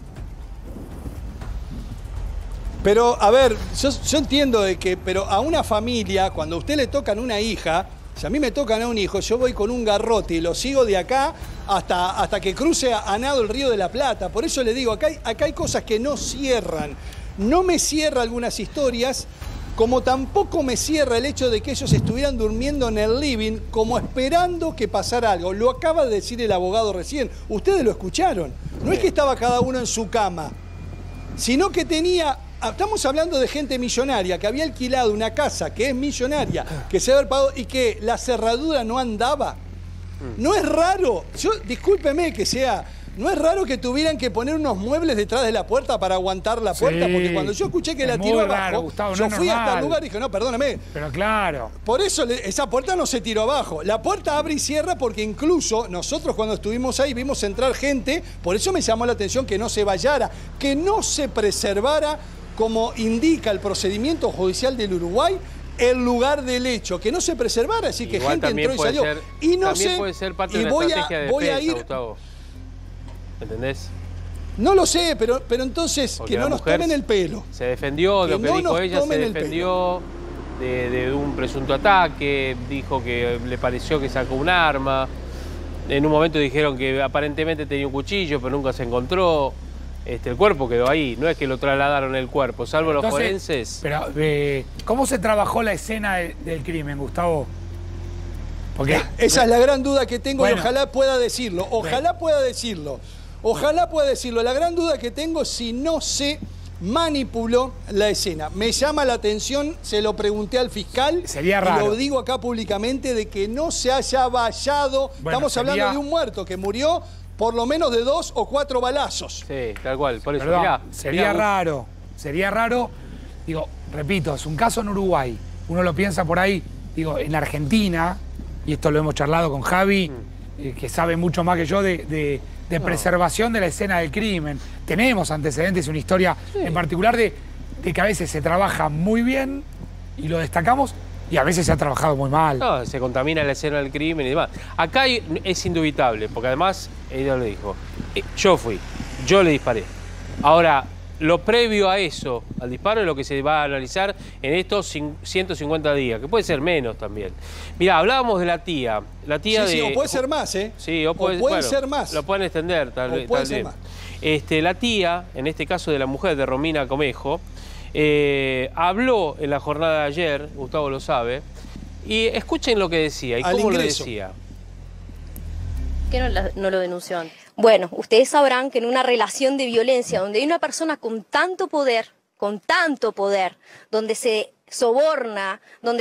Pero, a ver, yo entiendo de que, pero a una familia, cuando a usted le tocan una hija, si a mí me tocan a un hijo, yo voy con un garrote y lo sigo de acá hasta que cruce a nado el Río de la Plata. Por eso le digo, acá hay cosas que no cierran. No me cierra algunas historias, como tampoco me cierra el hecho de que ellos estuvieran durmiendo en el living como esperando que pasara algo. Lo acaba de decir el abogado recién. Ustedes lo escucharon. No es que estaba cada uno en su cama, sino que tenía... Estamos hablando de gente millonaria que había alquilado una casa que es millonaria, que se había pagado y que la cerradura no andaba. No es raro, discúlpeme que sea, no es raro que tuvieran que poner unos muebles detrás de la puerta para aguantar la puerta, porque cuando yo escuché que la tiró abajo, Gustavo, yo fui hasta el lugar y dije, no, perdóname. Pero claro. Por eso esa puerta no se tiró abajo. La puerta abre y cierra porque incluso nosotros cuando estuvimos ahí vimos entrar gente, por eso me llamó la atención que no se vayara, que no se preservara, como indica el procedimiento judicial del Uruguay, el lugar del hecho, que no se preservara, así que igual gente entró y salió. Y no sé, puede ser parte de una estrategia de defensa, Gustavo. ¿Entendés? No lo sé, pero entonces porque que no nos tomen el pelo. Se defendió de lo que dijo ella, se defendió de un presunto ataque, dijo que le pareció que sacó un arma. En un momento dijeron que aparentemente tenía un cuchillo, pero nunca se encontró. El cuerpo quedó ahí, no es que lo trasladaron el cuerpo, salvo entonces, los forenses. Pero, ¿cómo se trabajó la escena del crimen, Gustavo? Porque esa es la gran duda que tengo y ojalá pueda decirlo. Ojalá pueda decirlo. Ojalá pueda decirlo. La gran duda que tengo es si no se manipuló la escena. Me llama la atención, se lo pregunté al fiscal. Sería raro. Y lo digo acá públicamente, de que no se haya vallado. Bueno, estamos hablando de un muerto que murió por lo menos de 2 o 4 balazos. Sí, tal cual. Por eso, perdón, sería raro. Digo, repito, es un caso en Uruguay. Uno lo piensa por ahí, digo, en Argentina, y esto lo hemos charlado con Javi, que sabe mucho más que yo de preservación de la escena del crimen. Tenemos antecedentes, una historia en particular de que a veces se trabaja muy bien, y lo destacamos, y a veces se ha trabajado muy mal. No, se contamina la escena del crimen y demás. Acá es indubitable, porque además ella le dijo, yo le disparé. Ahora, lo previo a eso, al disparo, es lo que se va a analizar en estos 150 días, que puede ser menos también. Mirá, hablábamos de la tía. La tía sí, de... o puede ser más, ¿eh? Sí, o puede ser más. Lo pueden extender, tal vez. La tía, en este caso de la mujer de Romina Comejo, habló en la jornada de ayer, Gustavo lo sabe, y escuchen lo que decía y cómo lo decía. ¿Qué no lo denunció antes? Bueno, ustedes sabrán que en una relación de violencia donde hay una persona con tanto poder, donde se soborna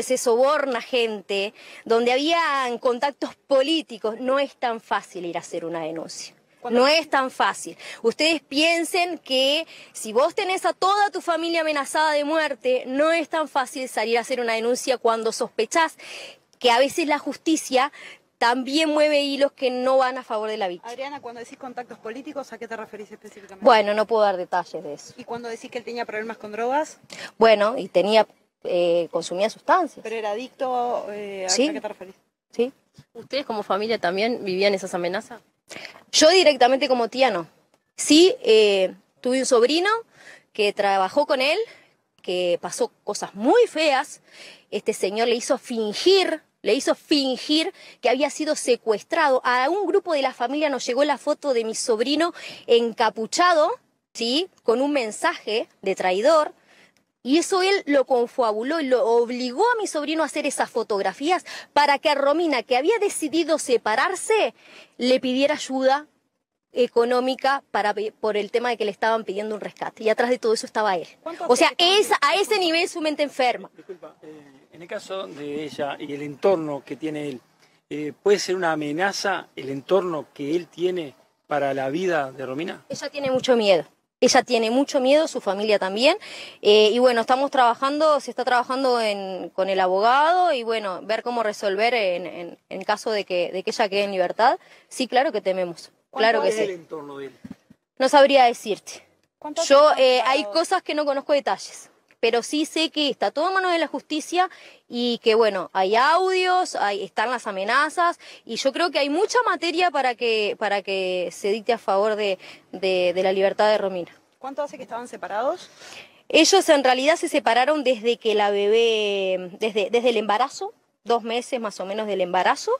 gente, donde habían contactos políticos, no es tan fácil ir a hacer una denuncia. No es tan fácil. Ustedes piensen que si vos tenés a toda tu familia amenazada de muerte, no es tan fácil salir a hacer una denuncia cuando sospechás que a veces la justicia también mueve hilos que no van a favor de la víctima. Adriana, cuando decís contactos políticos, ¿a qué te referís específicamente? Bueno, no puedo dar detalles de eso. ¿Y cuando decís que él tenía problemas con drogas? Bueno, y consumía sustancias. ¿Pero era adicto? ¿Sí? ¿A qué te referís? Sí. ¿Ustedes como familia también vivían esas amenazas? Yo directamente como tía no. Sí, tuve un sobrino que trabajó con él, que pasó cosas muy feas. Este señor le hizo fingir que había sido secuestrado. A un grupo de la familia nos llegó la foto de mi sobrino encapuchado, ¿sí?, con un mensaje de traidor. Y eso él lo confabuló y lo obligó a mi sobrino a hacer esas fotografías para que a Romina, que había decidido separarse, le pidiera ayuda económica por el tema de que le estaban pidiendo un rescate. Y atrás de todo eso estaba él. O sea, a ese nivel su mente enferma. Disculpa, en el caso de ella y el entorno que tiene él, ¿puede ser una amenaza el entorno que él tiene para la vida de Romina? Ella tiene mucho miedo. Ella tiene mucho miedo, su familia también, y bueno, se está trabajando con el abogado y bueno, ver cómo resolver en caso de que ella quede en libertad. Sí, claro que tememos, claro que sí. ¿Cuál es el entorno de él? No sabría decirte. Hay cosas que no conozco detalles, pero sí sé que está todo en manos de la justicia y que bueno, hay audios, están las amenazas y yo creo que hay mucha materia para que se dicte a favor de la libertad de Romina. ¿Cuánto hace que estaban separados? Ellos en realidad se separaron desde que la bebé, desde el embarazo, 2 meses más o menos del embarazo,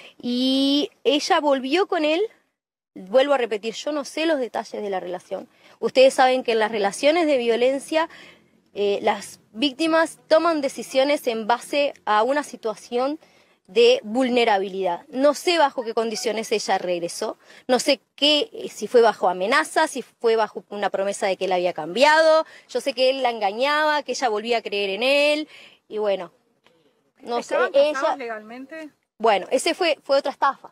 y ella volvió con él. Vuelvo a repetir, yo no sé los detalles de la relación. Ustedes saben que en las relaciones de violencia las víctimas toman decisiones en base a una situación de vulnerabilidad. No sé bajo qué condiciones ella regresó, no sé si fue bajo amenaza, si fue bajo una promesa de que él había cambiado, yo sé que él la engañaba, que ella volvía a creer en él, y bueno, no sé. ¿Estaban casados legalmente? Bueno, ese fue otra estafa.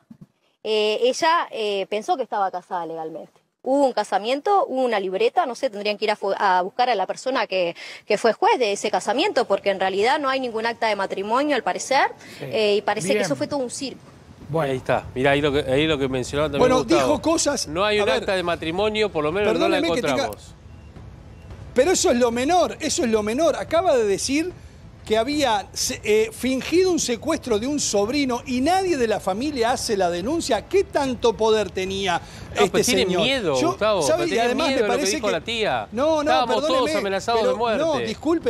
Ella pensó que estaba casada legalmente. Hubo un casamiento, hubo una libreta, no sé, tendrían que ir a buscar a la persona que fue juez de ese casamiento, porque en realidad no hay ningún acta de matrimonio al parecer, y parece que eso fue todo un circo. Bueno, ahí está, mirá, ahí lo que mencionaba también Gustavo. Dijo cosas... No hay un acta de matrimonio, por lo menos no la encontramos. Pero eso es lo menor, acaba de decir que había fingido un secuestro de un sobrino y nadie de la familia hace la denuncia. ¿Qué tanto poder tenía este señor? Tiene miedo, Gustavo. Y además me parece que la tía. Estábamos todos amenazados de muerte. No,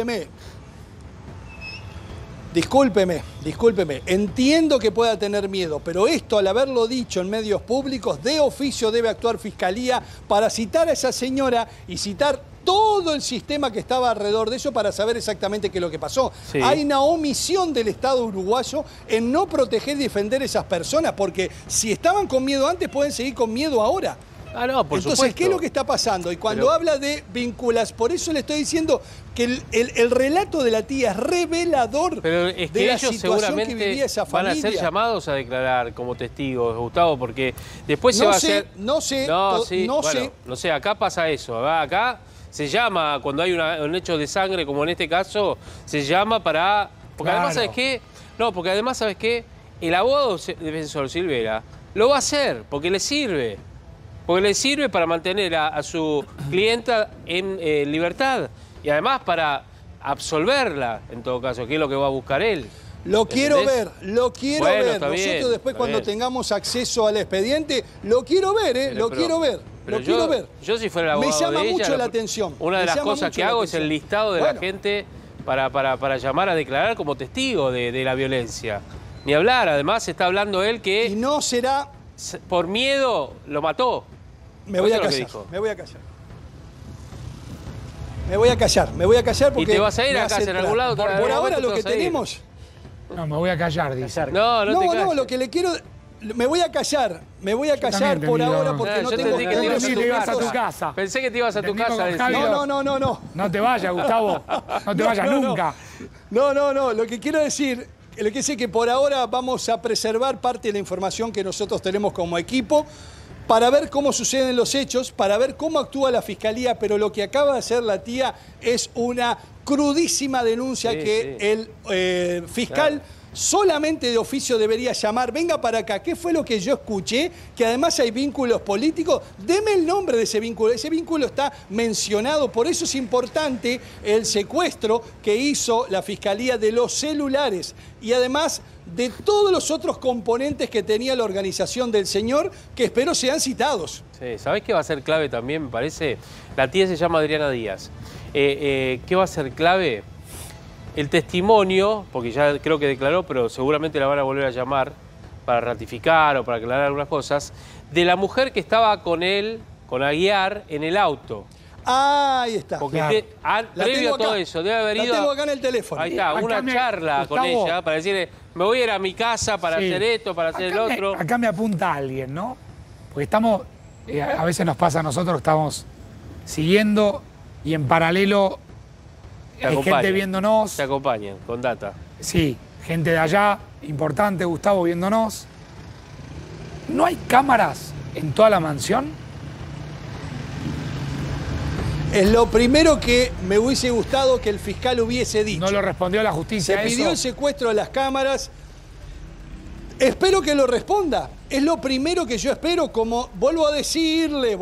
discúlpeme. Entiendo que pueda tener miedo, pero esto, al haberlo dicho en medios públicos, de oficio debe actuar Fiscalía para citar a esa señora y citar todo el sistema que estaba alrededor de eso para saber exactamente qué es lo que pasó. Sí. Hay una omisión del Estado uruguayo en no proteger y defender a esas personas, porque si estaban con miedo antes, pueden seguir con miedo ahora. Ah, no, por Entonces, supuesto. ¿qué es lo que está pasando? Y cuando habla de vinculas, por eso le estoy diciendo que el relato de la tía es revelador de la situación que vivía esa familia. Van a ser llamados a declarar como testigos, Gustavo, porque después se va a hacer... No sé. Acá pasa eso. Acá se llama, cuando hay un hecho de sangre, como en este caso, se llama para... Porque además, ¿sabes qué? No, porque además, ¿sabes qué? El abogado defensor Silvera lo va a hacer porque le sirve. Porque le sirve para mantener a su clienta en libertad. Y además para absolverla, en todo caso, que es lo que va a buscar él. Lo quiero ver. Nosotros después, cuando tengamos acceso al expediente, lo quiero ver, lo quiero ver. Pero lo quiero ver. Yo si fuera el abogado me llama de ella, mucho la atención. Una de las cosas que hago es el listado de la gente para llamar a declarar como testigo de la violencia. Ni hablar, además está hablando él que... Y no será... Por miedo lo mató. Me voy a callar, me voy a callar. Me voy a callar porque... ¿Y te vas a ir a casa en algún lado? Por ahora lo que tenemos... No, me voy a callar, dice. No, lo que le quiero... Me voy a callar por ahora porque no tengo... Pensé que te ibas a tu casa. No. No te vayas, Gustavo. No te vayas nunca. No. Lo que quiero decir... Lo que sé que por ahora vamos a preservar parte de la información que nosotros tenemos como equipo para ver cómo suceden los hechos, para ver cómo actúa la Fiscalía, pero lo que acaba de hacer la tía es una crudísima denuncia el fiscal solamente de oficio debería llamar. Venga para acá, ¿qué fue lo que yo escuché? Que además hay vínculos políticos. Deme el nombre de ese vínculo. Ese vínculo está mencionado. Por eso es importante el secuestro que hizo la Fiscalía de los celulares y además de todos los otros componentes que tenía la organización del señor, que espero sean citados. Sí, ¿sabés qué va a ser clave también, me parece? La tía se llama Adriana Díaz. ¿Qué va a ser clave? El testimonio, porque ya creo que declaró, pero seguramente la van a volver a llamar para ratificar o para aclarar algunas cosas, de la mujer que estaba con él, con Aguiar, en el auto. Ahí está. Porque previo a todo eso, debe haber ido... La tengo acá en el teléfono. Ahí está, una charla con ella para decirle, me voy a ir a mi casa para hacer esto, para hacer el otro. Acá me apunta alguien, ¿no? Porque estamos, a veces nos pasa a nosotros, estamos siguiendo y en paralelo... Hay gente viéndonos. Te acompañan, con data. Sí, gente de allá, importante, Gustavo, viéndonos. ¿No hay cámaras en toda la mansión? Es lo primero que me hubiese gustado que el fiscal hubiese dicho. No lo respondió la justicia. Se pidió el secuestro de las cámaras. Espero que lo responda. Es lo primero que yo espero, como vuelvo a decirle,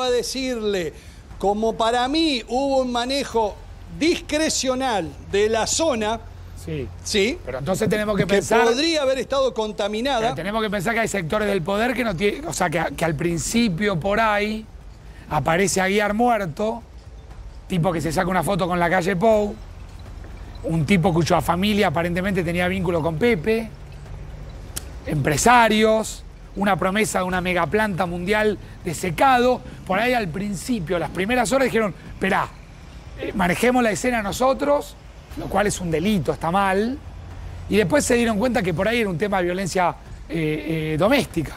como para mí hubo un manejo discrecional de la zona, sí, pero entonces tenemos que pensar que podría haber estado contaminada. Pero tenemos que pensar que hay sectores del poder que no tienen, o sea, que al principio por ahí aparece Aguiar muerto, tipo que se saca una foto con la calle Pou, un tipo cuya familia aparentemente tenía vínculo con Pepe, empresarios, una promesa de una megaplanta mundial de secado. Por ahí al principio, las primeras horas dijeron, esperá, manejemos la escena nosotros, lo cual es un delito, está mal. Y después se dieron cuenta que por ahí era un tema de violencia doméstica.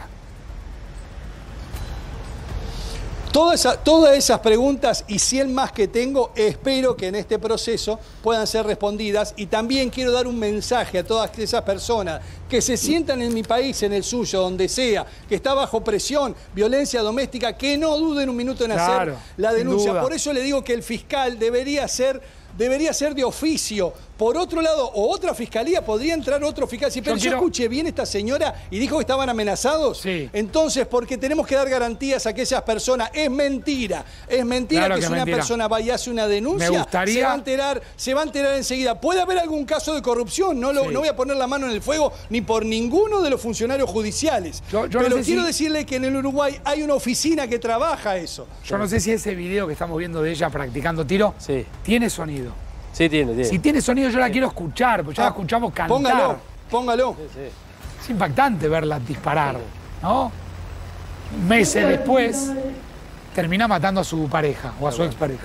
Todas esas preguntas y 100 más que tengo, espero que en este proceso puedan ser respondidas. Y también quiero dar un mensaje a todas esas personas que se sientan en mi país, en el suyo, donde sea, que está bajo presión, violencia doméstica, que no duden un minuto en hacer la denuncia. Por eso le digo que el fiscal debería ser de oficio. Por otro lado, o otra fiscalía, podría entrar otro fiscal. Si, pero yo escuché bien esta señora y dijo que estaban amenazados. Sí. Entonces, porque tenemos que dar garantías a aquellas personas. Es mentira. Es mentira claro que si una persona va y hace una denuncia, se va a enterar enseguida. Puede haber algún caso de corrupción. No voy a poner la mano en el fuego ni por ninguno de los funcionarios judiciales. Pero no quiero decirle que en el Uruguay hay una oficina que trabaja eso. Yo no sé si ese video que estamos viendo de ella practicando tiro tiene sonido. Sí, tiene. Si tiene sonido yo la quiero escuchar, porque ya la escuchamos cantar. Póngalo. Es impactante verla disparar, ¿no? Meses después termina matando a su pareja o a su expareja.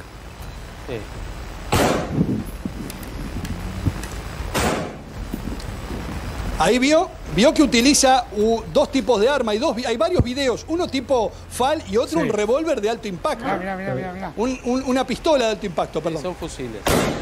Ahí vio que utiliza dos tipos de arma. Hay varios videos. Uno tipo FAL y otro un revólver de alto impacto. Mira. Una pistola de alto impacto, perdón. Son fusiles.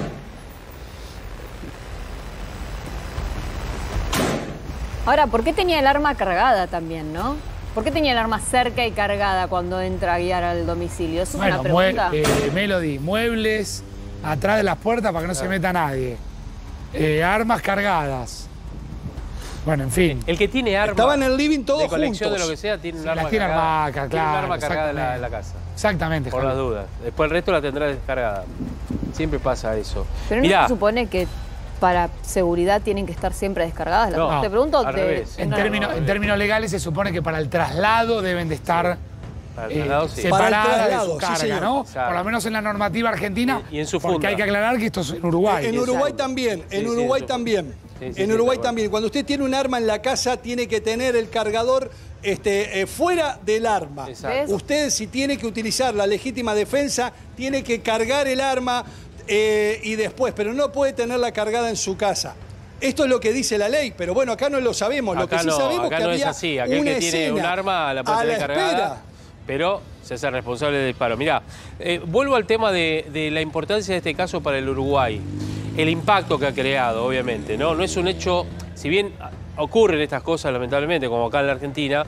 Ahora, ¿por qué tenía el arma cargada también, no? ¿Por qué tenía el arma cerca y cargada cuando entra a guiar al domicilio? Eso es una pregunta. Melody, muebles atrás de las puertas para que no se meta nadie. Armas cargadas. Bueno, en fin. El que tiene arma. Estaba en el living todos de colección juntos. De lo que sea, tiene un arma cargada. Claro, tiene un arma cargada en la casa. Exactamente. Por las dudas. Después el resto la tendrá descargada. Siempre pasa eso. Pero no se supone que para seguridad tienen que estar siempre descargadas. No, te pregunto. En términos legales se supone que para el traslado deben de estar separada de su carga, ¿no? Por lo menos en la normativa argentina, y en su porque hay que aclarar que esto es en Uruguay. En Uruguay también, en Uruguay también. En Uruguay también. Cuando usted tiene un arma en la casa, tiene que tener el cargador fuera del arma. Usted, si tiene que utilizar la legítima defensa, tiene que cargar el arma y después, pero no puede tenerla cargada en su casa. Esto es lo que dice la ley, pero bueno, acá no lo sabemos. Lo que sí sabemos es que no había es así. Aquel que tiene un arma la puede tener cargada, pero se hace responsable del disparo. Mirá, vuelvo al tema de la importancia de este caso para el Uruguay. El impacto que ha creado, obviamente, ¿no? No es un hecho, si bien ocurren estas cosas, lamentablemente, como acá en la Argentina,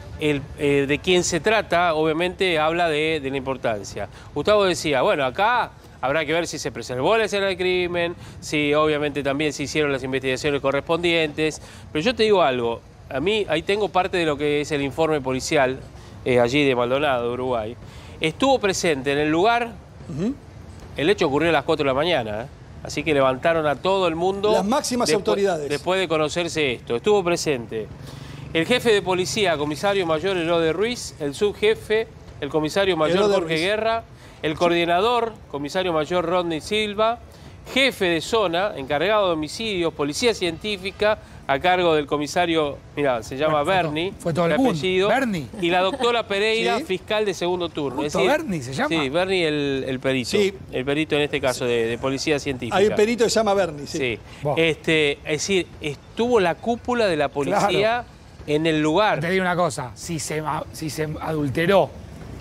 de quien se trata, obviamente, habla de la importancia. Gustavo decía, bueno, acá habrá que ver si se preservó la escena del crimen, si obviamente también se hicieron las investigaciones correspondientes. Pero yo te digo algo, a mí ahí tengo parte de lo que es el informe policial, allí de Maldonado, Uruguay. Estuvo presente en el lugar, el hecho ocurrió a las 4 de la mañana, así que levantaron a todo el mundo. Las máximas autoridades. Después de conocerse esto. Estuvo presente el jefe de policía, comisario mayor Herode Ruiz, el subjefe, el comisario mayor Jorge Guerra, el coordinador, comisario mayor Rodney Silva, jefe de zona, encargado de homicidios, policía científica, a cargo del comisario, mira, se llama Berni, fue todo el mundo. Apellido, Berni. Y la doctora Pereira, fiscal de segundo turno. Es decir, Berni se llama. Sí, Berni el perito. Sí. El perito en este caso de policía científica. Hay un perito que se llama Berni, sí. Es decir, estuvo la cúpula de la policía en el lugar. Te digo una cosa, si se adulteró,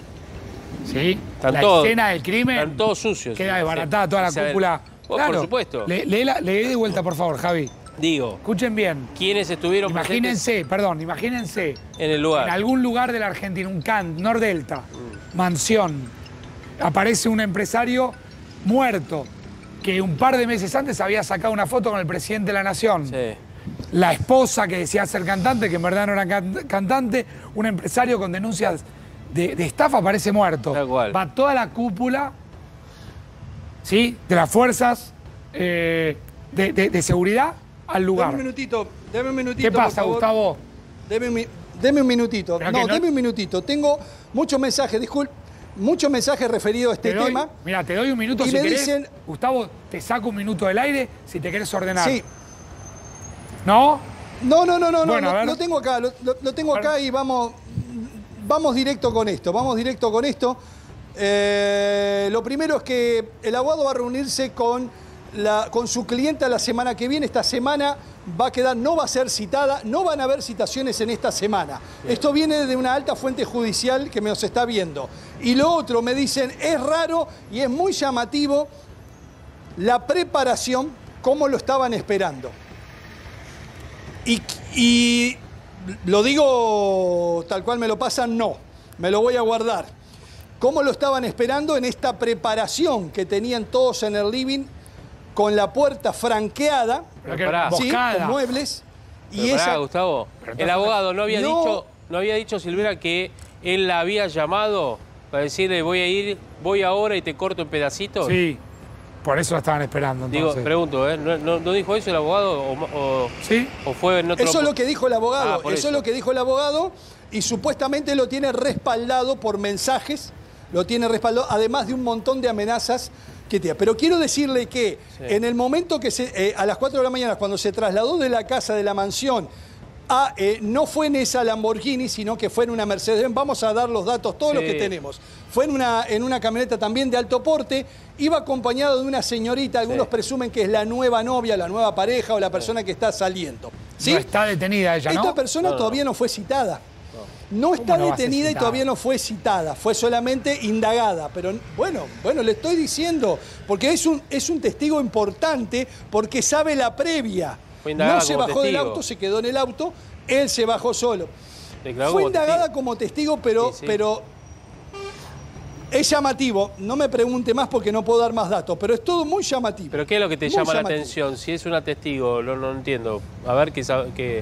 ¿sí? Están la todos, escena del crimen, están todos sucios. Queda desbaratada toda la cúpula. Por supuesto. Lee de vuelta, por favor, Javi. Digo. Escuchen bien. ¿Quiénes estuvieron imagínense en el lugar? En algún lugar de la Argentina, un Nordelta, mansión. Aparece un empresario muerto que un par de meses antes había sacado una foto con el presidente de la Nación. Sí. La esposa que decía ser cantante, que en verdad no era cantante, un empresario con denuncias de estafa, aparece muerto. Va toda la cúpula, ¿sí?, de las fuerzas de seguridad al lugar. Deme un minutito. ¿Qué pasa, Gustavo? Deme un minutito. Deme un minutito. Tengo muchos mensajes, muchos mensajes referidos a este tema. Mira, te doy un minuto si querés. Dicen, Gustavo, te saco un minuto del aire si te querés ordenar. Sí. ¿No? No, bueno, lo tengo acá, lo tengo acá y vamos directo con esto, lo primero es que el abogado va a reunirse con su clienta la semana que viene. Esta semana no va a ser citada, no van a haber citaciones en esta semana. Bien. Esto viene de una alta fuente judicial que nos está viendo. Y lo otro, me dicen, es raro y es muy llamativo la preparación, cómo lo estaban esperando. Y lo digo tal cual me lo pasan, no, me lo voy a guardar. ¿Cómo lo estaban esperando en esta preparación que tenían todos en el living con la puerta franqueada, ¿sí?, con muebles? Y Gustavo, el abogado no había dicho, Silvera, que él la había llamado para decirle voy ahora y te corto en pedacitos. Sí. Por eso la estaban esperando. Entonces. Digo, pregunto, ¿no dijo eso el abogado? ¿Sí? ¿O fue en otro... Eso es lo que dijo el abogado. Eso es lo que dijo el abogado y supuestamente lo tiene respaldado por mensajes, además de un montón de amenazas que tiene. Pero quiero decirle que en el momento que a las 4 de la mañana, cuando se trasladó de la casa, de la mansión, no fue en esa Lamborghini, sino que fue en una Mercedes. Vamos a dar los datos, todos los que tenemos. Fue en una camioneta también de alto porte. Iba acompañado de una señorita, algunos presumen que es la nueva novia, la nueva pareja o la persona que está saliendo. ¿Sí? No está detenida ella, ¿no? Esta persona todavía no fue citada. No está detenida y todavía no fue citada. Fue solamente indagada. Pero bueno, le estoy diciendo, porque es un testigo importante, porque sabe la previa. No se bajó del auto, se quedó en el auto, él se bajó solo. Fue indagada como testigo, pero es llamativo. No me pregunte más porque no puedo dar más datos, pero es todo muy llamativo. ¿Pero qué es lo que te llama la atención? Si es una testigo, no entiendo. A ver qué...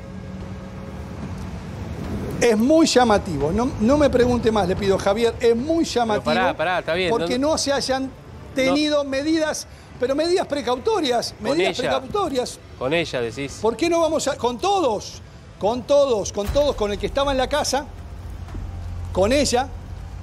Es muy llamativo. No me pregunte más, le pido, Javier. Es muy llamativo. Pero pará, está bien. Porque no se hayan tenido medidas... Pero medidas precautorias, precautorias. Con ella, decís. ¿Por qué no vamos con todos, con el que estaba en la casa, con ella,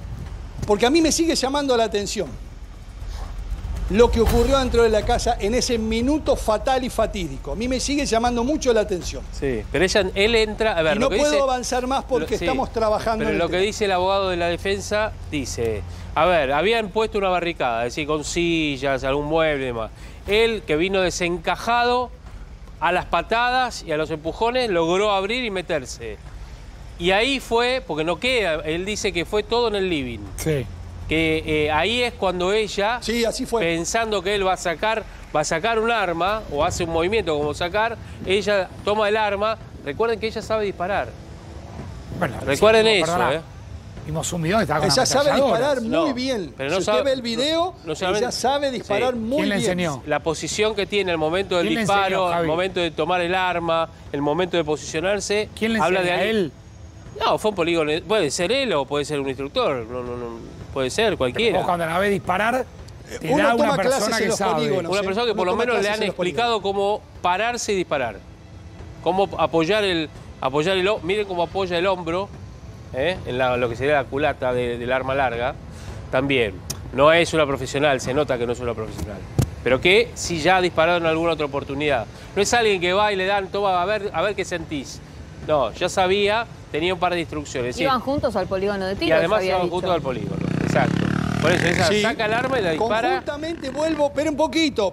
Porque a mí me sigue llamando la atención lo que ocurrió dentro de la casa en ese minuto fatal y fatídico. A mí me sigue llamando mucho la atención. Sí, pero él entra... A ver, y no puedo avanzar más porque estamos trabajando pero en el lo que dice el abogado de la defensa, dice... A ver, habían puesto una barricada, es decir, con sillas, algún mueble y demás. Él, que vino desencajado, a las patadas y a los empujones, logró abrir y meterse. Y ahí fue, porque no queda, él dice que fue todo en el living. Sí. Que ahí es cuando ella, así fue, pensando que él va a sacar un arma, o hace un movimiento como sacar, ella toma el arma. Recuerden que ella sabe disparar. Bueno, recuerden sí, eso, perdona. Vimos un video que estaba con ella sabe disparar muy no, bien. Pero no si usted ve el video, ella sabe disparar muy bien. ¿Quién le enseñó? La posición que tiene, el momento del disparo, el momento de tomar el arma, el momento de posicionarse. ¿Quién le habla enseñó? de ¿A él? No, fue un polígono. Puede ser él o puede ser un instructor. No, puede ser cualquiera. Vos cuando la ves disparar, te da una persona que sabe. Una persona que por lo menos le han explicado cómo pararse y disparar. Cómo apoyar el miren cómo apoya el hombro, en lo que sería la culata del arma larga. También. No es una profesional, se nota que no es una profesional. Pero que sí ya ha disparado en alguna otra oportunidad. No es alguien que va y le dan, toma, a ver qué sentís. No, ya sabía, tenía un par de instrucciones. Iban juntos al polígono de tiro. Y además iban juntos al polígono, exacto. Por eso ella saca el arma y la dispara. Conjuntamente vuelvo, espere un poquito.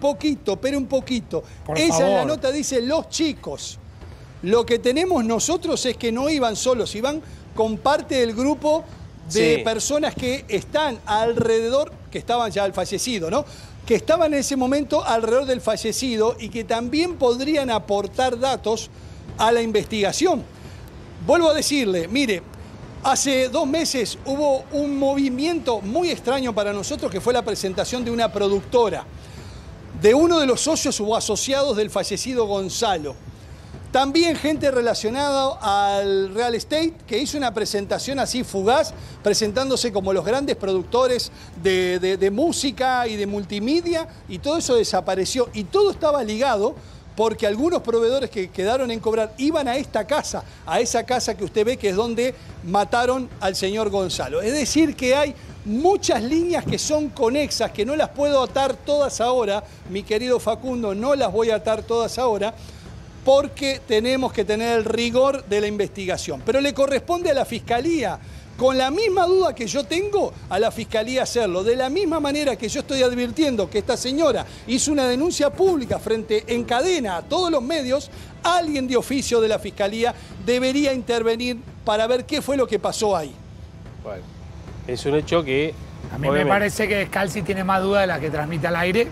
Por ella favor. en la nota dice los chicos. Lo que tenemos nosotros es que no iban solos, iban con parte del grupo de personas que están alrededor, que estaban ya al fallecido, ¿no? Que estaban en ese momento alrededor del fallecido y que también podrían aportar datos a la investigación. Vuelvo a decirle, mire, hace 2 meses hubo un movimiento muy extraño para nosotros que fue la presentación de una productora, de uno de los socios o asociados del fallecido Gonzalo. También gente relacionada al real estate que hizo una presentación así fugaz, presentándose como los grandes productores de música y de multimedia, y todo eso desapareció. Y todo estaba ligado porque algunos proveedores que quedaron en cobrar iban a esta casa, a esa casa que usted ve que es donde mataron al señor Gonzalo. Es decir que hay muchas líneas que son conexas, que no las puedo atar todas ahora, mi querido Facundo, no las voy a atar todas ahora, porque tenemos que tener el rigor de la investigación. Pero le corresponde a la Fiscalía, con la misma duda que yo tengo, a la Fiscalía hacerlo. De la misma manera que yo estoy advirtiendo que esta señora hizo una denuncia pública en cadena a todos los medios, alguien de oficio de la Fiscalía debería intervenir para ver qué fue lo que pasó ahí. Bueno, es un hecho que... A mí me parece que Scalzi tiene más dudas de las que transmite al aire.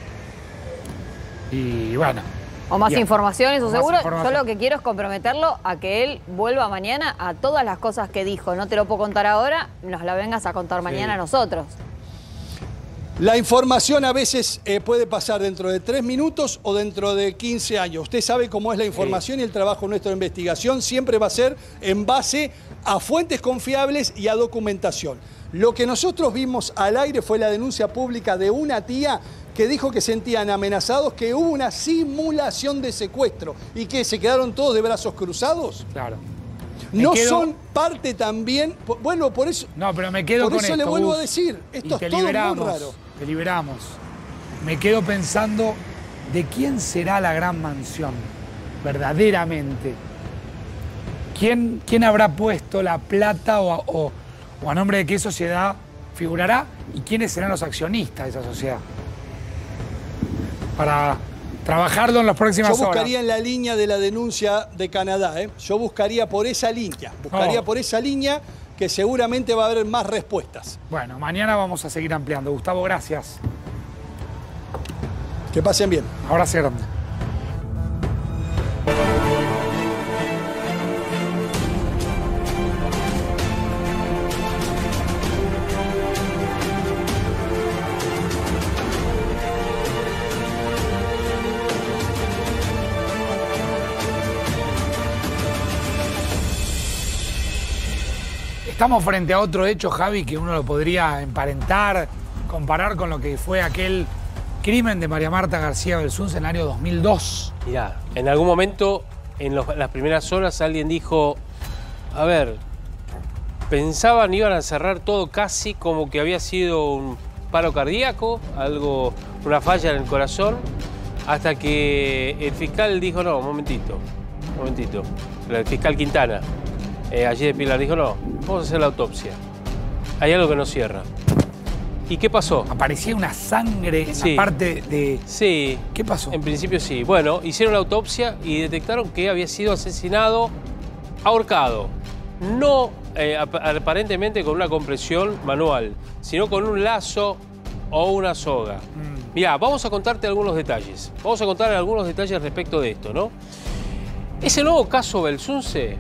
Y bueno... O más información, eso seguro. Información. Yo lo que quiero es comprometerlo a que él vuelva mañana a todas las cosas que dijo. No te lo puedo contar ahora, nos la vengas a contar mañana a nosotros. La información a veces puede pasar dentro de 3 minutos o dentro de 15 años. Usted sabe cómo es la información y el trabajo nuestro de investigación siempre va a ser en base a fuentes confiables y a documentación. Lo que nosotros vimos al aire fue la denuncia pública de una tía que dijo que sentían amenazados, que hubo una simulación de secuestro y que se quedaron todos de brazos cruzados. Claro. No son parte también, bueno, por eso... No, pero me quedo con esto. Por eso le vuelvo a decir, esto es todo muy raro. Te liberamos. Me quedo pensando de quién será la gran mansión, verdaderamente. ¿Quién habrá puesto la plata o a nombre de qué sociedad figurará? ¿Y quiénes serán los accionistas de esa sociedad? Para trabajarlo en las próximas horas. Yo buscaría en la línea de la denuncia de Canadá, Yo buscaría por esa línea. Por esa línea que seguramente va a haber más respuestas. Bueno, mañana vamos a seguir ampliando. Gustavo, gracias. Que pasen bien. Abrazo grande. Estamos frente a otro hecho, Javi, que uno lo podría emparentar, comparar con lo que fue aquel crimen de María Marta García Belsunce en el año 2002. Mirá, en algún momento, en las primeras horas, alguien dijo, a ver, pensaban iban a cerrar todo casi como que había sido un paro cardíaco, una falla en el corazón, hasta que el fiscal dijo, no, un momentito, el fiscal Quintana, allí de Pilar, dijo, no, vamos a hacer la autopsia. Hay algo que no cierra. ¿Y qué pasó? Aparecía una sangre en la parte de... Sí. ¿Qué pasó? En principio sí. Bueno, hicieron la autopsia y detectaron que había sido asesinado ahorcado. No aparentemente con una compresión manual, sino con un lazo o una soga. Mirá, vamos a contarte algunos detalles. Vamos a contar algunos detalles respecto de esto, ¿no? Ese nuevo caso Belsunce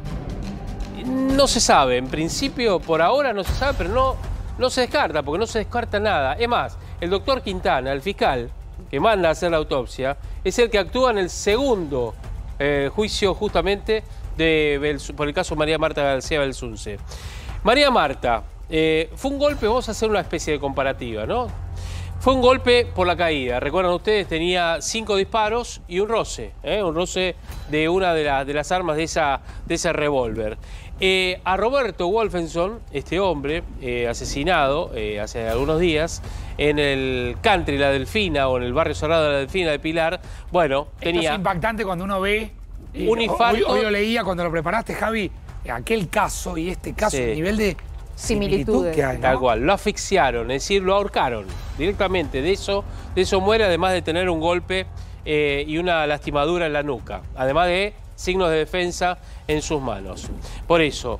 no se sabe. En principio, por ahora no se sabe, pero no se descarta, porque no se descarta nada. Es más, el doctor Quintana, el fiscal que manda a hacer la autopsia, es el que actúa en el segundo juicio justamente por el caso María Marta García Belsunce. María Marta, fue un golpe, vamos a hacer una especie de comparativa, ¿no? Fue un golpe por la caída. Recuerdan ustedes, tenía 5 disparos y un roce de una de las armas de ese revólver. A Roberto Wolfenson, este hombre asesinado hace algunos días en el country La Delfina o en el barrio cerrado de La Delfina de Pilar, bueno, tenía... Esto es impactante cuando uno ve... un infarto. Hoy lo leía cuando lo preparaste, Javi, aquel caso y este caso, el nivel de similitud que hay, ¿no? Tal cual, lo asfixiaron, es decir, lo ahorcaron directamente. De eso muere, además de tener un golpe y una lastimadura en la nuca, además de signos de defensa en sus manos. Por eso,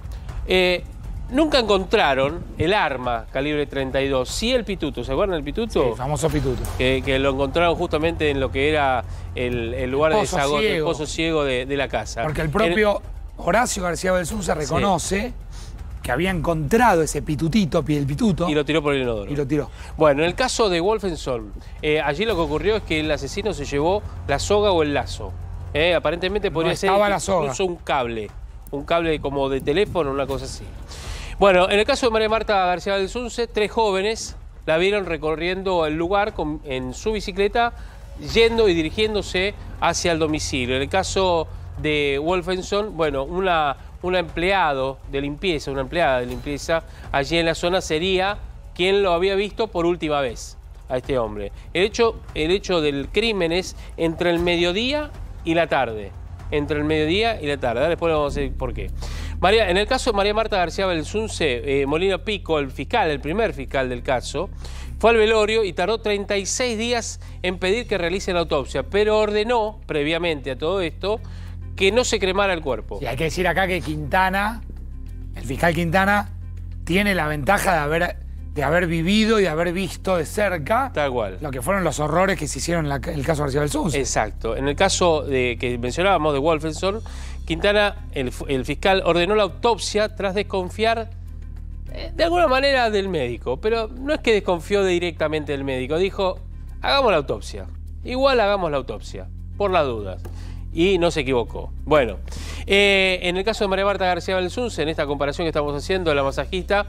nunca encontraron el arma calibre 32, sí el pituto. ¿Se acuerdan del pituto? Sí, el famoso pituto. Que lo encontraron justamente en lo que era el lugar de desagote, el pozo ciego de la casa. Porque el propio Horacio García Belsunce reconoce que había encontrado ese pitutito, el pituto. Y lo tiró por el inodoro. Y lo tiró. Bueno, en el caso de Wolfenson, allí lo que ocurrió es que el asesino se llevó la soga o el lazo. Aparentemente podría ser incluso un cable como de teléfono, una cosa así. Bueno, en el caso de María Marta García Belsunce, 3 jóvenes la vieron recorriendo el lugar en su bicicleta, yendo y dirigiéndose hacia el domicilio. En el caso de Wolfenson, bueno, una empleada de limpieza allí en la zona sería quien lo había visto por última vez a este hombre. El hecho del crimen es entre el mediodía y la tarde. Entre el mediodía y la tarde. Ahora después vamos a decir por qué. En el caso de María Marta García Belsunce, Molina Pico, el primer fiscal del caso, fue al velorio y tardó 36 días en pedir que realicen la autopsia, pero ordenó, previamente a todo esto, que no se cremara el cuerpo. Y hay que decir acá que Quintana, el fiscal Quintana, tiene la ventaja de haber vivido y de haber visto de cerca lo que fueron los horrores que se hicieron en el caso de García Belsunce. Exacto. En el caso que mencionábamos de Wolfenson, Quintana, el fiscal, ordenó la autopsia tras desconfiar de alguna manera del médico, pero no es que desconfió directamente del médico, dijo, hagamos la autopsia, igual hagamos la autopsia, por las dudas. Y no se equivocó. Bueno, en el caso de María Marta García Belsunce, en esta comparación que estamos haciendo, la masajista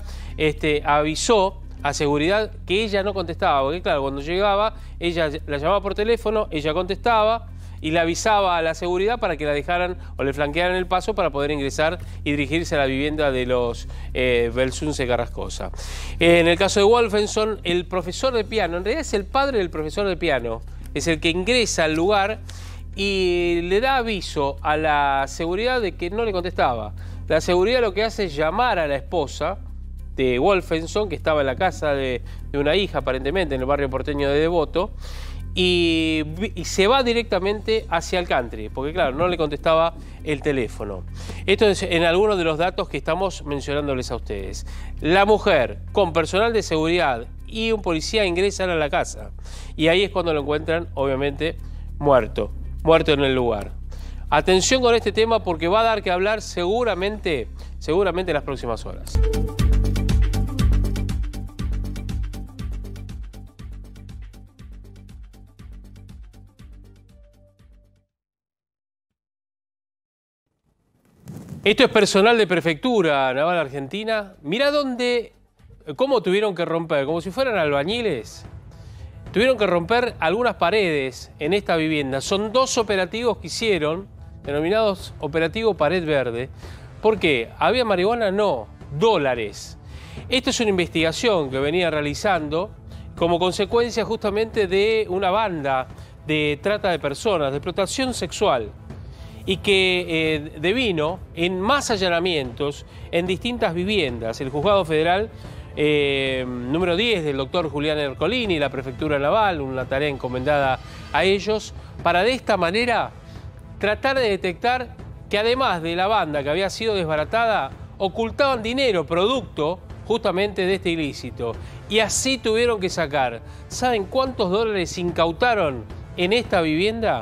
avisó a seguridad que ella no contestaba, porque claro, cuando llegaba, ella la llamaba por teléfono, ella contestaba y le avisaba a la seguridad para que la dejaran o le flanquearan el paso para poder ingresar y dirigirse a la vivienda de los Belsunce Carrascosa. En el caso de Wolfenson, el profesor de piano, en realidad es el padre del profesor de piano, es el que ingresa al lugar y le da aviso a la seguridad de que no le contestaba. La seguridad lo que hace es llamar a la esposa de Wolfenson, que estaba en la casa de una hija, aparentemente, en el barrio porteño de Devoto, y se va directamente hacia el country, porque claro, no le contestaba el teléfono. Esto es en algunos de los datos que estamos mencionándoles a ustedes. La mujer, con personal de seguridad y un policía, ingresan a la casa, y ahí es cuando lo encuentran, obviamente, muerto en el lugar. Atención con este tema porque va a dar que hablar seguramente en las próximas horas. Esto es personal de Prefectura Naval Argentina. Mirá cómo tuvieron que romper, como si fueran albañiles. Tuvieron que romper algunas paredes en esta vivienda. Son 2 operativos que hicieron, denominados Operativo Pared Verde. ¿Por qué? ¿Había marihuana? No. dólares. Esto es una investigación que venía realizando como consecuencia justamente de una banda de trata de personas, de explotación sexual, y que devino en más allanamientos en distintas viviendas. El Juzgado Federal número 10 del doctor Julián Ercolini, la Prefectura Naval, una tarea encomendada a ellos, para de esta manera tratar de detectar que además de la banda que había sido desbaratada, ocultaban dinero, producto justamente de este ilícito. Y así tuvieron que sacar. ¿Saben cuántos dólares incautaron en esta vivienda?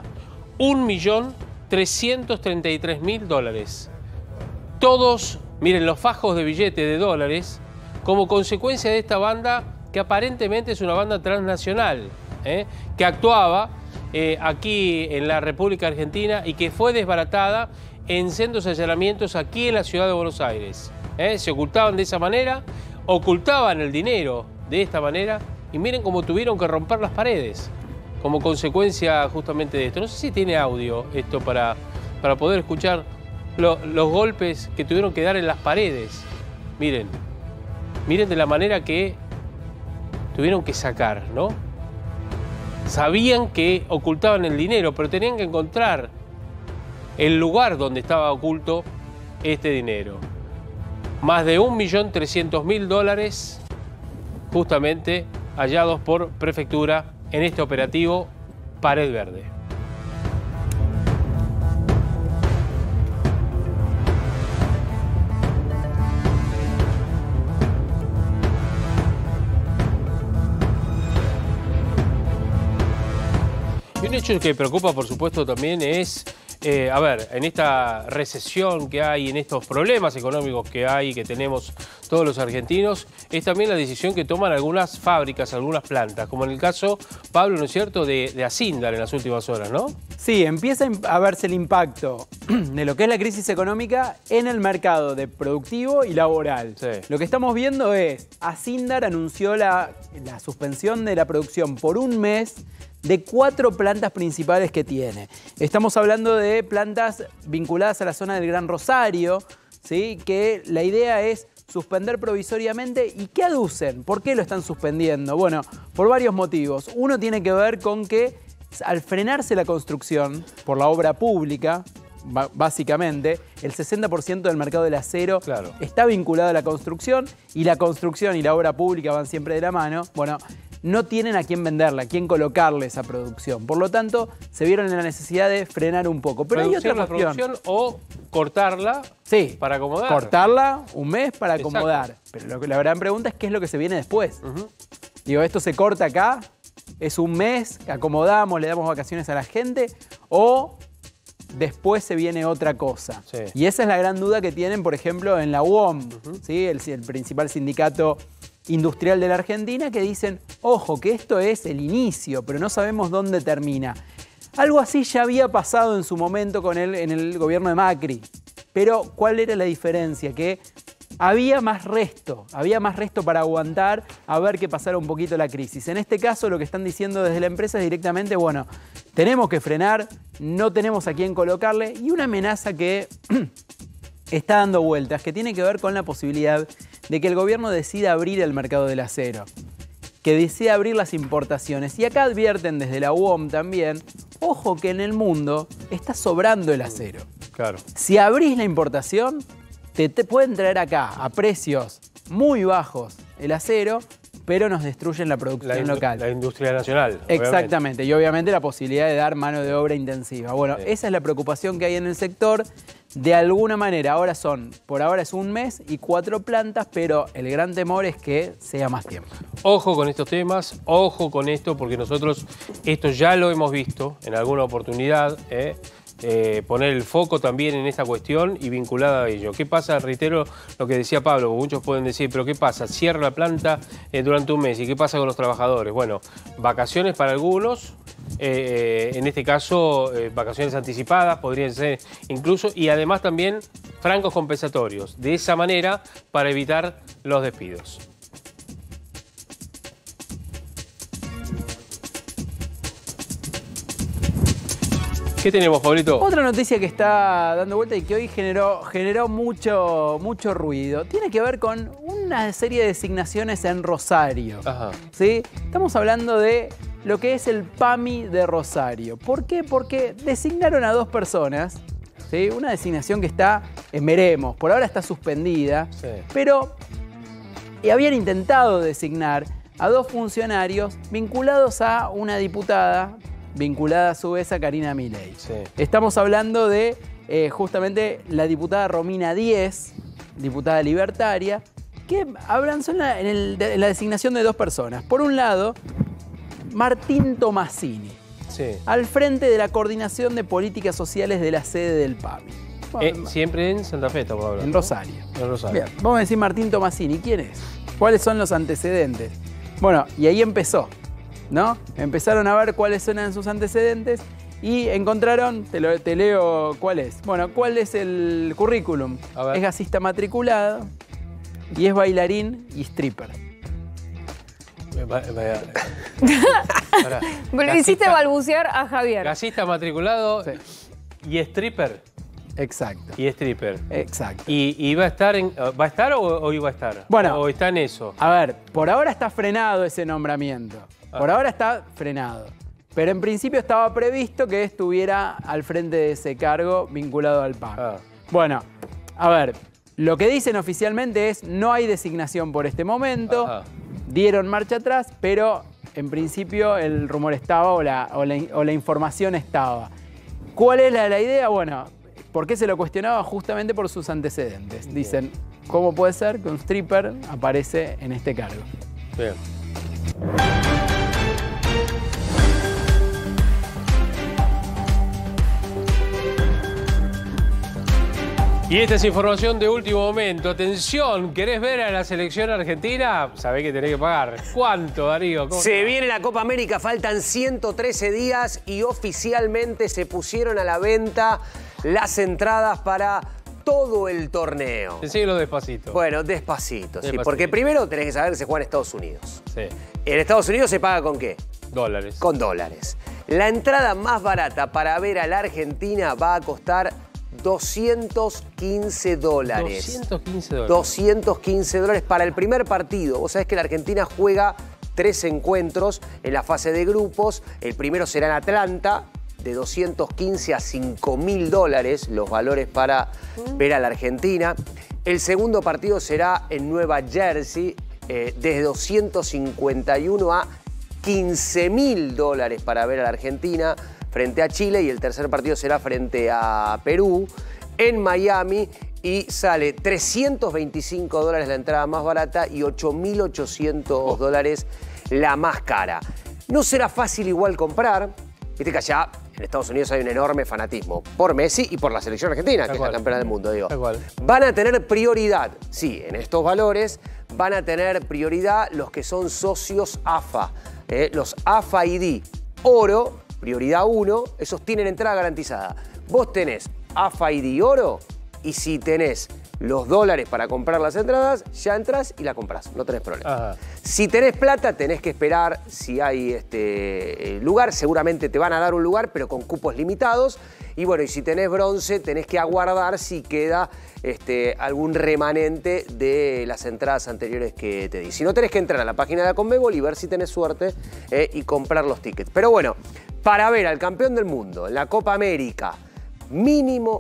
1.333.000 dólares. Todos, miren, los fajos de billetes de dólares, como consecuencia de esta banda, que aparentemente es una banda transnacional, que actuaba aquí en la República Argentina y que fue desbaratada en sendos allanamientos aquí en la ciudad de Buenos Aires. Se ocultaban de esa manera, ocultaban el dinero de esta manera, y miren cómo tuvieron que romper las paredes como consecuencia justamente de esto. No sé si tiene audio esto para poder escuchar los golpes que tuvieron que dar en las paredes. Miren de la manera que tuvieron que sacar, ¿no? Sabían que ocultaban el dinero, pero tenían que encontrar el lugar donde estaba oculto este dinero. Más de 1.300.000 dólares justamente hallados por Prefectura en este operativo Pared Verde. Y un hecho que preocupa, por supuesto, también es, en esta recesión que hay, en estos problemas económicos que hay, que tenemos todos los argentinos, es también la decisión que toman algunas fábricas, algunas plantas, como en el caso, Pablo, ¿no es cierto?, de Asindar en las últimas horas, ¿no? Sí, empieza a verse el impacto de lo que es la crisis económica en el mercado de productivo y laboral. Sí. Lo que estamos viendo es, Asindar anunció la suspensión de la producción por un mes de 4 plantas principales que tiene. Estamos hablando de plantas vinculadas a la zona del Gran Rosario, ¿sí?, que la idea es suspender provisoriamente. ¿Y qué aducen? ¿Por qué lo están suspendiendo? Bueno, por varios motivos. Uno tiene que ver con que al frenarse la construcción por la obra pública, básicamente, el 60% del mercado del acero está vinculado a la construcción y la obra pública van siempre de la mano. Bueno, no tienen a quién venderla, a quién colocarle esa producción. Por lo tanto, se vieron en la necesidad de frenar un poco. Pero hay otra cuestión. La producción o cortarla para acomodar. Cortarla un mes para acomodar. Pero la gran pregunta es qué es lo que se viene después. Digo, ¿esto se corta acá? ¿Es un mes? ¿Acomodamos, le damos vacaciones a la gente? ¿O después se viene otra cosa? Sí. Y esa es la gran duda que tienen, por ejemplo, en la UOM, ¿sí? el principal sindicato industrial de la Argentina, que dicen, ojo, que esto es el inicio, pero no sabemos dónde termina. Algo así ya había pasado en su momento en el gobierno de Macri. Pero, ¿cuál era la diferencia? Que había más resto para aguantar a ver que pasara un poquito la crisis. En este caso, lo que están diciendo desde la empresa es directamente, bueno, tenemos que frenar, no tenemos a quién colocarle, y una amenaza que está dando vueltas, que tiene que ver con la posibilidad de que el gobierno decida abrir el mercado del acero, que decida abrir las importaciones. Y acá advierten desde la UOM también, ojo que en el mundo está sobrando el acero. Claro. Si abrís la importación, te pueden traer acá a precios muy bajos el acero, pero nos destruyen la producción local. La industria nacional. Exactamente, obviamente. Y obviamente la posibilidad de dar mano de obra intensiva. Bueno, esa es la preocupación que hay en el sector. De alguna manera, por ahora es un mes y 4 plantas, pero el gran temor es que sea más tiempo. Ojo con estos temas, ojo con esto, porque nosotros esto ya lo hemos visto en alguna oportunidad, poner el foco también en esta cuestión y vinculada a ello. ¿Qué pasa? Reitero lo que decía Pablo, muchos pueden decir, pero ¿qué pasa? Cierra la planta durante un mes, ¿y qué pasa con los trabajadores? Bueno, vacaciones para algunos, en este caso vacaciones anticipadas podrían ser incluso, y además también francos compensatorios, de esa manera para evitar los despidos. ¿Qué tenemos, Pablito? Otra noticia que está dando vuelta y que hoy generó mucho ruido. Tiene que ver con una serie de designaciones en Rosario. Ajá. ¿Sí? Estamos hablando de lo que es el PAMI de Rosario. ¿Por qué? Porque designaron a 2 personas. ¿Sí? Una designación que está en veremos. Por ahora está suspendida. Sí. Pero habían intentado designar a 2 funcionarios vinculados a una diputada, vinculada a su vez a Karina Milei. Sí. Estamos hablando de justamente la diputada Romina Díez, diputada libertaria, que avanzó en la designación de 2 personas. Por un lado, Martín Tomasini, sí, al frente de la coordinación de políticas sociales de la sede del PAMI. Siempre en Santa Fe estamos hablando. En Rosario. En Rosario. Bien, vamos a decir Martín Tomasini. ¿Quién es? ¿Cuáles son los antecedentes? Bueno, y ahí empezó, ¿no? Empezaron a ver cuáles eran sus antecedentes y encontraron, te leo cuál es. Bueno, ¿cuál es el currículum? Es gasista matriculado y es bailarín y stripper. Lo hiciste balbucear a Javier. Gasista matriculado y stripper. Exacto. Y stripper. Exacto. ¿Y va a estar o iba a estar? Bueno. ¿O está en eso? A ver, por ahora está frenado ese nombramiento. Por ahora está frenado. Pero en principio estaba previsto que estuviera al frente de ese cargo vinculado al PAN. Bueno, a ver, lo que dicen oficialmente es no hay designación por este momento. Dieron marcha atrás, pero en principio el rumor estaba o la información estaba. ¿Cuál es la idea? Bueno, ¿por qué se lo cuestionaba? Justamente por sus antecedentes. Dicen, ¿cómo puede ser que un stripper aparece en este cargo? Bien. Y esta es información de último momento. Atención, ¿querés ver a la selección argentina? Sabés que tenés que pagar. ¿Cuánto, Darío? Se viene la Copa América, faltan 113 días y oficialmente se pusieron a la venta las entradas para todo el torneo. Decílo despacito. Bueno, despacito, sí. Porque primero tenés que saber que se juega en Estados Unidos. Sí. En Estados Unidos se paga ¿con qué? Dólares. Con dólares. La entrada más barata para ver a la Argentina va a costar $215. $215 para el primer partido. Vos sabés que la Argentina juega 3 encuentros en la fase de grupos. El primero será en Atlanta, de 215 a $5.000 los valores para ver a la Argentina. El segundo partido será en Nueva Jersey, desde 251 a $15.000 para ver a la Argentina frente a Chile, y el tercer partido será frente a Perú en Miami y sale $325 la entrada más barata y $8.800 la más cara. No será fácil igual comprar, viste que allá en Estados Unidos hay un enorme fanatismo por Messi y por la selección argentina, que es la campeona del mundo, digo. Van a tener prioridad, sí, en estos valores van a tener prioridad los que son socios AFA, los AFA ID Oro, prioridad 1, esos tienen entrada garantizada. Vos tenés AFA ID Oro y si tenés los dólares para comprar las entradas, ya entras y la compras, no tenés problema. Si tenés plata, tenés que esperar si hay lugar, seguramente te van a dar un lugar, pero con cupos limitados. Y bueno, y si tenés bronce, tenés que aguardar si queda algún remanente de las entradas anteriores que te di. Si no, tenés que entrar a la página de la Conmebol y ver si tenés suerte y comprar los tickets. Pero bueno, para ver al campeón del mundo en la Copa América, mínimo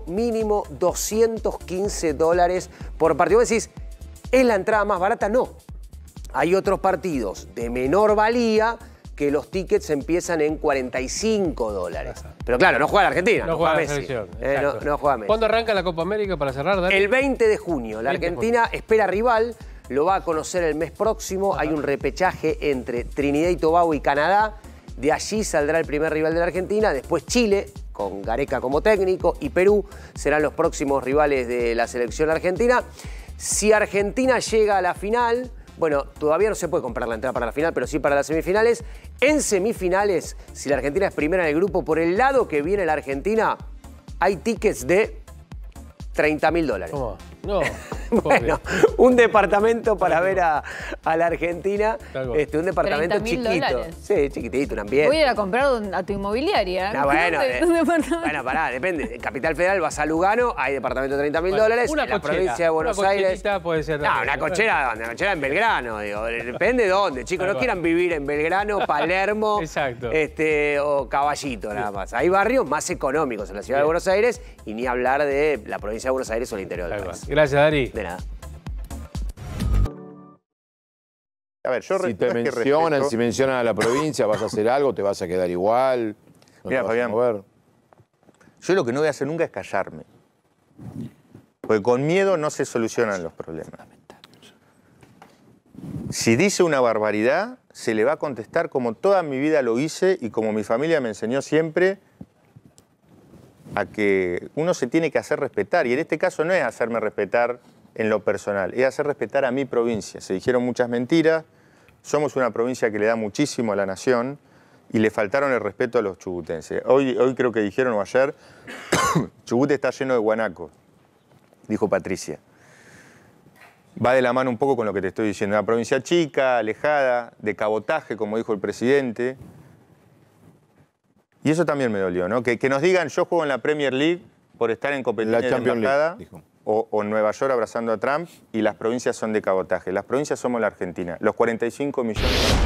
$215 por partido. Vos decís, ¿es la entrada más barata? No. Hay otros partidos de menor valía que los tickets empiezan en $45. Pero claro, no juega la Argentina, no juega Messi. No juega Messi. ¿Cuándo arranca la Copa América para cerrar, Dani? El 20 de junio. La Argentina espera rival, lo va a conocer el mes próximo. Hay un repechaje entre Trinidad y Tobago y Canadá. De allí saldrá el primer rival de la Argentina, después Chile, con Gareca como técnico, y Perú serán los próximos rivales de la selección argentina. Si Argentina llega a la final, bueno, todavía no se puede comprar la entrada para la final, pero sí para las semifinales. En semifinales, si la Argentina es primera en el grupo, por el lado que viene la Argentina, hay tickets de $30.000. No. Bueno, un departamento para ver a la Argentina, un departamento chiquito. Sí, chiquitito, un ambiente. Voy a ir a comprar a tu inmobiliaria. No, bueno, pará, depende. En Capital Federal vas a Lugano, hay departamento de $30.000. En la provincia de Buenos Aires. Puede ser una cochera, ¿dónde? Una cochera en Belgrano, digo. Depende de dónde, chicos. No quieran vivir en Belgrano, Palermo o Caballito, nada más. Hay barrios más económicos en la ciudad de Buenos Aires y ni hablar de la provincia de Buenos Aires o el interior del país. Gracias, Dari. De nada. A ver, yo si mencionan a la provincia, vas a hacer algo, te vas a quedar igual. Mira, Fabián, yo lo que no voy a hacer nunca es callarme. Porque con miedo no se solucionan los problemas. Si dice una barbaridad, se le va a contestar como toda mi vida lo hice y como mi familia me enseñó siempre a que uno se tiene que hacer respetar. Y en este caso no es hacerme respetar en lo personal, es hacer respetar a mi provincia. Se dijeron muchas mentiras, somos una provincia que le da muchísimo a la nación y le faltaron el respeto a los chubutenses. Hoy creo que dijeron o ayer, Chubut está lleno de guanacos, dijo Patricia. Va de la mano un poco con lo que te estoy diciendo. Una provincia chica, alejada, de cabotaje, como dijo el presidente. Y eso también me dolió, ¿no? Que nos digan, yo juego en la Premier League por estar en competencia de embajada o en Nueva York abrazando a Trump y las provincias son de cabotaje. Las provincias somos la Argentina. Los 45 millones...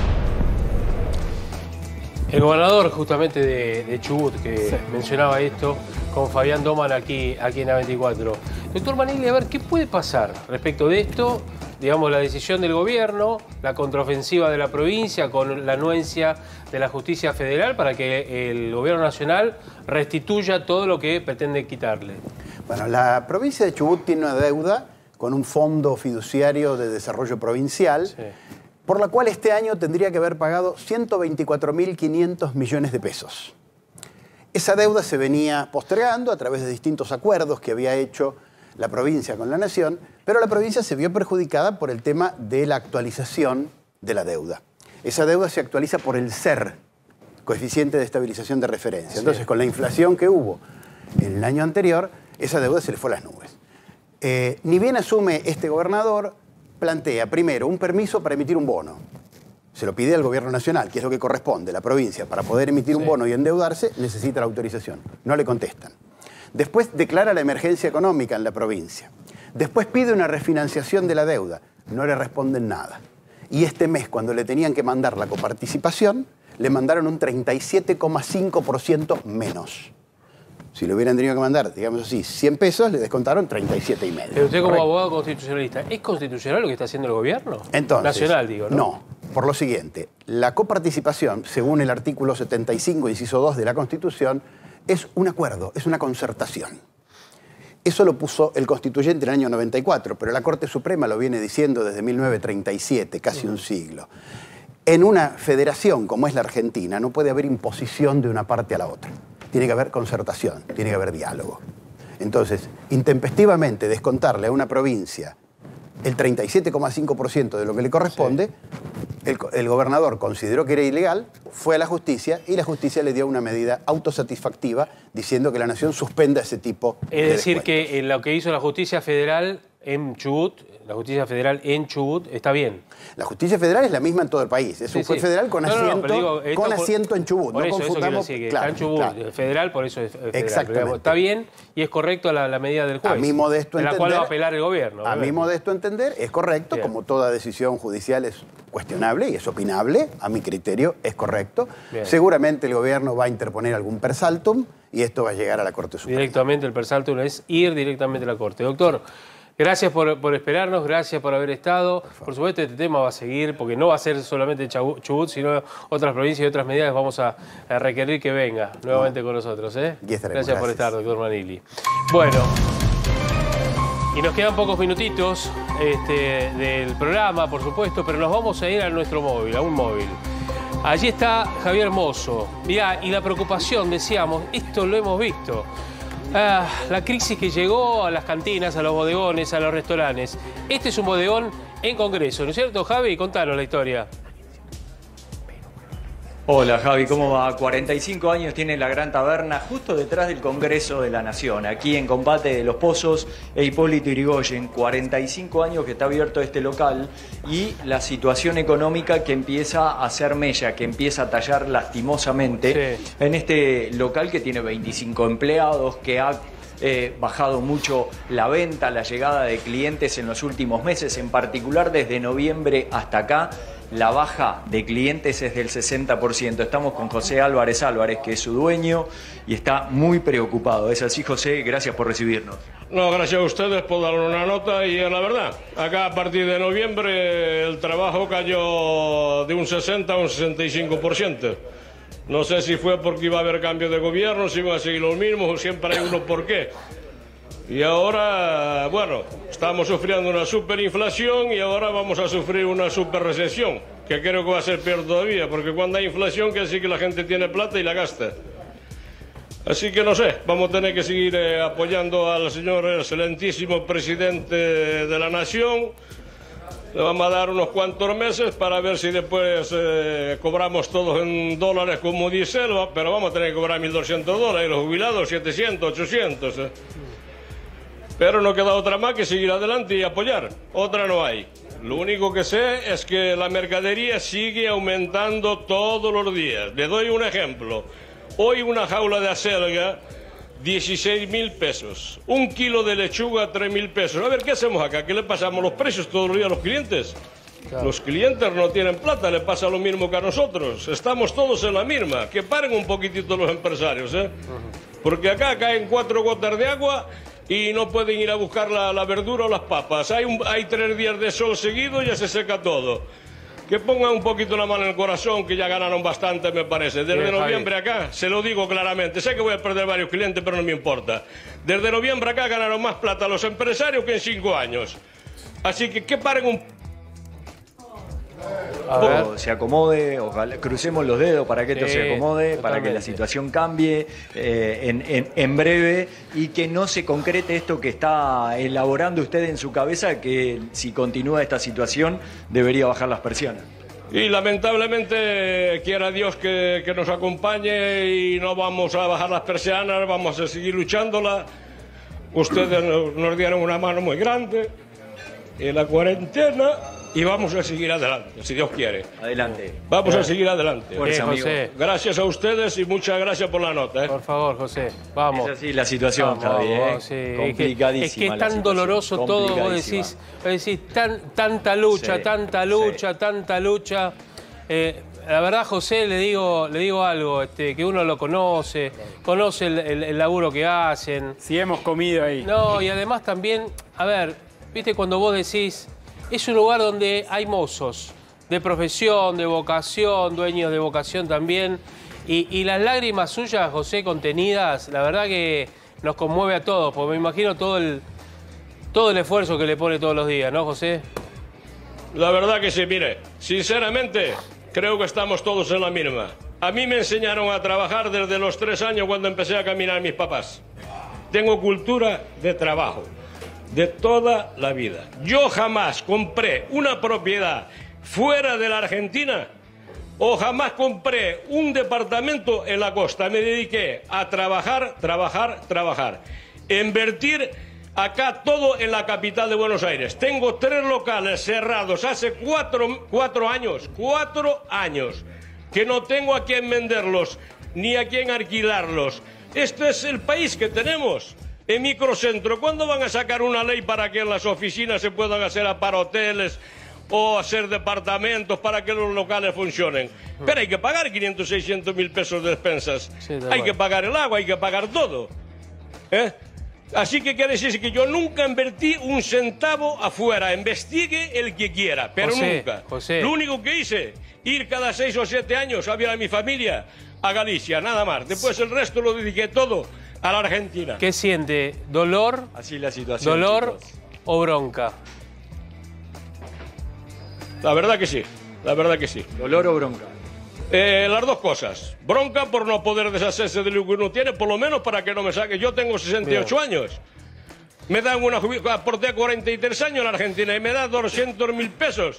El gobernador justamente de Chubut, que mencionaba esto, con Fabián Doman aquí en A24. Doctor Manigli, a ver, ¿qué puede pasar respecto de esto? Digamos, la decisión del gobierno, la contraofensiva de la provincia con la anuencia de la justicia federal para que el gobierno nacional restituya todo lo que pretende quitarle. Bueno, la provincia de Chubut tiene una deuda con un fondo fiduciario de desarrollo provincial, por la cual este año tendría que haber pagado 124.500 millones de pesos. Esa deuda se venía postergando a través de distintos acuerdos que había hecho la provincia con la nación, pero la provincia se vio perjudicada por el tema de la actualización de la deuda. Esa deuda se actualiza por el CER, coeficiente de estabilización de referencia. Entonces, con la inflación que hubo en el año anterior, esa deuda se le fue a las nubes. Ni bien asume este gobernador, plantea primero un permiso para emitir un bono. Se lo pide al gobierno nacional, que es lo que corresponde. La provincia, para poder emitir un bono y endeudarse, necesita la autorización. No le contestan. Después declara la emergencia económica en la provincia. Después pide una refinanciación de la deuda. No le responden nada. Y este mes, cuando le tenían que mandar la coparticipación, le mandaron un 37,5% menos. Si le hubieran tenido que mandar, digamos así, 100 pesos, le descontaron 37,5. Pero usted como abogado constitucionalista, ¿es constitucional lo que está haciendo el gobierno? Entonces, nacional, digo, ¿no? No, por lo siguiente. La coparticipación, según el artículo 75, inciso 2 de la Constitución, es un acuerdo, es una concertación. Eso lo puso el constituyente en el año 94, pero la Corte Suprema lo viene diciendo desde 1937, casi un siglo. En una federación como es la Argentina, no puede haber imposición de una parte a la otra. Tiene que haber concertación, tiene que haber diálogo. Entonces, intempestivamente descontarle a una provincia el 37,5% de lo que le corresponde, el gobernador consideró que era ilegal, fue a la justicia y la justicia le dio una medida autosatisfactiva diciendo que la nación suspenda ese tipo de Es decir, descuentos. que lo que hizo la justicia federal en Chubut, está bien. La justicia federal es la misma en todo el país. Es un juez federal con asiento, con asiento en Chubut. Por no eso, confundamos. Eso está en Chubut, federal, por eso es federal. Exactamente. Está bien y es correcto la medida del juez. A mi modesto de la entender, cual va a apelar el gobierno. A mi modesto entender es correcto, bien. Como toda decisión judicial es cuestionable y es opinable, a mi criterio es correcto. Bien. Seguramente el gobierno va a interponer algún per saltum y esto va a llegar a la Corte Suprema. Directamente el per saltum es ir directamente a la Corte. Doctor, gracias por esperarnos, gracias por haber estado. Por supuesto, este tema va a seguir, porque no va a ser solamente Chubut, sino otras provincias y otras medidas. Vamos a requerir que venga nuevamente con nosotros. Gracias por estar, doctor Manigli. Bueno, y nos quedan pocos minutitos del programa, por supuesto, pero nos vamos a ir a nuestro móvil, a un móvil. Allí está Javier Mozo. Mirá, y la preocupación, decíamos, esto lo hemos visto. La crisis que llegó a las cantinas, a los bodegones, a los restaurantes. Este es un bodegón en Congreso, ¿no es cierto, Javi? Contanos la historia. Hola Javi, ¿cómo va? 45 años tiene la Gran Taberna justo detrás del Congreso de la Nación, aquí en Combate de los Pozos e Hipólito Yrigoyen. 45 años que está abierto este local y la situación económica que empieza a hacer mella, que empieza a tallar lastimosamente en este local que tiene 25 empleados, que ha bajado mucho la venta, la llegada de clientes en los últimos meses, en particular desde noviembre hasta acá. La baja de clientes es del 60%. Estamos con José Álvarez, que es su dueño y está muy preocupado. ¿Es así, José? Gracias por recibirnos. No, gracias a ustedes por dar una nota y la verdad, acá a partir de noviembre el trabajo cayó de un 60 a un 65%. No sé si fue porque iba a haber cambio de gobierno, si iban a seguir los mismos o siempre hay uno por qué. Y ahora, bueno, estamos sufriendo una superinflación y ahora vamos a sufrir una superrecesión, que creo que va a ser peor todavía, porque cuando hay inflación quiere decir que la gente tiene plata y la gasta. Así que no sé, vamos a tener que seguir apoyando al señor excelentísimo presidente de la Nación. Le vamos a dar unos cuantos meses para ver si después cobramos todos en dólares como dice él, pero vamos a tener que cobrar $1.200, los jubilados 700, 800. Pero no queda otra más que seguir adelante y apoyar. Otra no hay. Lo único que sé es que la mercadería sigue aumentando todos los días. Le doy un ejemplo. Hoy una jaula de acelga, 16.000 pesos. Un kilo de lechuga, 3.000 pesos. A ver, ¿qué hacemos acá? ¿Qué le pasamos los precios todos los días a los clientes? Claro. Los clientes no tienen plata, le pasa lo mismo que a nosotros. Estamos todos en la misma. Que paren un poquitito los empresarios, ¿eh? Porque acá caen 4 gotas de agua y no pueden ir a buscar la verdura o las papas. Hay 3 días de sol seguido y ya se seca todo. Que pongan un poquito la mano en el corazón, que ya ganaron bastante, me parece. Desde noviembre acá, se lo digo claramente, sé que voy a perder varios clientes, pero no me importa. Desde noviembre acá ganaron más plata los empresarios que en 5 años. Así que paren un se acomode, ojalá, crucemos los dedos para que esto se acomode, para que la situación cambie en breve y que no se concrete esto que está elaborando usted en su cabeza, que si continúa esta situación debería bajar las persianas. Y lamentablemente quiera Dios que nos acompañe y no vamos a bajar las persianas, vamos a seguir luchándola. Ustedes nos dieron una mano muy grande en la cuarentena. Y vamos a seguir adelante, si Dios quiere. Adelante. Vamos a seguir adelante. José. Gracias a ustedes y muchas gracias por la nota. Por favor, José, vamos. Es así la situación, Javi, sí. Complicadísima. Es que es tan doloroso todo, vos decís tanta lucha, tanta lucha. La verdad, José, le digo algo, que uno lo conoce el laburo que hacen. Sí, hemos comido ahí. No, y además también, a ver, viste cuando vos decís, es un lugar donde hay mozos de profesión, de vocación, dueños de vocación también. Y las lágrimas suyas, José, contenidas, la verdad que nos conmueve a todos, porque me imagino todo el esfuerzo que le pone todos los días, ¿no, José? La verdad que sí, mire, sinceramente, creo que estamos todos en la misma. A mí me enseñaron a trabajar desde los 3 años cuando empecé a caminar mis papás. Tengo cultura de trabajo. De toda la vida. Yo jamás compré una propiedad fuera de la Argentina o jamás compré un departamento en la costa. Me dediqué a trabajar. Invertir acá todo en la capital de Buenos Aires. Tengo 3 locales cerrados hace 4 años que no tengo a quién venderlos ni a quién alquilarlos. Este es el país que tenemos. En microcentro, ¿cuándo van a sacar una ley para que en las oficinas se puedan hacer para hoteles o hacer departamentos para que los locales funcionen? Pero hay que pagar 500, 600 mil pesos de despensas. Sí, hay que pagar el agua, hay que pagar todo. Así que quiere decir que yo nunca invertí un centavo afuera. Investigue el que quiera, pero nunca. José. Lo único que hice, ir cada 6 o 7 años a ver a mi familia a Galicia, nada más. Después el resto lo dediqué todo a la Argentina. ¿Qué siente? ¿Dolor? Así la situación. ¿Dolor o bronca? La verdad que sí, ¿Dolor o bronca? Las dos cosas. Bronca por no poder deshacerse de lo que uno tiene, por lo menos para que no me saque. Yo tengo 68 años. Me dan una jubilación, aporté 43 años en la Argentina y me da 200.000 pesos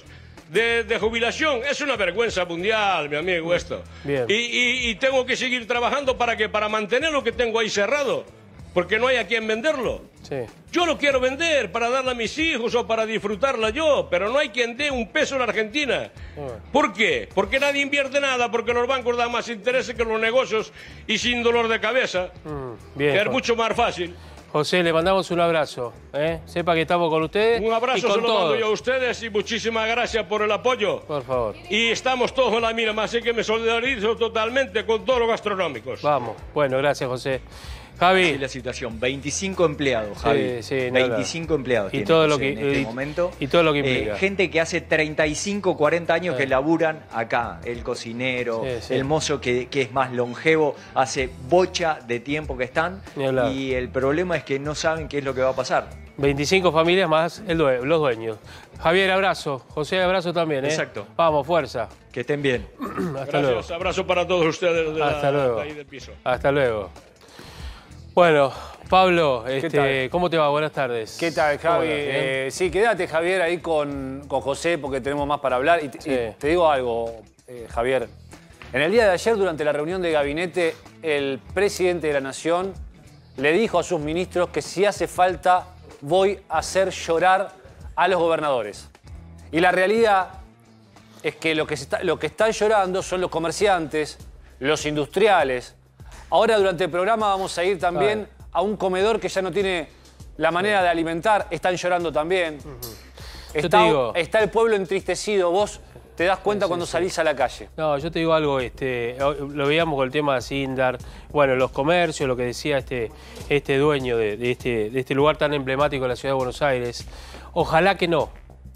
de jubilación. Es una vergüenza mundial, mi amigo, esto. Bien. Y tengo que seguir trabajando para mantener lo que tengo ahí cerrado, porque no hay a quien venderlo. Sí. Yo lo quiero vender para darle a mis hijos o para disfrutarla yo, pero no hay quien dé un peso en Argentina. ¿Por qué? Porque nadie invierte nada, porque los bancos dan más intereses que los negocios y sin dolor de cabeza, Bien, que es mucho más fácil. José, le mandamos un abrazo. Sepa que estamos con ustedes. Un abrazo y con se lo mando todos. yo a ustedes y muchísimas gracias por el apoyo. Por favor. Y estamos todos en la misma, así que me solidarizo totalmente con todos los gastronómicos. Vamos. Bueno, gracias, José. Javi. Así la situación, 25 empleados, Javi. Sí, 25 empleados y tiene todo lo José que, en este momento. Y todo lo que implica. Gente que hace 35, 40 años que laburan acá. El cocinero, el mozo que es más longevo, hace bocha de tiempo que están. Y el problema es que no saben qué es lo que va a pasar. 25 familias más los dueños. Javier, abrazo. José, abrazo también. Exacto. Vamos, fuerza. Que estén bien. Hasta luego. Abrazo para todos ustedes Hasta luego. de ahí del piso. Hasta luego. Bueno, Pablo, tal? ¿cómo te va? Buenas tardes. ¿Qué tal, Javi? Sí, quédate, Javier, ahí con José, porque tenemos más para hablar. Y te digo algo, Javier. En el día de ayer, durante la reunión de gabinete, el presidente de la Nación le dijo a sus ministros que si hace falta, voy a hacer llorar a los gobernadores. Y la realidad es que lo que están llorando son los comerciantes, los industriales. Ahora, durante el programa, vamos a ir también a un comedor que ya no tiene la manera de alimentar. Están llorando también. Está el pueblo entristecido. Vos te das cuenta cuando salís a la calle. No, yo te digo algo, lo veíamos con el tema de Sindar, bueno, los comercios, lo que decía este dueño de este lugar tan emblemático de la ciudad de Buenos Aires. Ojalá que no,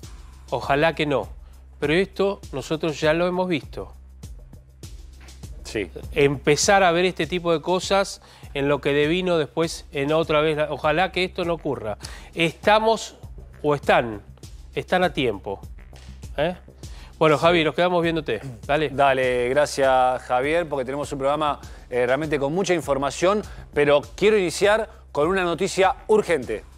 pero esto nosotros ya lo hemos visto. Sí. Empezar a ver este tipo de cosas en lo que devino después en otra vez. Ojalá que esto no ocurra. Estamos o están a tiempo. Bueno, Javi, nos quedamos viéndote. Dale. Dale, gracias, Javier, porque tenemos un programa realmente con mucha información, pero quiero iniciar con una noticia urgente.